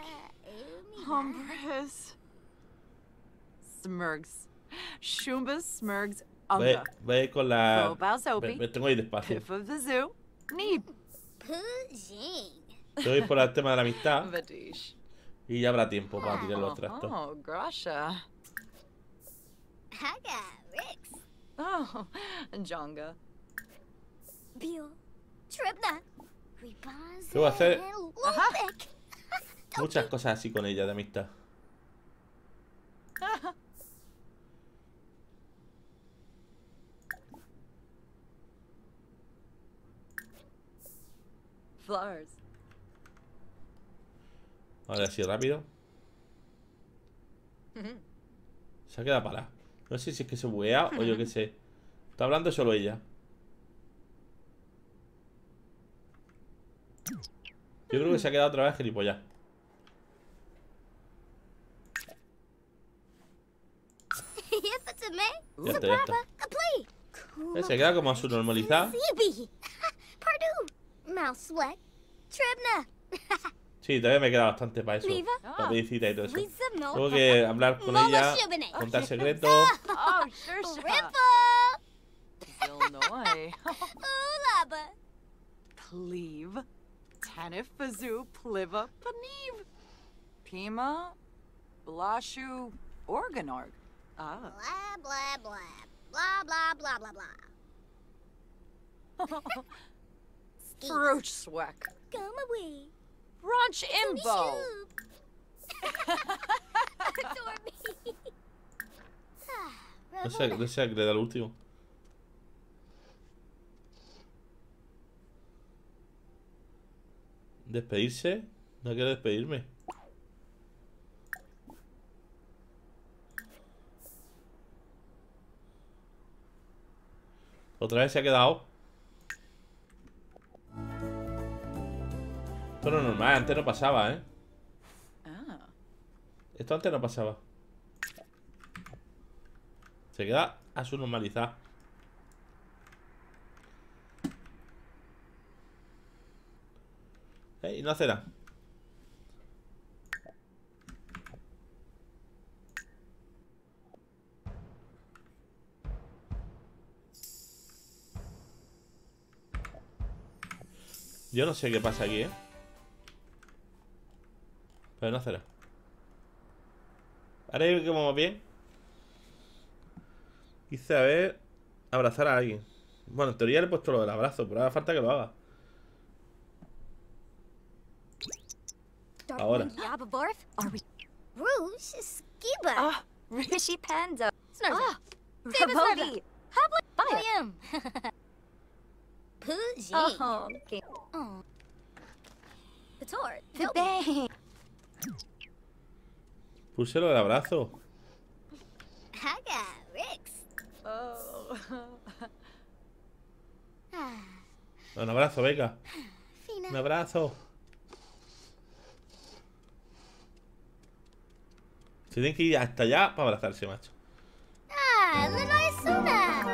Hombres. Smurgs. Shumbas, Smurgs, Voy, Unga. voy a ir con la... Bobaus Me, Opie. me tengo que ir despacio. Piff of the Zoo. Neeb. Pujing. Tengo que ir por el tema de la amistad Vadish. y ya habrá tiempo para tirar los trastos. Oh, Grasha. Haga, Rix. Oh, Jonga. Bio. Tripna. Repaz. ¿Qué voy a hacer? Lupik. Muchas cosas así con ella de amistad. Klars. Vale, así rápido. Se ha quedado parada. No sé si es que se buguea o yo qué sé. Está hablando solo ella. Yo creo que se ha quedado otra vez gilipollas. If it's a me, Ya está, ya está. a plea. Eh, Se queda como a su normalizada. Zibi. Pardue. Mousewet. Tribna. Sí, todavía me queda bastante para eso. Liva. Para pedir cita y todo eso. Lisa Tengo Mo. que hablar con Mama ella, Shibane. contar secretos. Oh, sure, sure. Ripple. Illinois. Ulaba. Cleve. Tanif Fazoo Pliva Paniv. Pima. Blashu Organorg. Ah. Blah, blah, blah. Blah, blah, blah, blah, blah. Ski. Fruch Sweck. Come away. Brunch Imbo. Adore me. Ah, No sé, no sé qué le da el último. ¿Despedirse? No quiero despedirme. Otra vez se ha quedado. Esto no es normal, antes no pasaba, ¿eh? Ah. Esto antes no pasaba. Se queda a su normalizar. ¿Eh? Y no hace nada. Yo no sé qué pasa aquí, ¿eh? Pero no hace nada. Ahora que vamos bien. Quise a ver abrazar a alguien. Bueno, en teoría le he puesto lo del abrazo, pero ahora falta que lo haga. Ahora. Are we? Rouge Skiba. Ah. Rishi Panda. Ah. Rabogi. I am. Pooji. Uh-huh. Oh. Pator. Bang. Puse lo del abrazo. Haga. Rix. Oh. Ah. Un abrazo, venga. Un Fina. abrazo. Se tienen que ir hasta allá para abrazarse, macho. Ah, Lenore Suna.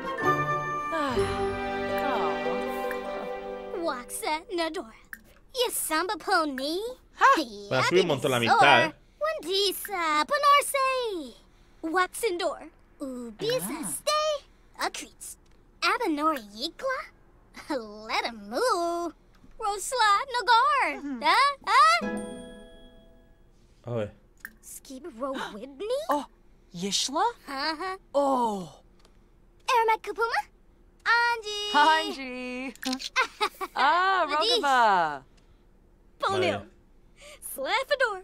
Waxa Nadora. Yes, Samba Pony. Va a subir un montón la amistad, ¿eh? Wandisa Panorse. Waxendor. Ubisa Stay. Akreets. Abanori Yikla. Let him move. Rosla Nagar. Huh? Huh? A ver. Skiba Ro Whitney? Oh. Yishla? Uh-huh. Oh. Aramat Kapuma? Anji. Hanji. Ah, Rogaba. Ponil. Vale. Slafador.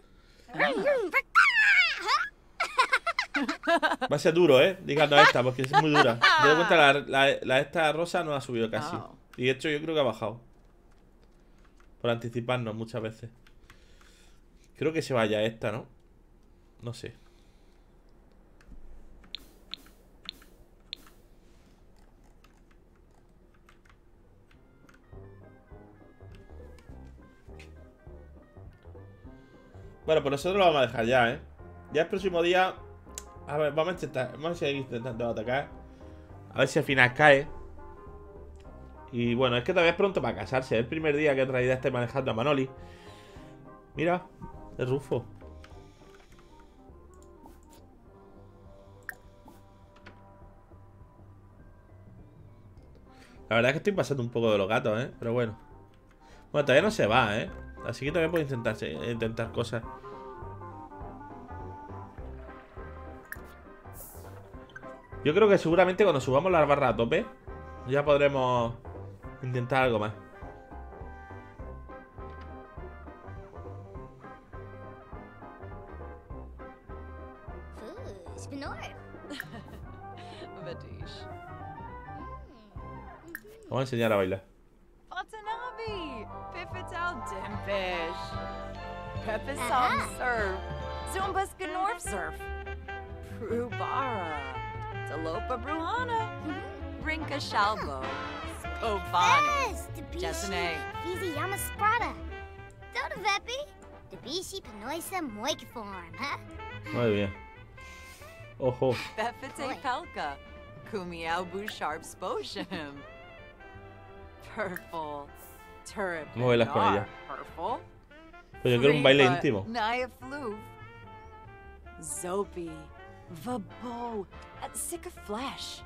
Va a ser duro, ¿eh? Díganos esta, porque es muy dura. Me doy cuenta, la, la, la esta rosa no ha subido casi. Oh. Y de hecho yo creo que ha bajado. Por anticiparnos muchas veces. Creo que se vaya esta, ¿no? No sé. Bueno, pues nosotros lo vamos a dejar ya, ¿eh? Ya el próximo día. A ver, vamos a intentar. Vamos a seguir intentando atacar. A ver si al final cae. Y bueno, es que todavía es pronto para casarse. Es el primer día que en realidad esté manejando a Manoli. Mira, es Rufo. La verdad es que estoy pasando un poco de los gatos, ¿eh? Pero bueno. Bueno, todavía no se va, ¿eh? Así que todavía puedo intentar, intentar cosas. Yo creo que seguramente cuando subamos las barras a tope ya podremos intentar algo más. Foosh, Benor. Vadish. Vamos a enseñar a bailar. Watanabe. Dimpish. Peppa Aha. Som Surf. Zumba Scanorf Surf. Prubara. Talopa Bruhana. Rinka Shalbo. Ovani. Yes, Debishi. Jessene. Fizi Yamasprata. Dota Vepi. Debishi Panoisa Moikiform, huh? Muy bien. Ojo. Befete Boy. Pelka. Kumiao Busharp Sposhim. Purple. Turip. ¿Cómo bailas con ella? Purple. Pues yo quiero un baile Friba, íntimo. Naya Floof. Zopi. Vabo. At Sick of Flesh.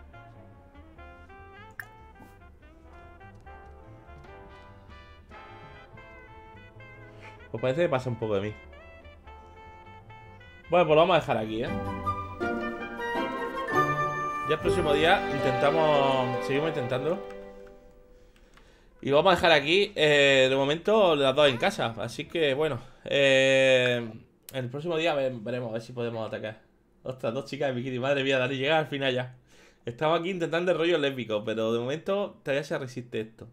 Pues parece que pasa un poco de mí. Bueno, pues lo vamos a dejar aquí, ¿eh? Ya el próximo día intentamos... Seguimos intentando. Y lo vamos a dejar aquí. eh, De momento las dos en casa. Así que, bueno. Eh, el próximo día ve- veremos a ver si podemos atacar. Ostras, dos chicas de bikini. Madre mía, Dani, llega al final ya. Estamos aquí intentando el rollo lésbico. Pero de momento todavía se resiste esto.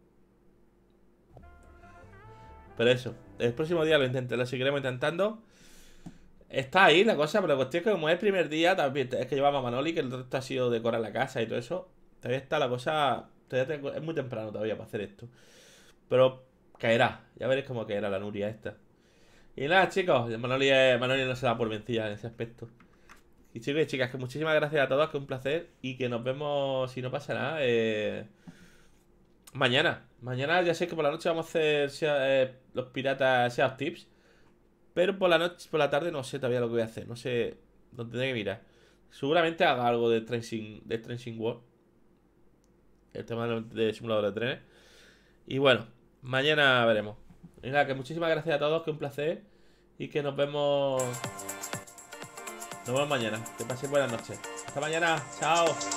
Pero eso, el próximo día lo intenté, lo seguiremos intentando. Está ahí la cosa, pero la cuestión es que como es el primer día, también es que llevamos a Manoli, que el resto ha sido decorar la casa y todo eso. Todavía está la cosa, todavía tengo- es muy temprano todavía para hacer esto. Pero caerá, ya veréis cómo caerá la Nuria esta. Y nada, chicos, Manoli, es- Manoli no se da por vencida en ese aspecto. Y chicos y chicas, que muchísimas gracias a todos, que un placer. Y que nos vemos, si no pasa nada, eh... mañana. Mañana ya sé que por la noche vamos a hacer sea- eh, los piratas Sea of Tips. Pero por la noche, por la tarde no sé todavía lo que voy a hacer. No sé dónde tengo que mirar. Seguramente haga algo de Train de Train World. El tema de, de simulador de trenes. Y bueno, mañana veremos. Y nada, que muchísimas gracias a todos, que un placer. Y que nos vemos. Nos vemos mañana. Que paséis buenas noches. Hasta mañana. Chao.